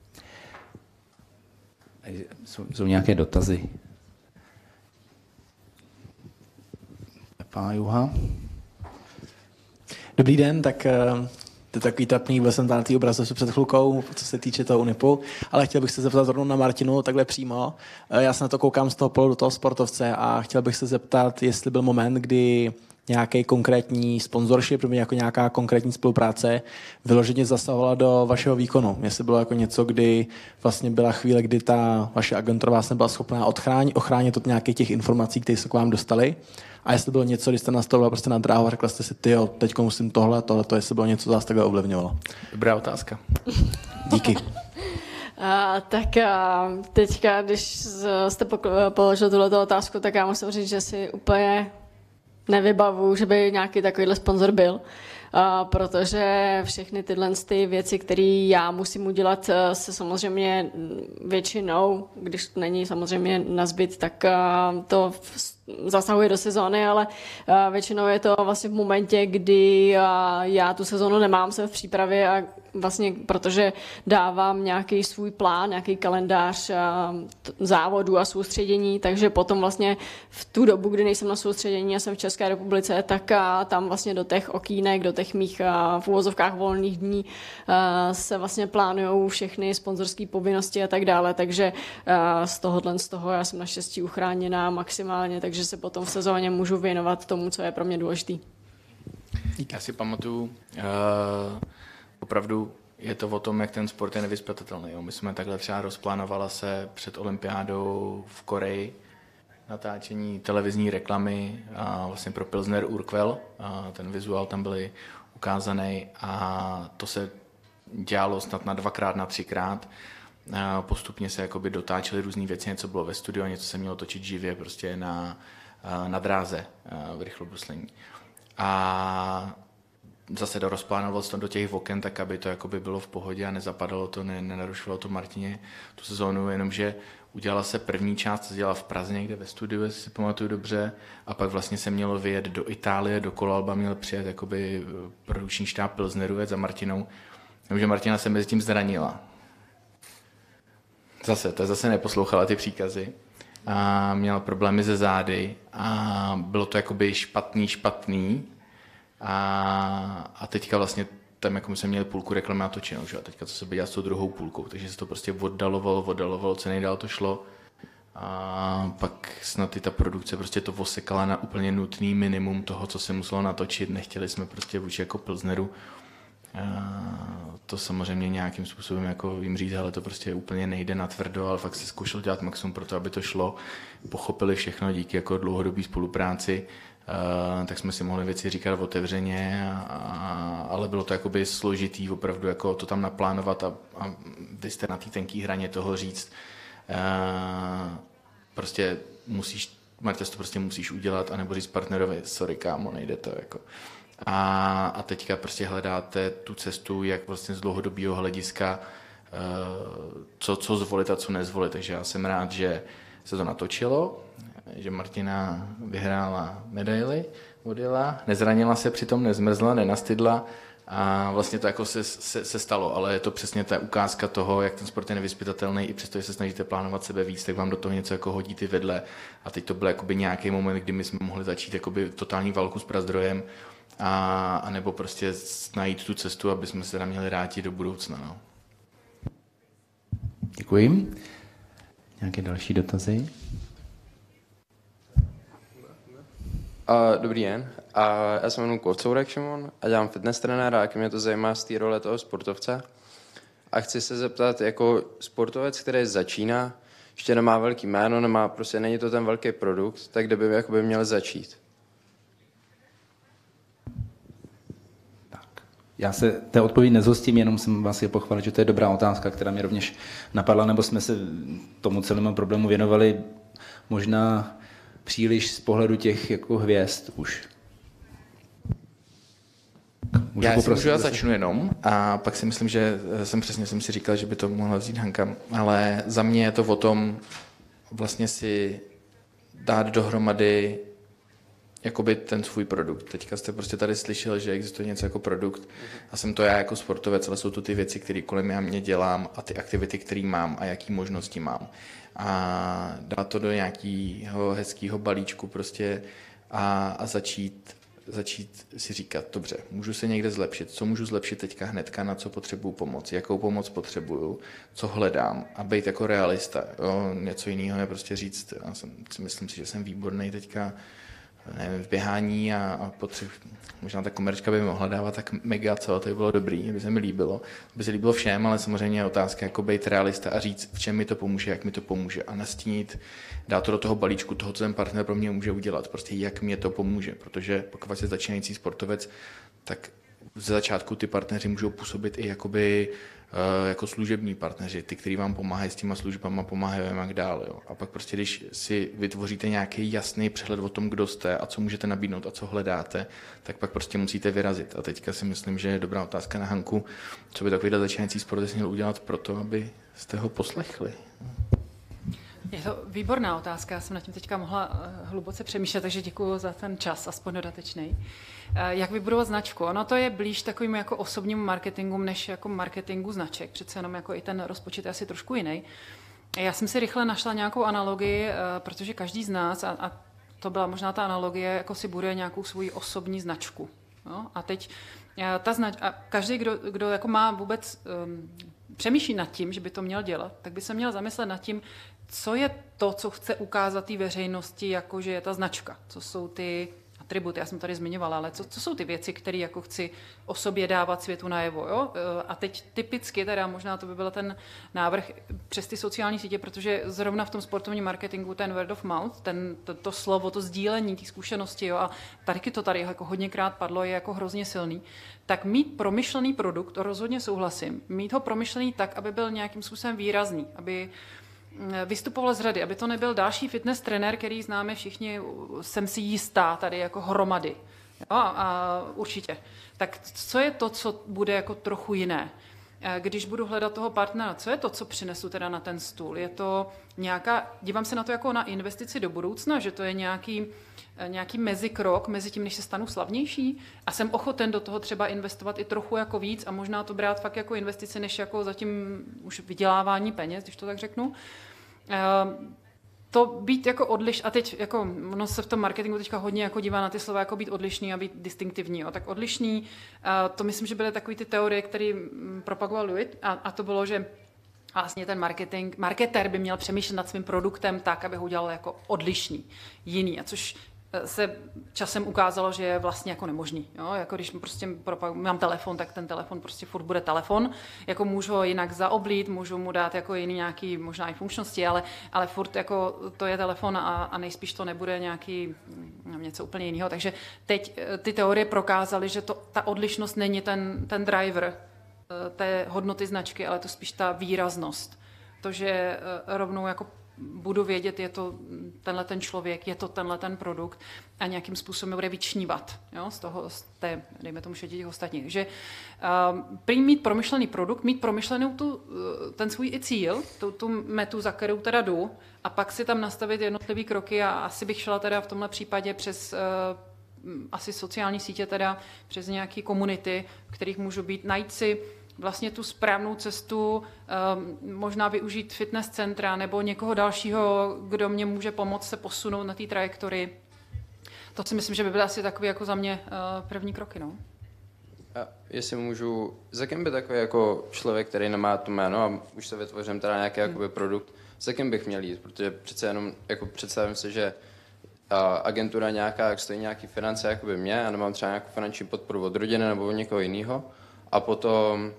S1: Jsou, jsou nějaké dotazy? Pán Juha?
S8: Dobrý den, tak to je takový trapný, byl jsem tam na té obrazovce před chvilkou, co se týče toho Unipu, ale chtěl bych se zeptat rovnou na Martinu, takhle přímo. Já se na to koukám z toho pohledu toho sportovce a chtěl bych se zeptat, jestli byl moment, kdy nějaký konkrétní sponsorship nebo jako nějaká konkrétní spolupráce vyloženě zasahovala do vašeho výkonu. Jestli bylo jako něco, kdy vlastně byla chvíle, kdy ta vaše agentura vás nebyla schopná ochránit, ochránit od nějakých těch informací, které se k vám dostaly. A jestli bylo něco, když jste nastavila prostě na dráhu a řekla jste si, tyjo, teďko musím tohle, tohle, to, jestli bylo něco, co vás takhle ovlivňovalo.
S5: Dobrá otázka.
S8: Díky.
S6: A, tak a teďka, když jste položil tuto otázku, tak já musím říct, že si úplně nevybavu, že by nějaký takovýhle sponzor byl, a protože všechny tyhle ty věci, které já musím udělat, se samozřejmě většinou, když to není samozřejmě nazbyt, tak to zasahuje do sezóny, ale většinou je to vlastně v momentě, kdy já tu sezónu nemám, jsem v přípravě a vlastně protože dávám nějaký svůj plán, nějaký kalendář závodů a soustředění, takže potom vlastně v tu dobu, kdy nejsem na soustředění a jsem v České republice, tak tam vlastně do těch okýnek, do těch mých v uvozovkách volných dní se vlastně plánujou všechny sponzorské povinnosti a tak dále, takže z tohohle z toho já jsem naštěstí uchráněná maximálně, takže se potom v sezóně můžu věnovat tomu, co je pro mě důležitý.
S5: Já si pamatuju, uh, opravdu je to o tom, jak ten sport je nevyzpytatelný. My jsme takhle třeba rozplánovala se před olympiádou v Koreji natáčení televizní reklamy a vlastně pro Pilsner Urquell. A ten vizuál tam byly ukázaný a to se dělalo snad na dvakrát, na třikrát. A postupně se jakoby dotáčely různé věci, něco bylo ve studiu, něco se mělo točit živě prostě na, na dráze v rychlobruslení. A zase rozplánoval se to do těch oken, tak aby to jakoby bylo v pohodě a nezapadalo to, ne, nenarušovalo to Martině tu sezónu, jenomže udělala se první část, se dělala v Praze někde ve studiu, jestli si pamatuju dobře, a pak vlastně se mělo vyjet do Itálie, do Kolalba měl přijet jakoby produkční štáb Pilsneru jet za Martinou, jenomže Martina se mezi tím zranila. Zase, ta zase neposlouchala ty příkazy a měla problémy ze zády a bylo to jakoby špatný, špatný a, a teďka vlastně tam jako my jsme měli půlku reklamy natočenou, že? A teďka co se bude dělat s tou druhou půlkou, takže se to prostě oddalovalo, oddalovalo, co nejdál to šlo a pak snad i ta produkce prostě to osekala na úplně nutný minimum toho, co se muselo natočit, nechtěli jsme prostě vůči jako Pilsneru a to samozřejmě nějakým způsobem jako jim říct, ale to prostě úplně nejde natvrdo, ale fakt se zkoušel dělat maximum pro to, aby to šlo, pochopili všechno díky jako dlouhodobé spolupráci. Uh, tak jsme si mohli věci říkat otevřeně, a, a, ale bylo to jakoby složitý opravdu jako to tam naplánovat a, a vy jste na té tenké hraně toho říct. Uh, prostě musíš, Marta, to prostě musíš udělat, anebo říct partnerovi, sorry kámo, nejde to jako. A, a teďka prostě hledáte tu cestu, jak vlastně z dlouhodobého hlediska uh, co, co zvolit a co nezvolit. Takže já jsem rád, že se to natočilo, že Martina vyhrála medaili, odjela, nezranila se přitom, nezmrzla, nenastydla a vlastně to jako se, se, se stalo, ale je to přesně ta ukázka toho, jak ten sport je nevyzpytatelný, i přesto, že se snažíte plánovat sebe víc, tak vám do toho něco jako hodí ty vedle a teď to byl jakoby nějaký moment, kdy my jsme mohli začít jakoby totální válku s prazdrojem a, a nebo prostě najít tu cestu, aby jsme se tam měli rádi do budoucna. No.
S1: Děkuji. Nějaké další dotazy?
S9: Uh, dobrý den, uh, já se jmenuji Kocourek Šimon a dělám fitness trenéra, jak mě to zajímá z té role toho sportovce. A chci se zeptat, jako sportovec, který začíná, ještě nemá velký jméno, nemá, prostě není to ten velký produkt, tak kde by jakoby měl začít?
S1: Tak. Já se té odpovědi nezhostím, jenom jsem vás je pochválit, že to je dobrá otázka, která mě rovněž napadla, nebo jsme se tomu celému problému věnovali možná příliš z pohledu těch jako hvězd už.
S5: Můžu já si můžu, já začnu jenom a pak si myslím, že jsem přesně jsem si říkal, že by to mohla vzít Hanka, ale za mě je to o tom vlastně si dát dohromady jakoby ten svůj produkt. Teďka jste prostě tady slyšel, že existuje něco jako produkt a jsem to já jako sportovec, ale jsou to ty věci, které kolem já mě dělám a ty aktivity, které mám a jaký možnosti mám. A dát to do nějakého hezkého balíčku prostě a, a začít začít si říkat, dobře, můžu se někde zlepšit, co můžu zlepšit teďka hnedka, na co potřebuju pomoc, jakou pomoc potřebuju, co hledám a být jako realista. Jo, něco jiného je prostě říct, já jsem, myslím si, že jsem výborný teďka nevím, v běhání a, a potřebuji, možná ta komerčka by mi mohla dávat tak mega, co, to by bylo dobrý, by se mi líbilo, by se líbilo všem, ale samozřejmě je otázka, jako být realista a říct, v čem mi to pomůže, jak mi to pomůže a nastínit, dát to do toho balíčku, toho, co ten partner pro mě může udělat, prostě jak mě to pomůže, protože pokud je začínající sportovec, tak ze začátku ty partneři můžou působit i jakoby uh, jako služební partneři, ty, kteří vám pomáhají s těma službama, pomáhají vám jak dál. Jo. A pak prostě, když si vytvoříte nějaký jasný přehled o tom, kdo jste a co můžete nabídnout a co hledáte, tak pak prostě musíte vyrazit. A teďka si myslím, že je dobrá otázka na Hanku, co by takovýhle začínající sportovec měl udělat pro to, aby jste ho poslechli.
S2: Je to výborná otázka, já jsem nad tím teďka mohla hluboce přemýšlet, takže děkuji za ten čas, aspoň dodatečný. Jak vybudovat značku? Ono to je blíž takovým jako osobnímu marketingu, než jako marketingu značek, přece jenom jako i ten rozpočet je asi trošku jiný. Já jsem si rychle našla nějakou analogii, protože každý z nás, a, a to byla možná ta analogie, jako si buduje nějakou svoji osobní značku. No? A teď ta znač, a každý, kdo, kdo jako má vůbec um, přemýšlí nad tím, že by to měl dělat, tak by se měl zamyslet nad tím, co je to, co chce ukázat té veřejnosti, jako že je ta značka. Co jsou ty atributy, já jsem tady zmiňovala, ale co, co jsou ty věci, které jako chci o sobě dávat světu najevo. Jo? A teď typicky, teda možná to by byl ten návrh přes ty sociální sítě, protože zrovna v tom sportovním marketingu ten word of mouth, ten, to, to slovo, to sdílení, ty zkušenosti, jo, a taky to tady jako hodněkrát padlo, je jako hrozně silný, tak mít promyšlený produkt, to rozhodně souhlasím, mít ho promyšlený tak, aby byl nějakým způsobem výrazný, aby vystupoval z řady, aby to nebyl další fitness trenér, který známe všichni, jsem si jistá tady jako hromady. Jo, a určitě. Tak co je to, co bude jako trochu jiné? Když budu hledat toho partnera, co je to, co přinesu teda na ten stůl? Je to nějaká, dívám se na to jako na investici do budoucna, že to je nějaký, nějaký mezikrok mezi tím, než se stanu slavnější a jsem ochoten do toho třeba investovat i trochu jako víc a možná to brát fakt jako investici, než jako zatím už vydělávání peněz, když to tak řeknu. To být jako odliš, a teď jako, ono se v tom marketingu teďka hodně jako dívá na ty slova jako být odlišný a být distinktivní. Jo. Tak odlišný, to myslím, že byly takové ty teorie, které propagoval Louis, a, a to bylo, že vlastně ten marketing, marketér by měl přemýšlet nad svým produktem tak, aby ho udělal jako odlišný, jiný, a což se časem ukázalo, že je vlastně jako nemožný. Jo? Jako když prostě mám telefon, tak ten telefon prostě furt bude telefon. Jako můžu ho jinak zaoblít, můžu mu dát jako jiný nějaký možná i funkčnosti, ale, ale furt jako to je telefon a, a nejspíš to nebude nějaký něco úplně jiného. Takže teď ty teorie prokázaly, že to, ta odlišnost není ten, ten driver té hodnoty značky, ale to spíš ta výraznost. To, že rovnou jako budu vědět, je to tenhle ten člověk, je to tenhle ten produkt a nějakým způsobem bude vyčnívat, jo, z toho, z té, dejme tomu, těch ostatních. Takže uh, prý mít promyšlený produkt, mít promyšlenou tu, ten svůj i cíl, tu, tu metu, za kterou teda jdu, a pak si tam nastavit jednotlivý kroky a asi bych šla teda v tomhle případě přes uh, asi sociální sítě, teda přes nějaké komunity, v kterých můžu být, najít si vlastně tu správnou cestu, možná využít fitness centra nebo někoho dalšího, kdo mě může pomoct se posunout na té trajektorii. To si myslím, že by byly asi takový jako za mě první kroky. No.
S9: A jestli můžu, za kým by takový jako člověk, který nemá to jméno a už se vytvořím teda nějaký hmm. jakoby produkt, za kým bych měl jít, protože přece jenom jako představím si, že agentura nějaká, jak stojí nějaký finance jakoby mě a nemám třeba nějakou finanční podporu od rodiny nebo od někoho jiného. A potom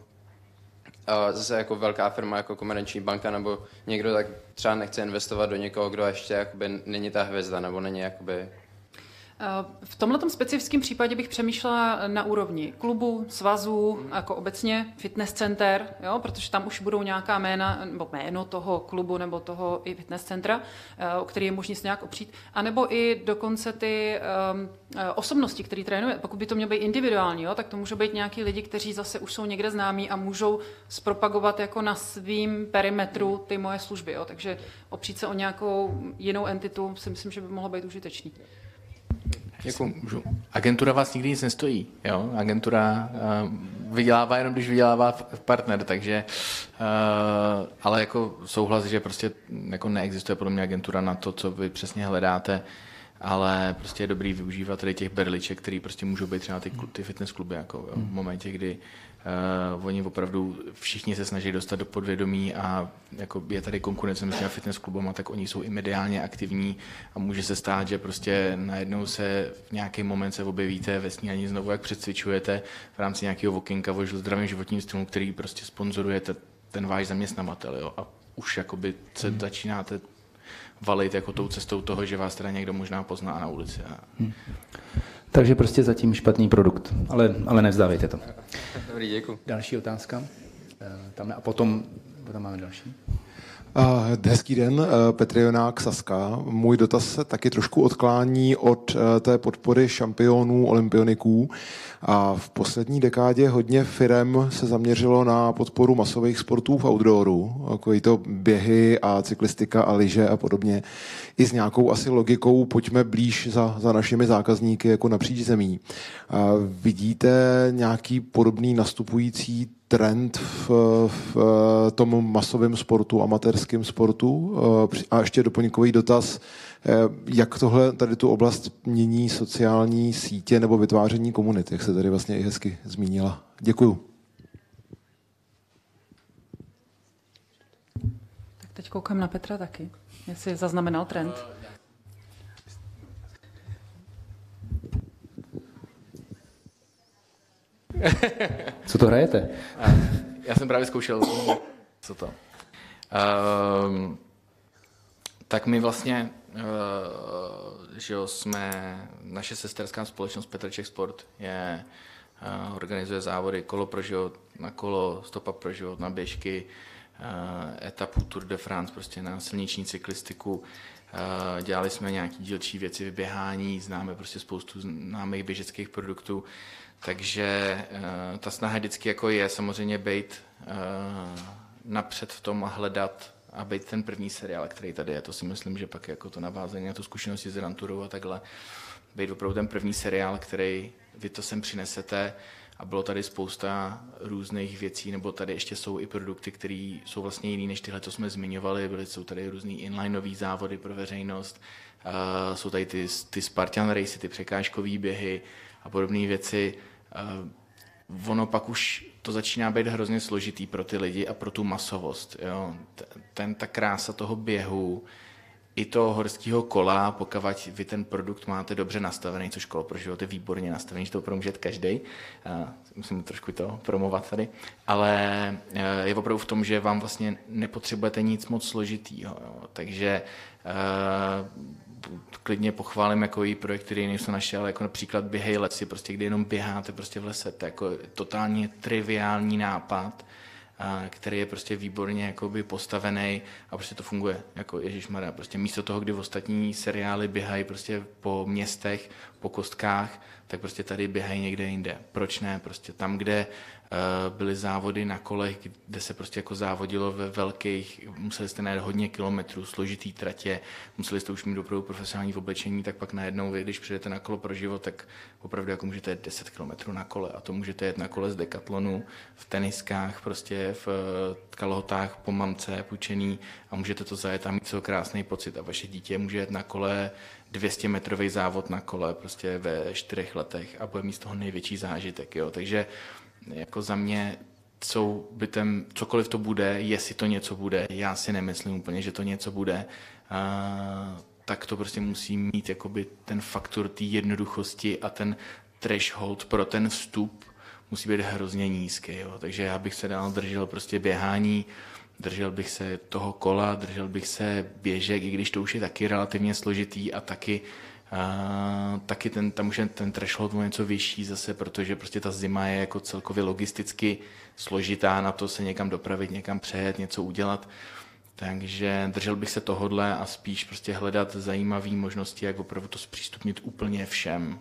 S9: a zase jako velká firma, jako Komerční banka nebo někdo tak třeba nechce investovat do někoho, kdo ještě jakoby není ta hvězda nebo není jakoby...
S2: V tomto specifickém případě bych přemýšlela na úrovni klubu, svazu, jako obecně fitness center, jo, protože tam už budou nějaká jména, nebo jméno toho klubu nebo toho i fitness centra, o který je možné se nějak opřít, anebo i dokonce ty um, osobnosti, které trénuje. Pokud by to mělo být individuální, jo, tak to můžou být nějaký lidi, kteří zase už jsou někde známí a můžou zpropagovat jako na svým perimetru ty moje služby. Jo. Takže opřít se o nějakou jinou entitu si myslím, že by mohlo být užitečný.
S5: Děkuji. Agentura vás nikdy nic nestojí. Jo? Agentura uh, vydělává jenom, když vydělává partner, takže uh, ale jako souhlas, že prostě jako neexistuje podle mě agentura na to, co vy přesně hledáte, ale prostě je dobrý využívat tady těch berliček, který prostě můžou být třeba ty, ty fitness kluby, jako jo? V momentě, kdy Uh, oni opravdu všichni se snaží dostat do podvědomí a jako je tady konkurence mezi fitness klubama, tak oni jsou i mediálně aktivní a může se stát, že prostě najednou se v nějaký moment se objevíte ve snídani znovu, jak předcvičujete v rámci nějakého okénka o zdravém životním stylu, který prostě sponzorujete ten váš zaměstnavatel, jo? A už jakoby se hmm. začínáte valit jako tou cestou toho, že vás teda někdo možná pozná na ulici. A... Hmm.
S1: Takže prostě zatím špatný produkt, ale, ale nevzdávejte to.
S9: Dobrý, děkuji.
S1: Další otázka. Tam a potom, potom máme další.
S10: Hezký den, Petr Jonák, Saska. Můj dotaz se taky trošku odklání od té podpory šampionů, olympioniků. A v poslední dekádě hodně firem se zaměřilo na podporu masových sportů v outdooru, jako to běhy a cyklistika a lyže a podobně. I s nějakou asi logikou pojďme blíž za, za našimi zákazníky jako napříč zemí. A vidíte nějaký podobný nastupující trend v, v tom masovém sportu, amatérském sportu? A ještě doplňkový dotaz, jak tohle tady tu oblast mění sociální sítě nebo vytváření komunit, jak se tady vlastně i hezky zmínila. Děkuju.
S2: Tak teď koukám na Petra taky, jestli zaznamenal trend.
S1: Co to hrajete?
S5: Já jsem právě zkoušel, co to. Um, tak my vlastně, uh, že jo, jsme, naše sesterská společnost Czech Sport je, uh, organizuje závody kolo pro život, na kolo, stopa pro život, na běžky, uh, etapu Tour de France, prostě na silniční cyklistiku. Uh, dělali jsme nějaký dílčí věci v běhání, známe prostě spoustu známých běžeckých produktů. Takže uh, ta snaha vždycky jako je samozřejmě být uh, napřed v tom a hledat a být ten první seriál, který tady je. To si myslím, že pak jako to navázání na tu zkušenosti s Ranturou a takhle. Být opravdu ten první seriál, který vy to sem přinesete a bylo tady spousta různých věcí, nebo tady ještě jsou i produkty, které jsou vlastně jiný než tyhle, co jsme zmiňovali. Byly, jsou tady různý inlineový závody pro veřejnost, uh, jsou tady ty, ty Spartan race, ty překážkové běhy a podobné věci. Uh, ono pak už to začíná být hrozně složitý pro ty lidi a pro tu masovost. Jo. Ten, ta krása toho běhu, i toho horského kola, pokud vy ten produkt máte dobře nastavený, což kolo pro život je výborně nastavený, že to promůže každý. Uh, musím trošku to promovat tady. Ale uh, je opravdu v tom, že vám vlastně nepotřebujete nic moc složitýho. Jo. Takže uh, klidně pochválím jako i projekt, který nejsou naše, ale jako například Běhej lesy, prostě kdy jenom běháte prostě v lese, to je jako totálně triviální nápad, který je prostě výborně jakoby postavený a prostě to funguje, jako ježišmarja, prostě místo toho, kdy v ostatní seriály běhají prostě po městech, po kostkách, tak prostě tady běhají někde jinde. Proč ne? Prostě tam, kde uh, byly závody na kolech, kde se prostě jako závodilo ve velkých, museli jste najít hodně kilometrů, složitý tratě, museli jste už mít opravdu profesionální oblečení, tak pak najednou vy, když přijdete na kolo pro život, tak opravdu jako můžete jet deset kilometrů na kole a to můžete jet na kole z Decathlonu, v teniskách, prostě v kalhotách po mamce půjčený a můžete to zajet a mít co krásný pocit a vaše dítě může jet na kole dvě stě metrový závod na kole prostě ve čtyřech letech a bude mít z toho největší zážitek. Jo. Takže jako za mě jsou bytem, cokoliv to bude, jestli to něco bude, já si nemyslím úplně, že to něco bude, uh, tak to prostě musí mít jakoby ten faktor té jednoduchosti a ten threshold pro ten vstup musí být hrozně nízký. Jo. Takže já bych se dál držel prostě běhání, držel bych se toho kola, držel bych se běžek, i když to už je taky relativně složitý a taky, a, taky ten, tam už je ten threshold něco vyšší zase, protože prostě ta zima je jako celkově logisticky složitá na to se někam dopravit, někam přejet, něco udělat. Takže držel bych se tohodle a spíš prostě hledat zajímavé možnosti, jak opravdu to zpřístupnit úplně všem.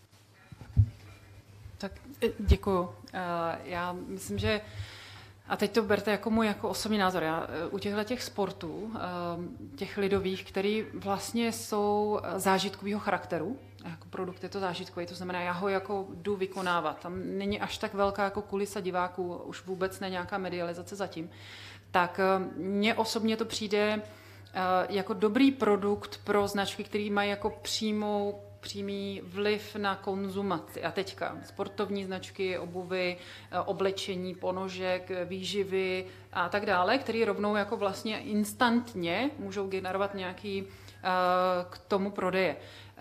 S2: Tak děkuju. Já myslím, že a teď to berte jako můj jako osobní názor. Já u těchto těch sportů, těch lidových, který vlastně jsou zážitkového charakteru, jako produkt je to zážitkový, to znamená, já ho jako jdu vykonávat. Tam není až tak velká jako kulisa diváků, už vůbec ne nějaká medializace zatím. Tak mně osobně to přijde jako dobrý produkt pro značky, které mají jako přímou přímý vliv na konzumaci. A teďka sportovní značky, obuvy, oblečení, ponožek, výživy a tak dále, které rovnou jako vlastně instantně můžou generovat nějaký uh, k tomu prodeje.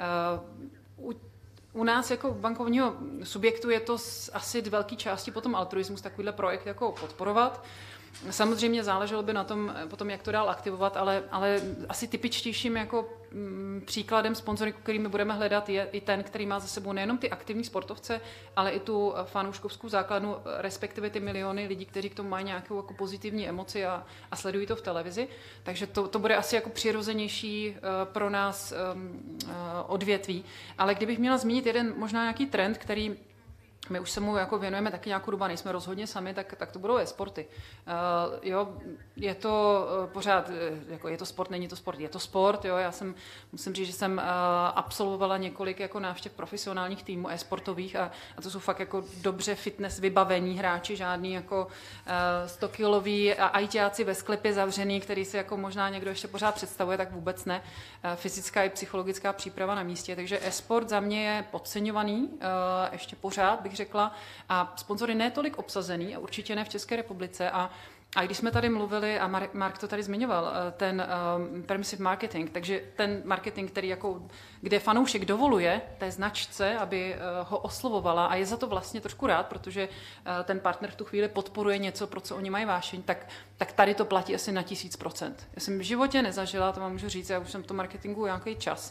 S2: Uh, u, u nás jako bankovního subjektu je to z asi velké části potom altruismus takovýhle projekt jako podporovat. Samozřejmě záleželo by na tom, potom, jak to dál aktivovat, ale, ale asi typičtějším jako m, příkladem sponzoringu, který my budeme hledat, je i ten, který má za sebou nejenom ty aktivní sportovce, ale i tu fanouškovskou základnu, respektive ty miliony lidí, kteří k tomu mají nějakou jako pozitivní emoci a, a sledují to v televizi. Takže to, to bude asi jako přirozenější uh, pro nás um, uh, odvětví. Ale kdybych měla zmínit jeden možná nějaký trend, který my už se mu jako věnujeme taky nějakou dobu, nejsme rozhodně sami, tak, tak to budou e-sporty. Uh, jo, je to uh, pořád, jako je to sport, není to sport, je to sport, jo, já jsem, musím říct, že jsem uh, absolvovala několik jako návštěv profesionálních týmů e-sportových a, a to jsou fakt jako dobře fitness vybavení hráči, žádný jako uh, stokiloví ajťáci ve sklepě zavřený, který si jako možná někdo ještě pořád představuje, tak vůbec ne. Uh, fyzická i psychologická příprava na místě, takže e-sport za mě je podceňovaný, uh, ještě pořád bych řekla, a sponzory ne tolik obsazený, a určitě ne v České republice. A, a když jsme tady mluvili, a Mark, Mark to tady zmiňoval, ten um, permissive marketing, takže ten marketing, který jako, kde fanoušek dovoluje té značce, aby uh, ho oslovovala a je za to vlastně trošku rád, protože uh, ten partner v tu chvíli podporuje něco, pro co oni mají vášeň, tak, tak tady to platí asi na tisíc procent. Já jsem v životě nezažila, to vám můžu říct, já už jsem v tom marketingu nějaký čas.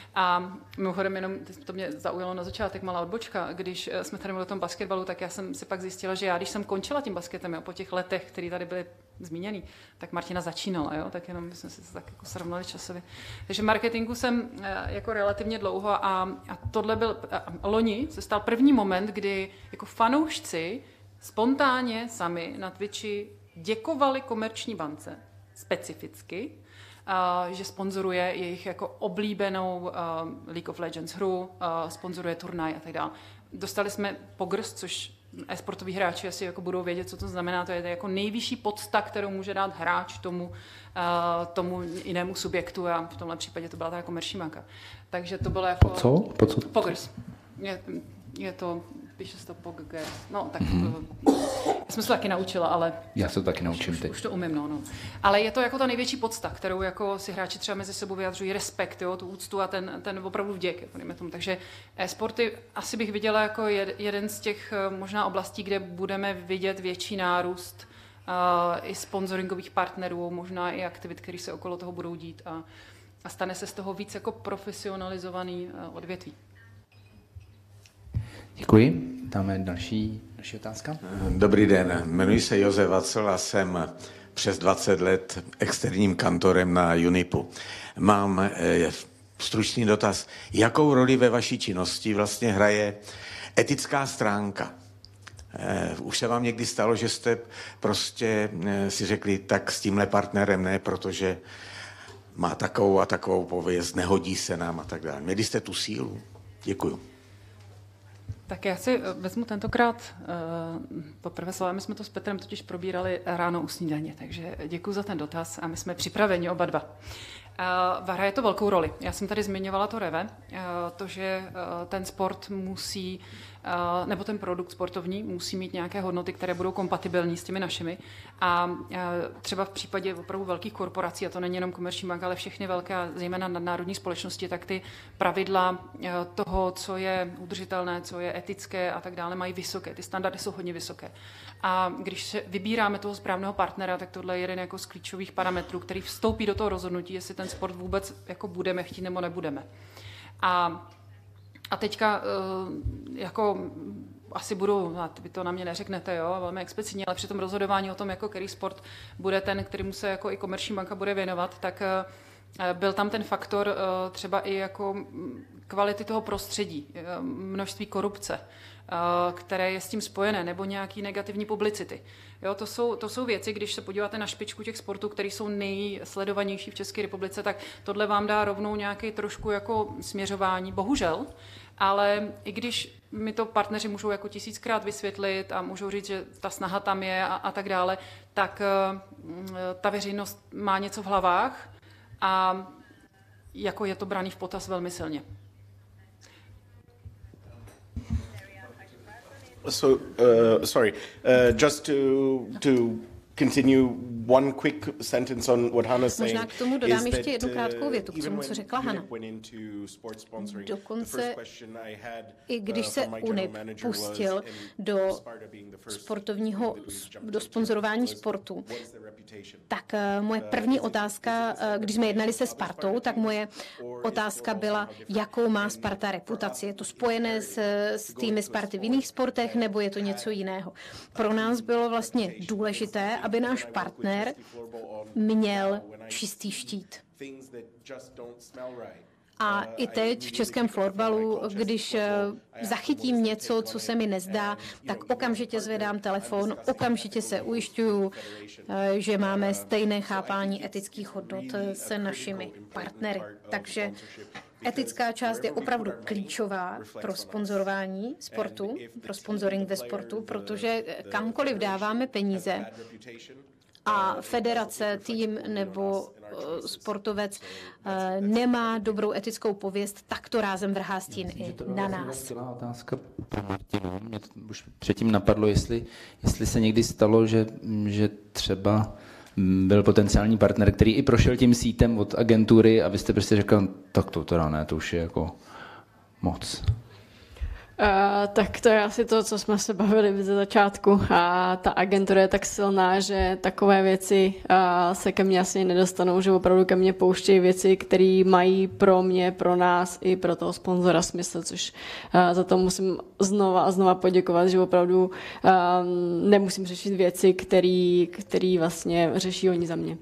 S2: A mimochodem jenom, to mě zaujalo na začátek, malá odbočka, když jsme tady mluvili o tom basketbalu, tak já jsem si pak zjistila, že já, když jsem končila tím basketem, jo, po těch letech, které tady byly zmíněný, tak Martina začínala, jo, tak jenom jsme si to tak jako srovnali časově. Takže marketingu jsem jako relativně dlouho a, a tohle byl, a loni se stal první moment, kdy jako fanoušci spontánně sami na Twitchi děkovali komerční bance specificky, Uh, že sponzoruje jejich jako oblíbenou uh, League of Legends hru, uh, sponzoruje turnaj a tak dále. Dostali jsme pogrst, což e-sportoví hráči asi jako budou vědět, co to znamená. To je jako nejvyšší podsta, kterou může dát hráč tomu, uh, tomu jinému subjektu a v tomhle případě to byla ta komerční banka. Takže to bylo jako...
S1: Po co? Po co?
S2: Pogrst. Je, je to... Píše se to pogger. No, tak mm-hmm. já jsem se to taky naučila, ale...
S1: Já se to taky naučím
S2: už,
S1: teď.
S2: Už to umím, no, no. Ale je to jako ta největší podsta, kterou jako si hráči třeba mezi sebou vyjadřují respekt, jo, tu úctu a ten, ten opravdu vděk. Jako tomu. Takže e-sporty asi bych viděla jako jed, jeden z těch možná oblastí, kde budeme vidět větší nárůst uh, i sponsoringových partnerů, možná i aktivit, které se okolo toho budou dít a, a stane se z toho víc jako profesionalizovaný uh, odvětví.
S1: Děkuji. Dáme další, další otázka.
S11: Dobrý den, jmenuji se Josef Vacel a jsem přes dvacet let externím kantorem na Unipu. Mám eh, stručný dotaz. Jakou roli ve vaší činnosti vlastně hraje etická stránka? Eh, už se vám někdy stalo, že jste prostě eh, si řekli, tak s tímhle partnerem ne, protože má takovou a takovou pověst, nehodí se nám a tak dále. Měli jste tu sílu? Děkuju.
S2: Tak já si vezmu tentokrát uh, poprvé slovo. My jsme to s Petrem totiž probírali ráno u snídaně, takže děkuji za ten dotaz a my jsme připraveni oba dva. Uh, hraje to velkou roli. Já jsem tady zmiňovala to reve, uh, to, že uh, ten sport musí, uh, nebo ten produkt sportovní musí mít nějaké hodnoty, které budou kompatibilní s těmi našimi. A uh, třeba v případě opravdu velkých korporací, a to není jenom Komerční banka, ale všechny velké, zejména nadnárodní společnosti, tak ty pravidla uh, toho, co je udržitelné, co je etické a tak dále, mají vysoké. Ty standardy jsou hodně vysoké. A když se vybíráme toho správného partnera, tak tohle je jeden jako z klíčových parametrů, který vstoupí do toho rozhodnutí, jestli ten sport vůbec jako budeme chtít nebo nebudeme. A, a teďka jako asi budu, vy to na mě neřeknete, jo, velmi explicitně, ale při tom rozhodování o tom, jako který sport bude ten, kterému se jako i Komerční banka bude věnovat, tak byl tam ten faktor třeba i jako kvality toho prostředí, množství korupce, které je s tím spojené, nebo nějaký negativní publicity. Jo, to jsou, to jsou věci, když se podíváte na špičku těch sportů, které jsou nejsledovanější v České republice, tak tohle vám dá rovnou nějaký trošku jako směřování, bohužel, ale i když mi to partneři můžou jako tisíckrát vysvětlit a můžou říct, že ta snaha tam je a, a tak dále, tak uh, ta veřejnost má něco v hlavách a jako je to braný v potaz velmi silně.
S3: So, uh, sorry, uh, just to to continue one quick sentence on what Hannah's saying.
S7: Možná k tomu dodám ještě jednu krátkou větu k tomu, co řekla Hana. Dokonce i když se UNIP pustil do sportovního, do sponzorování sportu, tak moje první otázka, když jsme jednali se Spartou, tak moje otázka byla, jakou má Sparta reputaci. Je to spojené s, s týmy Sparty v jiných sportech, nebo je to něco jiného? Pro nás bylo vlastně důležité, aby náš partner měl čistý štít. A i teď v českém florbalu, když zachytím něco, co se mi nezdá, tak okamžitě zvedám telefon, okamžitě se ujišťuju, že máme stejné chápání etických hodnot se našimi partnery. Takže etická část je opravdu klíčová pro sponzorování sportu, pro sponsoring ve sportu, protože kamkoliv dáváme peníze, a federace, tým nebo uh, sportovec uh, nemá dobrou etickou pověst, tak to rázem vrhá stín i na nás.
S1: To byla otázka pro Martinu. Mě to už předtím napadlo, jestli, jestli se někdy stalo, že, že třeba byl potenciální partner, který i prošel tím sítem od agentury a vy jste prostě řekl, tak to teda ne, to už je jako moc.
S6: Uh, tak to je asi to, co jsme se bavili ze začátku. A ta agentura je tak silná, že takové věci uh, se ke mně asi nedostanou, že opravdu ke mně pouštějí věci, které mají pro mě, pro nás i pro toho sponzora smysl, což uh, za to musím znova a znova poděkovat, že opravdu uh, nemusím řešit věci, které vlastně řeší oni za mě.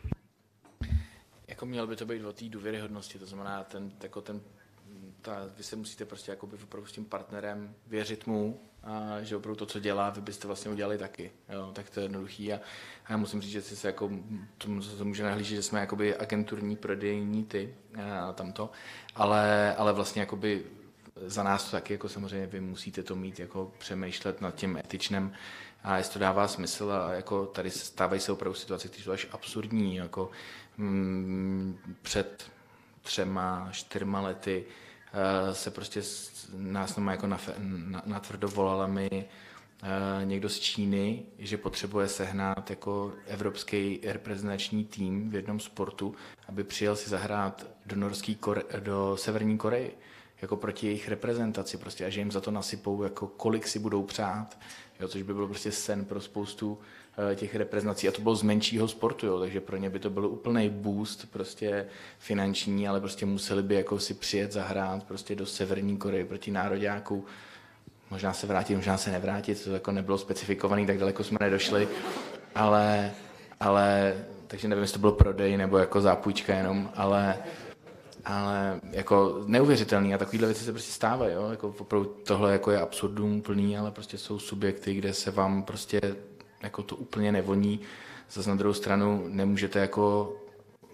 S5: Jako měl by to být o té důvěryhodnosti, to znamená ten, jako ten Ta, vy se musíte prostě jakoby opravdu s tím partnerem věřit mu, a že opravdu to, co dělá, vy byste vlastně udělali taky. Jo, tak to je jednoduchý. A, a já musím říct, že si se jako, to, to může nahlížet, že jsme jakoby agenturní prodejní ty a tamto, ale, ale vlastně jakoby za nás to taky, jako samozřejmě vy musíte to mít, jako přemýšlet nad tím etičným a jestli to dává smysl a jako tady stávají se opravdu situace, které jsou až absurdní, jako mm, před třema, čtyřma lety se prostě nás nama jako natvrdo volala mi někdo z Číny, že potřebuje sehnat jako evropský reprezentační tým v jednom sportu, aby přijel si zahrát do, Norský Kore, do Severní Koreji, jako proti jejich reprezentaci prostě, a že jim za to nasypou, jako kolik si budou přát, jo, což by byl prostě sen pro spoustu těch reprezentací a to bylo z menšího sportu, jo, takže pro ně by to byl úplný boost prostě finanční, ale prostě museli by jako si přijet zahrát prostě do Severní Koreje proti nároďáků. Možná se vrátit, možná se nevrátit, to jako nebylo specifikovaný, tak daleko jsme nedošli, ale, ale takže nevím, jestli to bylo prodej nebo jako zápůjčka jenom, ale ale jako neuvěřitelný a takovýhle věci se prostě stávají, jo, jako opravdu tohle jako je absurdum plný, ale prostě jsou subjekty, kde se vám prostě jako to úplně nevoní. Zase na druhou stranu nemůžete jako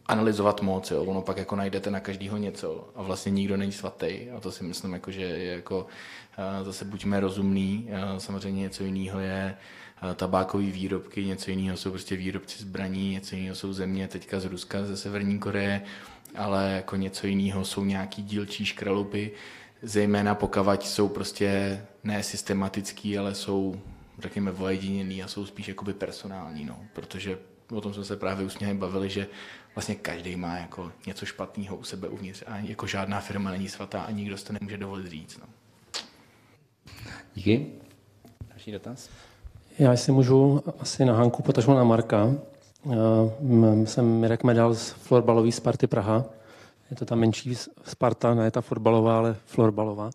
S5: analyzovat moc, jo. Ono pak jako najdete na každýho něco a vlastně nikdo není svatý a to si myslím, jako, že je jako zase buďme rozumný, samozřejmě něco jiného je tabákové výrobky, něco jiného jsou prostě výrobci zbraní, něco jiného jsou země teďka z Ruska, ze Severní Koreje, ale jako něco jiného jsou nějaký dílčí škralupy, zejména pokavať jsou prostě ne systematický, ale jsou, řekněme, ojedinělý a jsou spíš jakoby personální, no, protože o tom jsme se právě usměli bavili, že vlastně každý má jako něco špatného u sebe uvnitř a jako žádná firma není svatá a nikdo si to nemůže dovolit říct. No.
S1: Díky. Další dotaz?
S12: Já si můžu asi na Hanku, potažmo na Marka. Já jsem Mirek Medal z florbalové Sparty Praha. Je to ta menší Sparta, ne ta fotbalová, ale florbalová.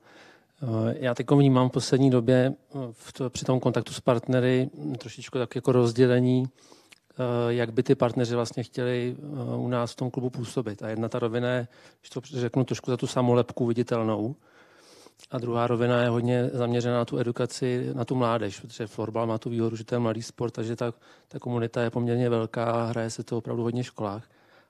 S12: Já teď vnímám v poslední době v to, při tom kontaktu s partnery trošičku tak jako rozdělení, jak by ty partneři vlastně chtěli u nás v tom klubu působit. A jedna ta rovina je, když to řeknu trošku za tu samolepku viditelnou, a druhá rovina je hodně zaměřená na tu edukaci, na tu mládež, protože florbal má tu výhodu, že to je mladý sport, takže ta, ta komunita je poměrně velká a hraje se to opravdu hodně v školách.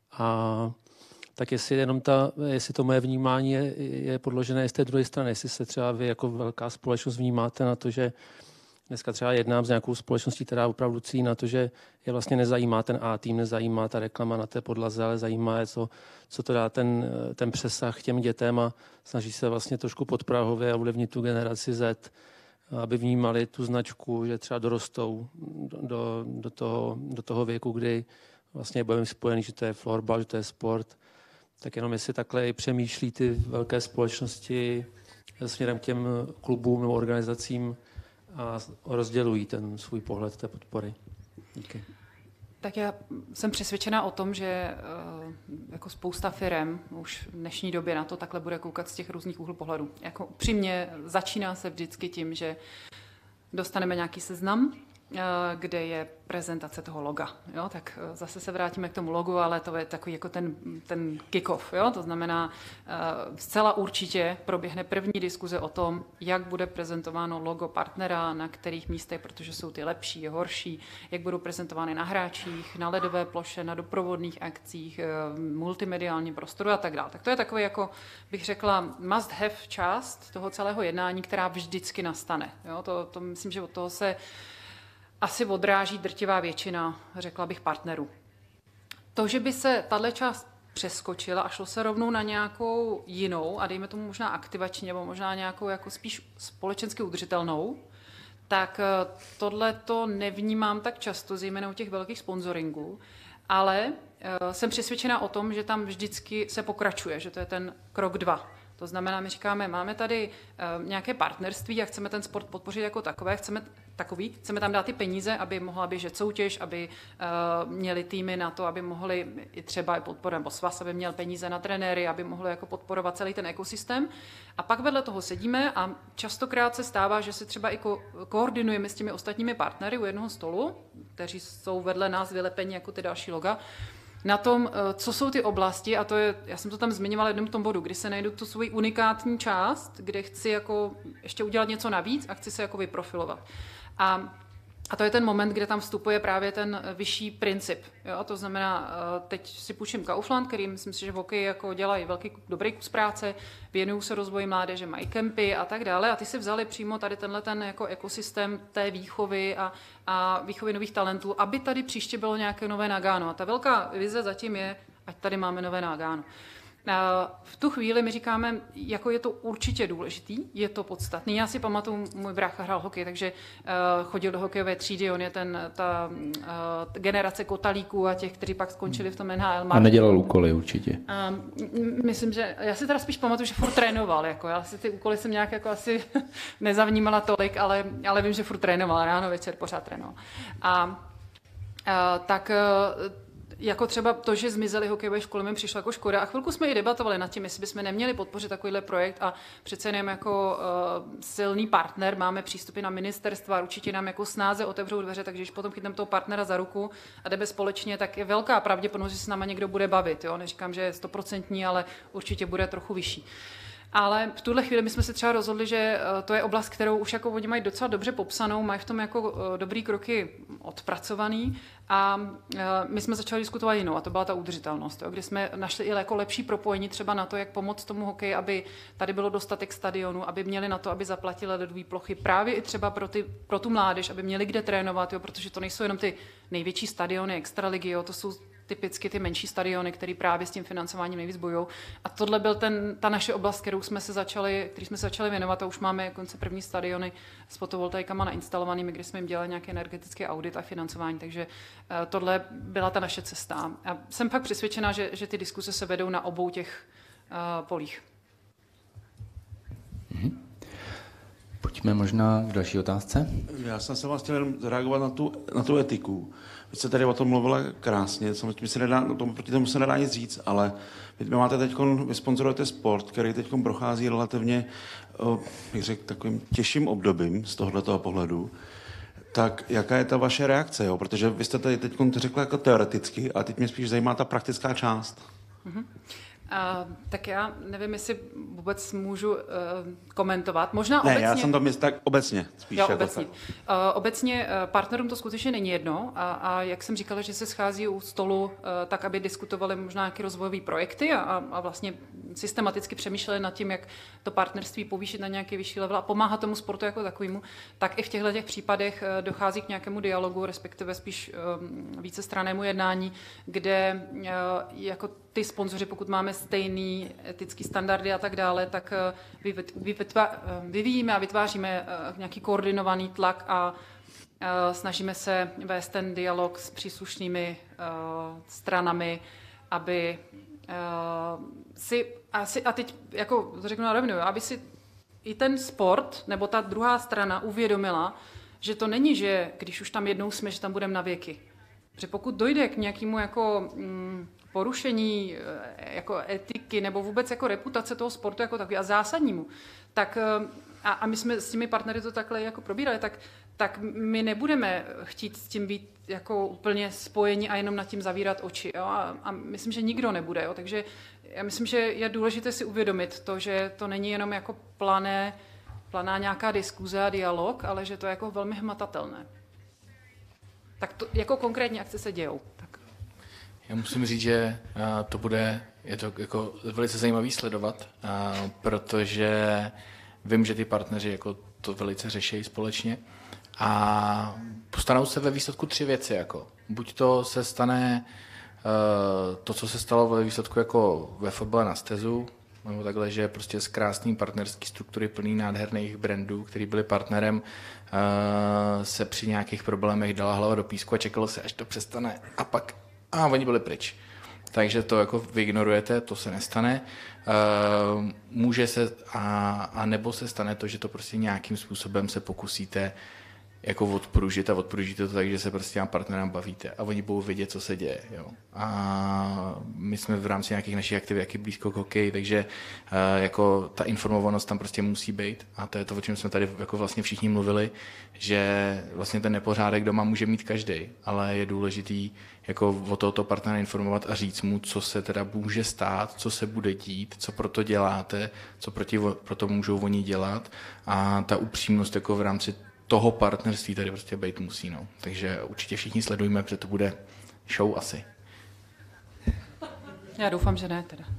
S12: A tak jestli jenom ta, jestli to moje vnímání je, je podložené z té druhé strany, jestli se třeba vy jako velká společnost vnímáte na to, že dneska třeba jednám s nějakou společností, která opravdu cílí na to, že je vlastně nezajímá ten A-tým, nezajímá ta reklama na té podlaze, ale zajímá je, co, co to dá ten, ten přesah těm dětem a snaží se vlastně trošku podprahově ovlivnit tu generaci Z, aby vnímali tu značku, že třeba dorostou do, do, toho, do toho věku, kdy vlastně budeme spojení, že to je florbal, že to je sport. Tak jenom jestli takhle i přemýšlí ty velké společnosti směrem k těm klubům nebo organizacím, a rozdělují ten svůj pohled té podpory. Díky.
S2: Tak já jsem přesvědčená o tom, že jako spousta firem už v dnešní době na to takhle bude koukat z těch různých úhlů pohledu. Jako upřímně začíná se vždycky tím, že dostaneme nějaký seznam, kde je prezentace toho loga. Jo? Tak zase se vrátíme k tomu logu, ale to je takový jako ten, ten kick-off. Jo? To znamená, zcela určitě proběhne první diskuze o tom, jak bude prezentováno logo partnera, na kterých místech, protože jsou ty lepší, horší, jak budou prezentovány na hráčích, na ledové ploše, na doprovodných akcích, multimediálním prostoru a tak dále. Tak to je takový, jako bych řekla, must have část toho celého jednání, která vždycky nastane. Jo? To, to myslím, že od toho se asi odráží drtivá většina, řekla bych, partnerů. To, že by se tahle část přeskočila a šlo se rovnou na nějakou jinou, a dejme tomu možná aktivační, nebo možná nějakou jako spíš společensky udržitelnou, tak tohle to nevnímám tak často, zejména u těch velkých sponsoringů, ale jsem přesvědčena o tom, že tam vždycky se pokračuje, že to je ten krok dva. To znamená, my říkáme, máme tady uh, nějaké partnerství a chceme ten sport podpořit jako takové, chceme takový, chceme tam dát ty peníze, aby mohla běžet soutěž, aby uh, měli týmy na to, aby mohli i třeba i podporovat, nebo svaz, aby měl peníze na trenéry, aby mohli jako podporovat celý ten ekosystém. A pak vedle toho sedíme a častokrát se stává, že se třeba i ko- koordinujeme s těmi ostatními partnery u jednoho stolu, kteří jsou vedle nás vylepeni jako ty další loga, na tom, co jsou ty oblasti, a to je, já jsem to tam zmiňovala jednom v tom bodu, kdy se najdu tu svoji unikátní část, kde chci jako ještě udělat něco navíc a chci se jako vyprofilovat. A, a to je ten moment, kde tam vstupuje právě ten vyšší princip. Jo? To znamená, teď si půjčím Kaufland, který myslím si, že v hokeji jako dělají velký dobrý kus práce, věnují se rozvoji mládeže, mají kempy a tak dále. A ty si vzali přímo tady tenhle ten jako ekosystém té výchovy a, a výchovy nových talentů, aby tady příště bylo nějaké nové Nagano. A ta velká vize zatím je, ať tady máme nové Nagano. V tu chvíli my říkáme, jako je to určitě důležitý, je to podstatný. Já si pamatuju, můj brácha hrál hokej, takže uh, chodil do hokejové třídy, on je ten, ta uh, generace kotalíků a těch, kteří pak skončili v tom N H L.
S1: A nedělal úkoly určitě.
S2: Uh, myslím, že já si teda spíš pamatuju, že furt trénoval. Jako. Já si ty úkoly jsem nějak jako asi nezavnímala tolik, ale, ale vím, že furt trénoval, ráno, večer pořád trénoval. A uh, tak... Uh, jako třeba to, že zmizely hokejové školy, mi přišlo jako škoda. A chvilku jsme i debatovali nad tím, jestli bychom neměli podpořit takovýhle projekt a přece jenom jako uh, silný partner máme přístupy na ministerstva, určitě nám jako snáze otevřou dveře, takže když potom chytneme toho partnera za ruku a jdeme společně, tak je velká pravděpodobnost, že se s náma někdo bude bavit. Jo? Neříkám, že je stoprocentní, ale určitě bude trochu vyšší. Ale v tuhle chvíli my jsme se třeba rozhodli, že to je oblast, kterou už jako oni mají docela dobře popsanou, mají v tom jako dobrý kroky odpracovaný a my jsme začali diskutovat jinou a to byla ta udržitelnost, jo, kdy jsme našli i jako lepší propojení třeba na to, jak pomoct tomu hokeji, aby tady bylo dostatek stadionů, aby měli na to, aby zaplatili ledové plochy právě i třeba pro, ty, pro tu mládež, aby měli kde trénovat, jo, protože to nejsou jenom ty největší stadiony extraligy, jo, to jsou typicky ty menší stadiony, které právě s tím financováním nejvíc bojují. A tohle byl ten, ta naše oblast, kterou jsme se začali, který jsme se začali věnovat a už máme konce první stadiony s fotovoltaikama nainstalovanými, kdy jsme jim dělali nějaký energetický audit a financování, takže uh, tohle byla ta naše cesta. A jsem fakt přesvědčená, že, že ty diskuse se vedou na obou těch uh, polích.
S1: Mm-hmm. Pojďme možná k další otázce.
S13: Já jsem se vás chtěl jenom zareagovat na tu, na tu etiku. Vy jste tady o tom mluvila krásně, samozřejmě se nedá, no tomu, proti tomu se nedá nic říct, ale vy máte teď, vy sponzorujete sport, který teď prochází relativně, bych řekl, takovým těžším obdobím z tohoto pohledu. Tak jaká je ta vaše reakce? Jo? Protože vy jste tady teď řekla jako teoreticky, a teď mě spíš zajímá ta praktická část.
S2: Mm-hmm. Uh, tak já nevím, jestli vůbec můžu uh, komentovat. Možná
S13: ne,
S2: obecně...
S13: já jsem to myslel tak obecně. Spíš
S2: jo,
S13: jako
S2: obecně. Uh, obecně uh, partnerům to skutečně není jedno a, a jak jsem říkala, že se schází u stolu uh, tak, aby diskutovali možná nějaké rozvojové projekty a, a vlastně systematicky přemýšleli nad tím, jak to partnerství povýšit na nějaký vyšší level a pomáhat tomu sportu jako takovému, tak i v těchto těch případech uh, dochází k nějakému dialogu, respektive spíš um, vícestrannému jednání, kde uh, jako ty sponzoři, pokud máme stejný etický standardy a tak dále, tak vyvíjíme a vytváříme nějaký koordinovaný tlak a snažíme se vést ten dialog s příslušnými stranami, aby si, asi, a teď jako to řeknu na rovinu, aby si i ten sport nebo ta druhá strana uvědomila, že to není, že když už tam jednou jsme, že tam budeme na věky. Protože pokud dojde k nějakému jako mm, porušení jako etiky nebo vůbec jako reputace toho sportu jako takový a zásadnímu, tak a, a my jsme s těmi partnery to takhle jako probírali, tak, tak my nebudeme chtít s tím být jako úplně spojeni a jenom nad tím zavírat oči. Jo? A, a myslím, že nikdo nebude. Jo? Takže já myslím, že je důležité si uvědomit to, že to není jenom jako plané, planá nějaká diskuze a dialog, ale že to je jako velmi hmatatelné. Tak to, jako konkrétní akce se dějou. Tak.
S5: Já musím říct, že to bude, je to jako velice zajímavý sledovat, protože vím, že ty partneři jako to velice řeší společně a postanou se ve výsledku tři věci. Jako. Buď to se stane to, co se stalo ve výsledku jako ve fotbale na stezu, nebo takhle, že prostě z krásný partnerský struktury plný nádherných brandů, který byli partnerem, uh, se při nějakých problémech dala hlava do písku a čekalo se, až to přestane a pak a oni byli pryč. Takže to jako vy ignorujete, to se nestane. Uh, může se a, a nebo se stane to, že to prostě nějakým způsobem se pokusíte jako odpružit a odpružíte to tak, že se prostě těm partnerám bavíte a oni budou vědět, co se děje. Jo. A my jsme v rámci nějakých našich aktivit jaký blízko k hokeji, takže uh, jako ta informovanost tam prostě musí být a to je to, o čem jsme tady jako vlastně všichni mluvili, že vlastně ten nepořádek doma může mít každý, ale je důležitý jako o tohoto partnera informovat a říct mu, co se teda může stát, co se bude dít, co pro to děláte, co proti, pro to můžou oni dělat a ta upřímnost jako v rámci toho partnerství tady prostě být musí. No. Takže určitě všichni sledujeme, protože to bude show asi.
S2: Já doufám, že ne teda.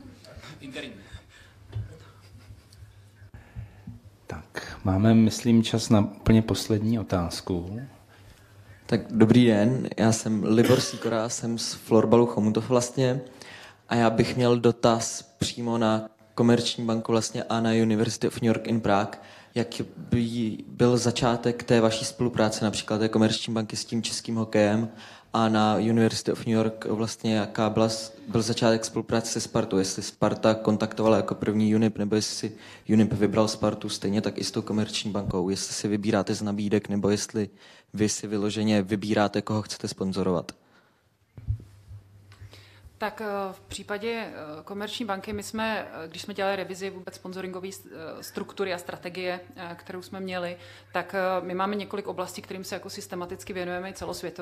S1: Tak, máme, myslím, čas na úplně poslední otázku.
S14: Tak dobrý den, já jsem Libor Sýkora, jsem z florbalu Chomutov vlastně a já bych měl dotaz přímo na Komerční banku vlastně a na University of New York in Prague. Jak by byl začátek té vaší spolupráce, například té Komerční banky s tím českým hokejem a na University of New York vlastně jaká byla, byl začátek spolupráce se Spartou, jestli Sparta kontaktovala jako první Unip, nebo jestli si Unip vybral Spartu, stejně tak i s tou Komerční bankou, jestli si vybíráte z nabídek, nebo jestli vy si vyloženě vybíráte, koho chcete sponzorovat.
S2: Tak v případě Komerční banky my jsme, když jsme dělali revizi vůbec sponsoringové struktury a strategie, kterou jsme měli, tak my máme několik oblastí, kterým se jako systematicky věnujeme i celosvětově.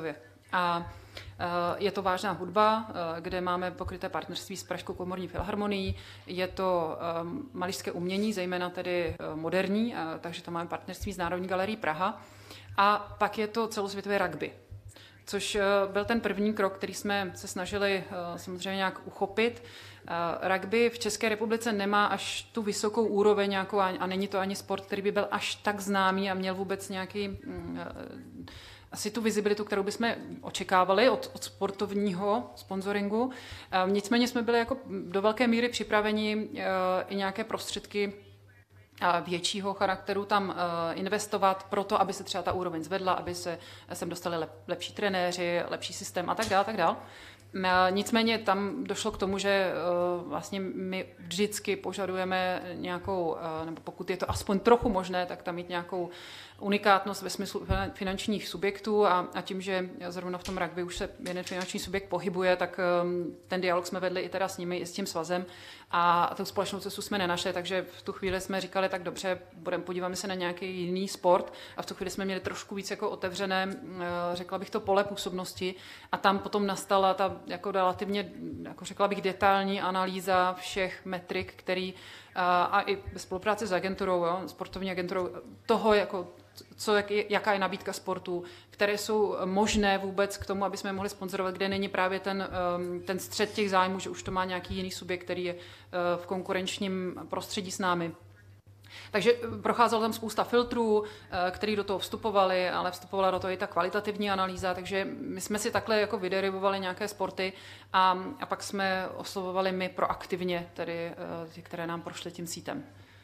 S2: A je to vážná hudba, kde máme pokryté partnerství s Pražskou komorní filharmonií. Je to malířské umění, zejména tedy moderní, takže tam máme partnerství s Národní galerií Praha. A pak je to celosvětové rugby, což byl ten první krok, který jsme se snažili samozřejmě nějak uchopit. Rugby v České republice nemá až tu vysokou úroveň nějakou, a není to ani sport, který by byl až tak známý a měl vůbec nějaký asi tu vizibilitu, kterou bychom očekávali od, od sportovního sponzoringu. Nicméně jsme byli jako do velké míry připraveni i nějaké prostředky většího charakteru tam investovat proto, aby se třeba ta úroveň zvedla, aby se sem dostali lep, lepší trenéři, lepší systém a tak dále, tak dále. Nicméně tam došlo k tomu, že vlastně my vždycky požadujeme nějakou, nebo pokud je to aspoň trochu možné, tak tam mít nějakou unikátnost ve smyslu finančních subjektů a, a tím, že zrovna v tom rugby už se jeden finanční subjekt pohybuje, tak ten dialog jsme vedli i teda s nimi, i s tím svazem a tu společnou cestu jsme nenašli, takže v tu chvíli jsme říkali, tak dobře, budeme, podíváme se na nějaký jiný sport a v tu chvíli jsme měli trošku víc jako otevřené, řekla bych to, pole působnosti a tam potom nastala ta jako relativně, jako řekla bych, detailní analýza všech metrik, který a, a i ve spolupráci s agenturou, jo, sportovní agenturou, toho, jako, co, jak, jaká je nabídka sportu, které jsou možné vůbec k tomu, aby jsme je mohli sponzorovat, kde není právě ten, ten střed těch zájmů, že už to má nějaký jiný subjekt, který je v konkurenčním prostředí s námi. Takže procházela tam spousta filtrů, který do toho vstupovali, ale vstupovala do toho i ta kvalitativní analýza, takže my jsme si takhle jako vyderivovali nějaké sporty a, a pak jsme oslovovali my proaktivně, tedy ty, které nám prošly tím sítem.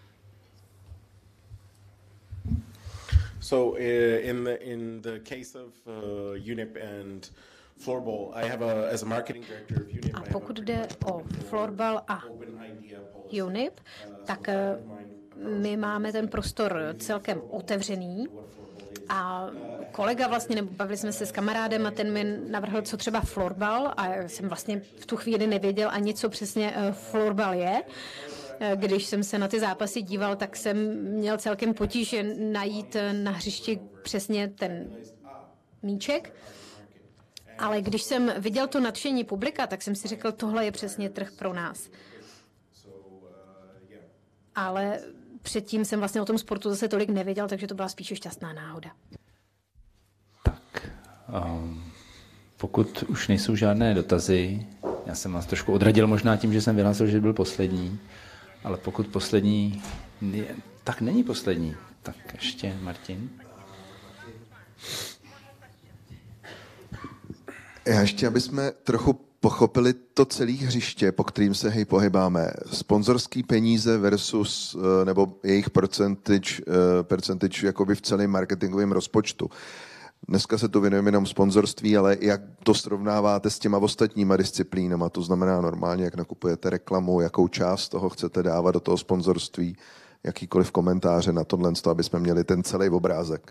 S3: So in the, in the case of uh, U N I P and floorball, I have a, as a marketing director of U N I P.
S7: A pokud jde o florbal a U N I P, tak my máme ten prostor celkem otevřený a kolega vlastně, nebo bavili jsme se s kamarádem a ten mi navrhl, co třeba florbal a já jsem vlastně v tu chvíli nevěděl ani, co přesně florbal je. Když jsem se na ty zápasy díval, tak jsem měl celkem potíž najít na hřišti přesně ten míček. Ale když jsem viděl to nadšení publika, tak jsem si řekl, tohle je přesně trh pro nás. Ale předtím jsem vlastně o tom sportu zase tolik nevěděl, takže to byla spíše šťastná náhoda.
S1: Tak, um, pokud už nejsou žádné dotazy, já jsem vás trošku odradil možná tím, že jsem vyhlásil, že byl poslední, ale pokud poslední, tak není poslední, tak ještě Martin.
S15: Já ještě, aby jsme trochu pochopili to celé hřiště, po kterým se hej pohybáme. Sponzorský peníze versus, nebo jejich percentage, percentage jakoby v celém marketingovém rozpočtu. Dneska se to věnujeme jenom sponzorství, ale jak to srovnáváte s těma ostatníma disciplínama, to znamená normálně, jak nakupujete reklamu, jakou část toho chcete dávat do toho sponzorství, jakýkoliv komentáře na tohle, aby jsme měli ten celý obrázek.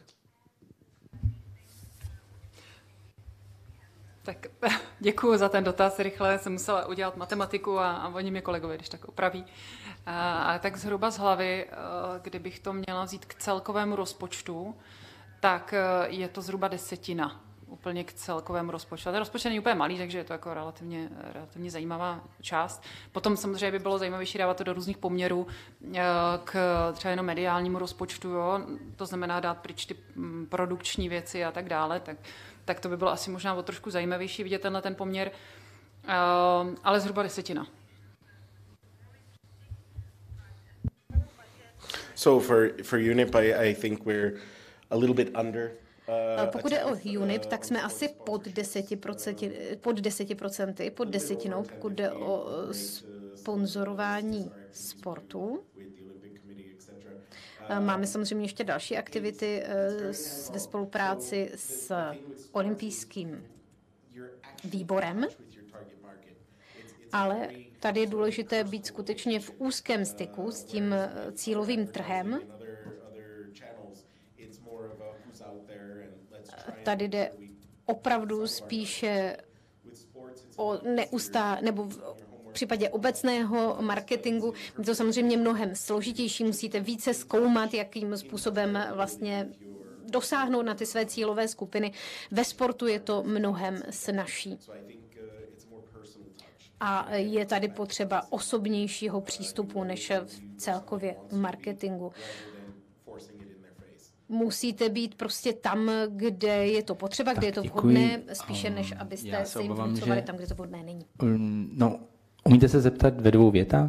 S2: Tak děkuji za ten dotaz, rychle jsem musela udělat matematiku a, a oni mě kolegové, když tak opraví. A, a tak zhruba z hlavy, kdybych to měla vzít k celkovému rozpočtu, tak je to zhruba desetina úplně k celkovému rozpočtu. A ten rozpočet není úplně malý, takže je to jako relativně, relativně zajímavá část. Potom samozřejmě by bylo zajímavější dávat to do různých poměrů k třeba jenom mediálnímu rozpočtu, jo? To znamená dát pryč ty produkční věci a tak dále, tak, tak to by bylo asi možná o trošku zajímavější vidět tenhle ten poměr, ale zhruba desetina.
S3: So for, for U N I P, I, I think we're a little bit under.
S7: Uh, Pokud je o U N I P, tak jsme asi pod deseti procenty, pod deseti procenty, pod desetinou, pokud jde o sponzorování sportu. Máme samozřejmě ještě další aktivity ve spolupráci s olympijským výborem, ale tady je důležité být skutečně v úzkém styku s tím cílovým trhem. Tady jde opravdu spíše o neustá, nebo v případě obecného marketingu je to samozřejmě mnohem složitější, musíte více zkoumat, jakým způsobem vlastně dosáhnout na ty své cílové skupiny. Ve sportu je to mnohem snazší. A je tady potřeba osobnějšího přístupu než v celkově v marketingu. Musíte být prostě tam, kde je to potřeba, kde tak, je to vhodné, spíše než abyste se jim vnucovali tam, kde to vhodné není.
S1: No, umíte se zeptat ve dvou větách?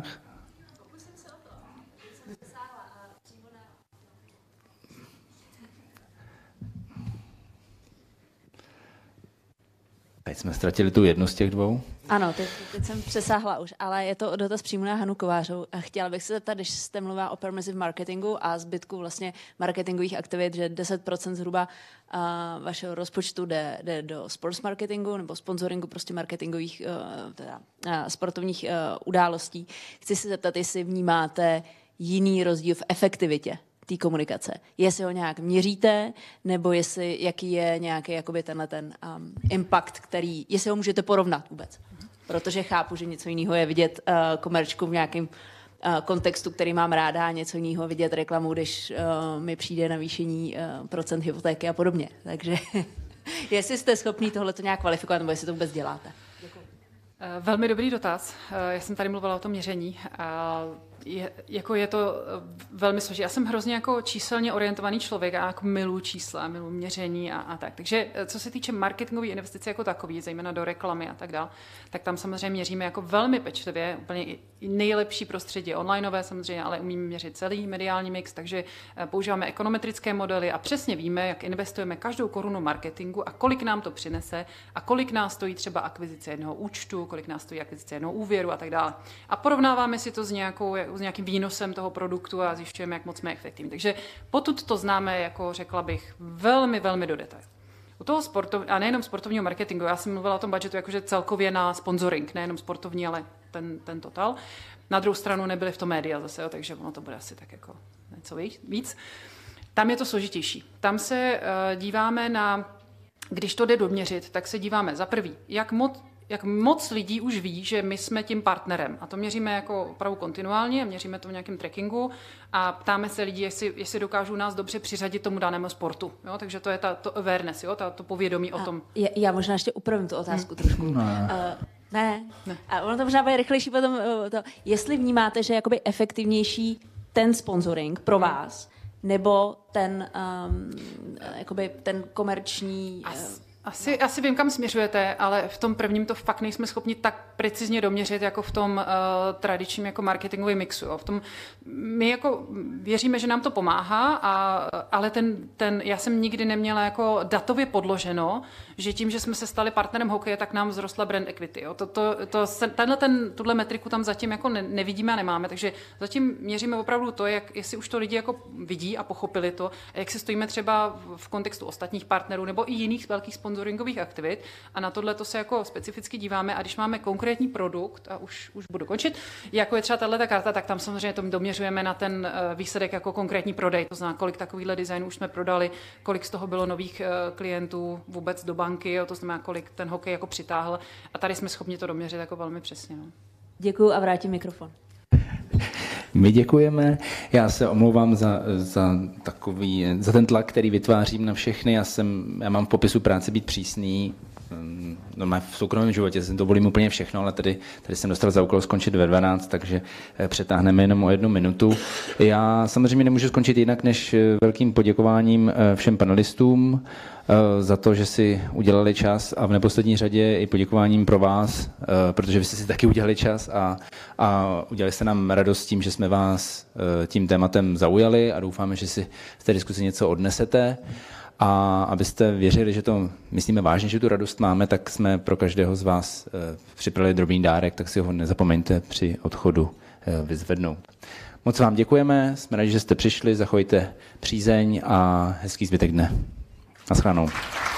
S1: Teď jsme ztratili tu jednu z těch dvou.
S16: Ano, teď, teď jsem přesáhla už, ale je to dotaz přímo na Hanu Kovářovou. Chtěla bych se zeptat, když jste mluvila o permissive marketingu a zbytku vlastně marketingových aktivit, že deset procent zhruba uh, vašeho rozpočtu jde, jde do sports marketingu nebo sponsoringu prostě marketingových uh, teda, uh, sportovních uh, událostí. Chci se zeptat, jestli vnímáte jiný rozdíl v efektivitě té komunikace. Jestli ho nějak měříte, nebo jestli, jaký je nějaký jakoby tenhle ten um, impact, který, jestli ho můžete porovnat vůbec. Protože chápu, že něco jiného je vidět uh, komerčku v nějakém uh, kontextu, který mám ráda, a něco jiného vidět reklamu, když uh, mi přijde navýšení uh, procent hypotéky a podobně. Takže jestli jste schopní tohleto nějak kvalifikovat, nebo jestli to vůbec děláte. Děkuji.
S2: Velmi dobrý dotaz. Já jsem tady mluvila o tom měření. Je, jako je to velmi složité. Já jsem hrozně jako číselně orientovaný člověk a jako miluji čísla, miluji měření a, a tak. Takže co se týče marketingové investice jako takový, zejména do reklamy a tak dál, tak tam samozřejmě měříme jako velmi pečlivě, úplně nejlepší prostředí onlineové samozřejmě, ale umíme měřit celý mediální mix, takže používáme ekonometrické modely a přesně víme, jak investujeme každou korunu marketingu a kolik nám to přinese a kolik nás stojí třeba akvizice jednoho účtu, kolik nás stojí akvizice jednoho úvěru a tak dále. A porovnáváme si to s nějakou s nějakým výnosem toho produktu a zjišťujeme, jak moc jsme efektivní. Takže potud to známe, jako řekla bych, velmi, velmi do detailu. U toho sportov, a nejenom sportovního marketingu, já jsem mluvila o tom budžetu jakože celkově na sponsoring, nejenom sportovní, ale ten, ten total. Na druhou stranu nebyly v tom média zase, jo, takže ono to bude asi tak jako něco víc. Tam je to složitější. Tam se uh, díváme na, když to jde doměřit, tak se díváme za prvý, jak moc jak moc lidí už ví, že my jsme tím partnerem. A to měříme jako opravdu kontinuálně, měříme to v nějakém trackingu a ptáme se lidí, jestli, jestli dokážou nás dobře přiřadit tomu danému sportu. Jo? Takže to je ta, to awareness, jo? Ta, to povědomí a o tom.
S16: Je, já možná ještě upravím tu otázku hmm. trošku. Ne. Uh, ne. ne. A ono to možná bude rychlejší potom. Uh, to. Jestli vnímáte, že je jakoby efektivnější ten sponsoring pro vás, nebo ten, um, jakoby ten komerční... Uh,
S2: Asi, asi vím, kam směřujete, ale v tom prvním to fakt nejsme schopni tak precizně doměřit, jako v tom uh, tradičním jako marketingovém mixu. Jo. V tom my jako věříme, že nám to pomáhá, a, ale ten, ten, já jsem nikdy neměla jako datově podloženo, že tím, že jsme se stali partnerem hokeje, tak nám vzrostla brand equity. Jo. To, to, to, tenhle ten, tuhle metriku tam zatím jako ne, nevidíme a nemáme, takže zatím měříme opravdu to, jak, jestli už to lidi jako vidí a pochopili to, a jak se stojíme třeba v kontextu ostatních partnerů nebo i jiných velkých sponsoringových aktivit, a na tohle to se jako specificky díváme, a když máme konkrétní produkt, a už, už budu končit, jako je třeba tato karta, tak tam samozřejmě to doměřujeme na ten výsledek jako konkrétní prodej, to znamená, kolik takovýchhle designů už jsme prodali, kolik z toho bylo nových klientů vůbec do banky, jo, to znamená, kolik ten hokej jako přitáhl, a tady jsme schopni to doměřit jako velmi přesně. No.
S16: Děkuju a vrátím mikrofon.
S1: My děkujeme. Já se omlouvám za, za, takový, za ten tlak, který vytvářím na všechny. Já, jsem, já mám v popisu práce být přísný. No, v soukromém životě si dovolím úplně všechno, ale tady, tady jsem dostal za úkol skončit ve dvanáct, takže přetáhneme jenom o jednu minutu. Já samozřejmě nemůžu skončit jinak než velkým poděkováním všem panelistům za to, že si udělali čas, a v neposlední řadě i poděkováním pro vás, protože vy jste si taky udělali čas a, a udělali jste nám radost tím, že jsme vás tím tématem zaujali, a doufáme, že si z té diskuse něco odnesete. A abyste věřili, že to myslíme vážně, že tu radost máme, tak jsme pro každého z vás připravili drobný dárek, tak si ho nezapomeňte při odchodu vyzvednout. Moc vám děkujeme, jsme rádi, že jste přišli, zachovejte přízeň a hezký zbytek dne. Naschledanou.